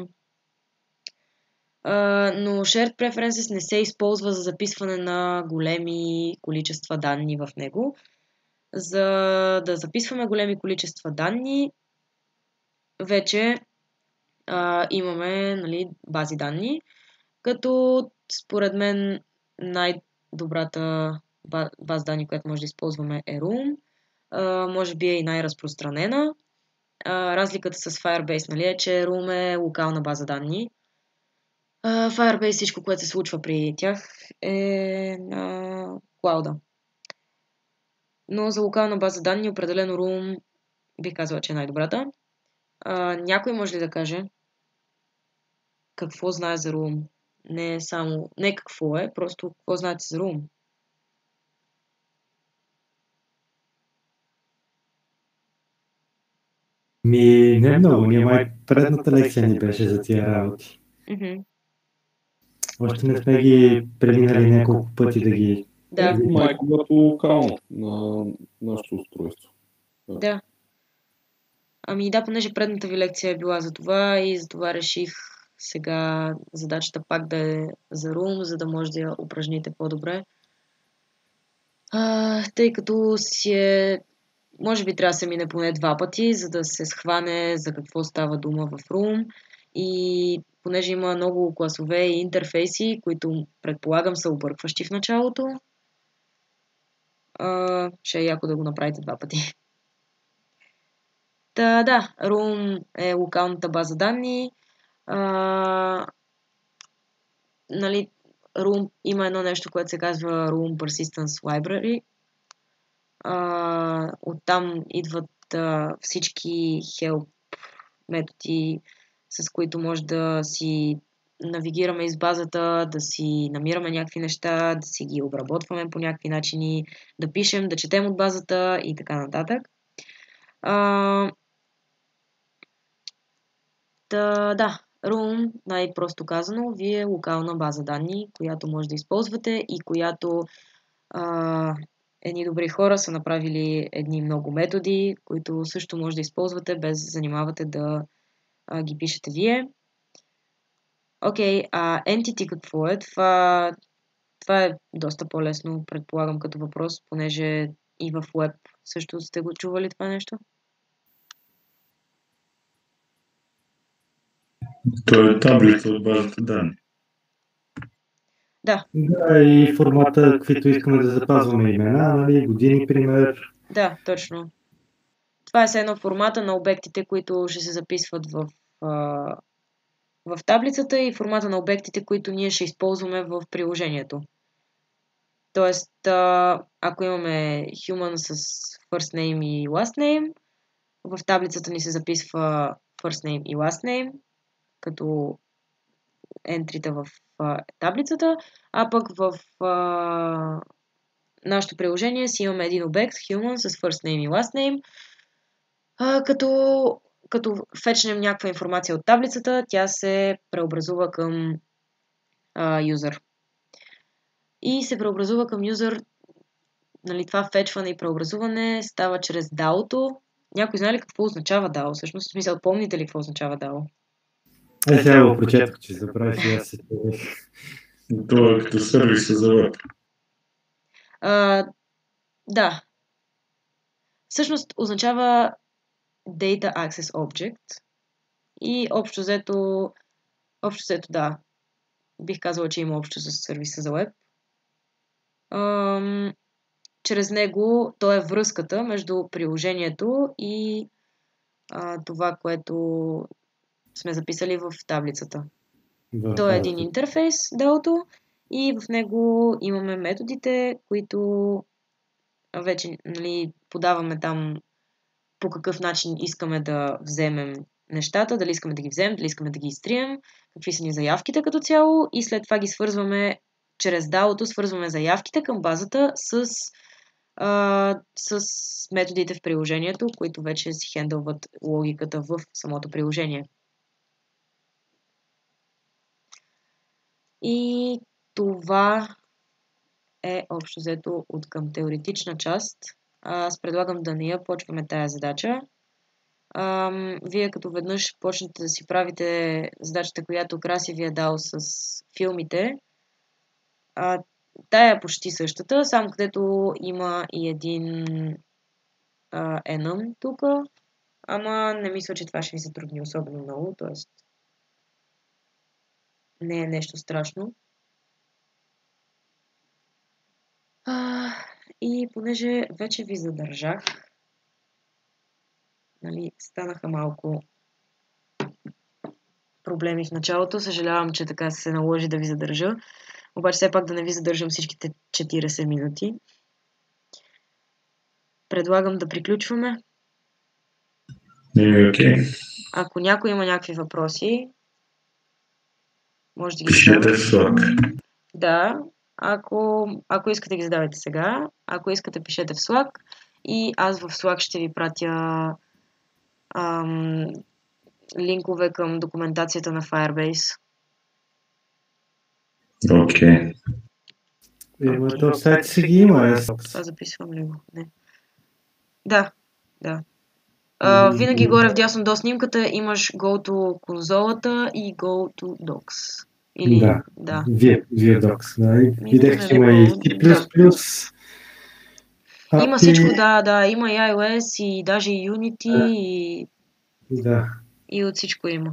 Но Shared Preferences не се използва за записване на големи количества данни в него. За да записваме големи количества данни, вече имаме, нали, бази данни, като според мен най-добрата база данни, която може да използваме е Room. Може би е и най-разпространена. Разликата с Firebase, нали, е, че Room е локална база данни. Firebase, всичко, което се случва при тях, е на клауда. Но за локална база данни определено Room бих казала, че е най-добрата. Някой може ли да каже какво знае за Room? Не какво е, просто какво знаете за Room? Не много, май предната лекция ни беше за тия работи. Още не сме ги преминали няколко пъти да ги... Да. Когато локално на нашето устройство. Да. Да, понеже предната ви лекция е била за това и за това реших сега задачата пак да е за Room, за да може да я упражните по-добре. Тъй като може би трябва да се мине поне 2 пъти, за да се схване за какво става дума в Room. И понеже има много класове и интерфейси, които предполагам са объркващи в началото, ще е яко да го направите 2 пъти. Да, Room е локалната база данни. Нали, Room има едно нещо, което се казва Room Persistence Library. Оттам идват всички help методи, с които може да си навигираме из базата, да си намираме някакви неща, да си ги обработваме по някакви начини, да пишем, да четем от базата и така нататък. Да, Room, най-просто казано, ви е локална база данни, която може да използвате и която едни добри хора са направили едни много методи, които също може да използвате, без да занимавате да ги пишете вие. Окей, Entity какво е? Това е доста по-лесно, предполагам, като въпрос, понеже и в Web също сте го чували това нещо. То е таблица от базата данни. Да, и формата, каквито искаме да запазваме имена, нали, години, пример. Да, точно. Това е едно формата на обектите, които ще се записват в таблицата и формата на обектите, които ние ще използваме в приложението. Тоест, ако имаме human с first name и last name, в таблицата ни се записва first name и last name, като ентрита в таблицата, а пък в нашето приложение си имаме един обект, human с first name и last name, като фетчнем някаква информация от таблицата, тя се преобразува към user. И се преобразува към user, нали, това фетчване и преобразуване става чрез DAO-то, Някой знае ли какво означава DAO? Всъщност, в смисъл, помните ли какво означава DAO? Сега го прочетох, че забравих и аз се човек. Това е като сервиса за веб. Да. Всъщност означава Data Access Object и общо взето, да, бих казала, че има общо с сервиса за веб. Чрез него то е връзката между приложението и това, което сме записали в таблицата. То е един интерфейс, DAO-то, и в него имаме методите, които вече, нали, подаваме там по какъв начин искаме да вземем нещата, дали искаме да ги вземем, дали искаме да ги изтрием, какви са ни заявките като цяло, и след това ги свързваме чрез DAO-то, свързваме заявките към базата с методите в приложението, които вече си хендълват логиката в самото приложение. И това е общо взето от към теоретична част. Аз предлагам да не я почваме тая задача. Вие като веднъж почнете да си правите задачата, която Краси ви е дал с филмите, тая е почти същата, само където има и един enum тук, ама не мисля, че това ще ви се трудни особено много, т.е. не е нещо страшно. И понеже вече ви задържах, нали, станаха малко проблеми в началото, съжалявам, че така се наложи да ви задържа, обаче все пак да не ви задържам всичките 40 минути. Предлагам да приключваме. Окей. Ако някой има някакви въпроси, може да ги Пишете в задавате. Slack. Да, ако искате ги задавайте сега, ако искате пишете в Slack и аз в Slack ще ви пратя линкове към документацията на Firebase. Окей. То в сайт си ги има. Това записвам ли го? Не. Да. Винаги горе вдясно до снимката имаш Go to конзолата и Go to Docs. Или, да. Via Docs. Да. Видях, че има и C++. Има всичко, да. Има и iOS, и даже и Unity, и от всичко има.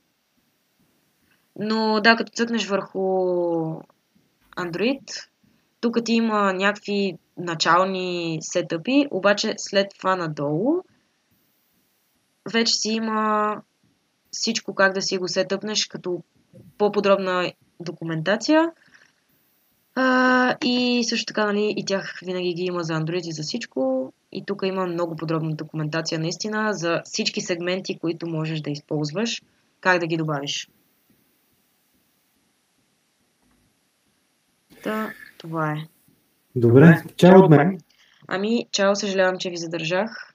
Но да, като цъкнеш върху Android, тук ти има някакви начални сетъпи, обаче след това надолу вече си има всичко как да си го сетъпнеш като по-подробна документация. И също така, нали, и тях винаги ги има за Android и за всичко. И тук има много подробна документация наистина за всички сегменти, които можеш да използваш, как да ги добавиш. Това е. Добре, чао от мен. Чао, съжалявам, че ви задържах.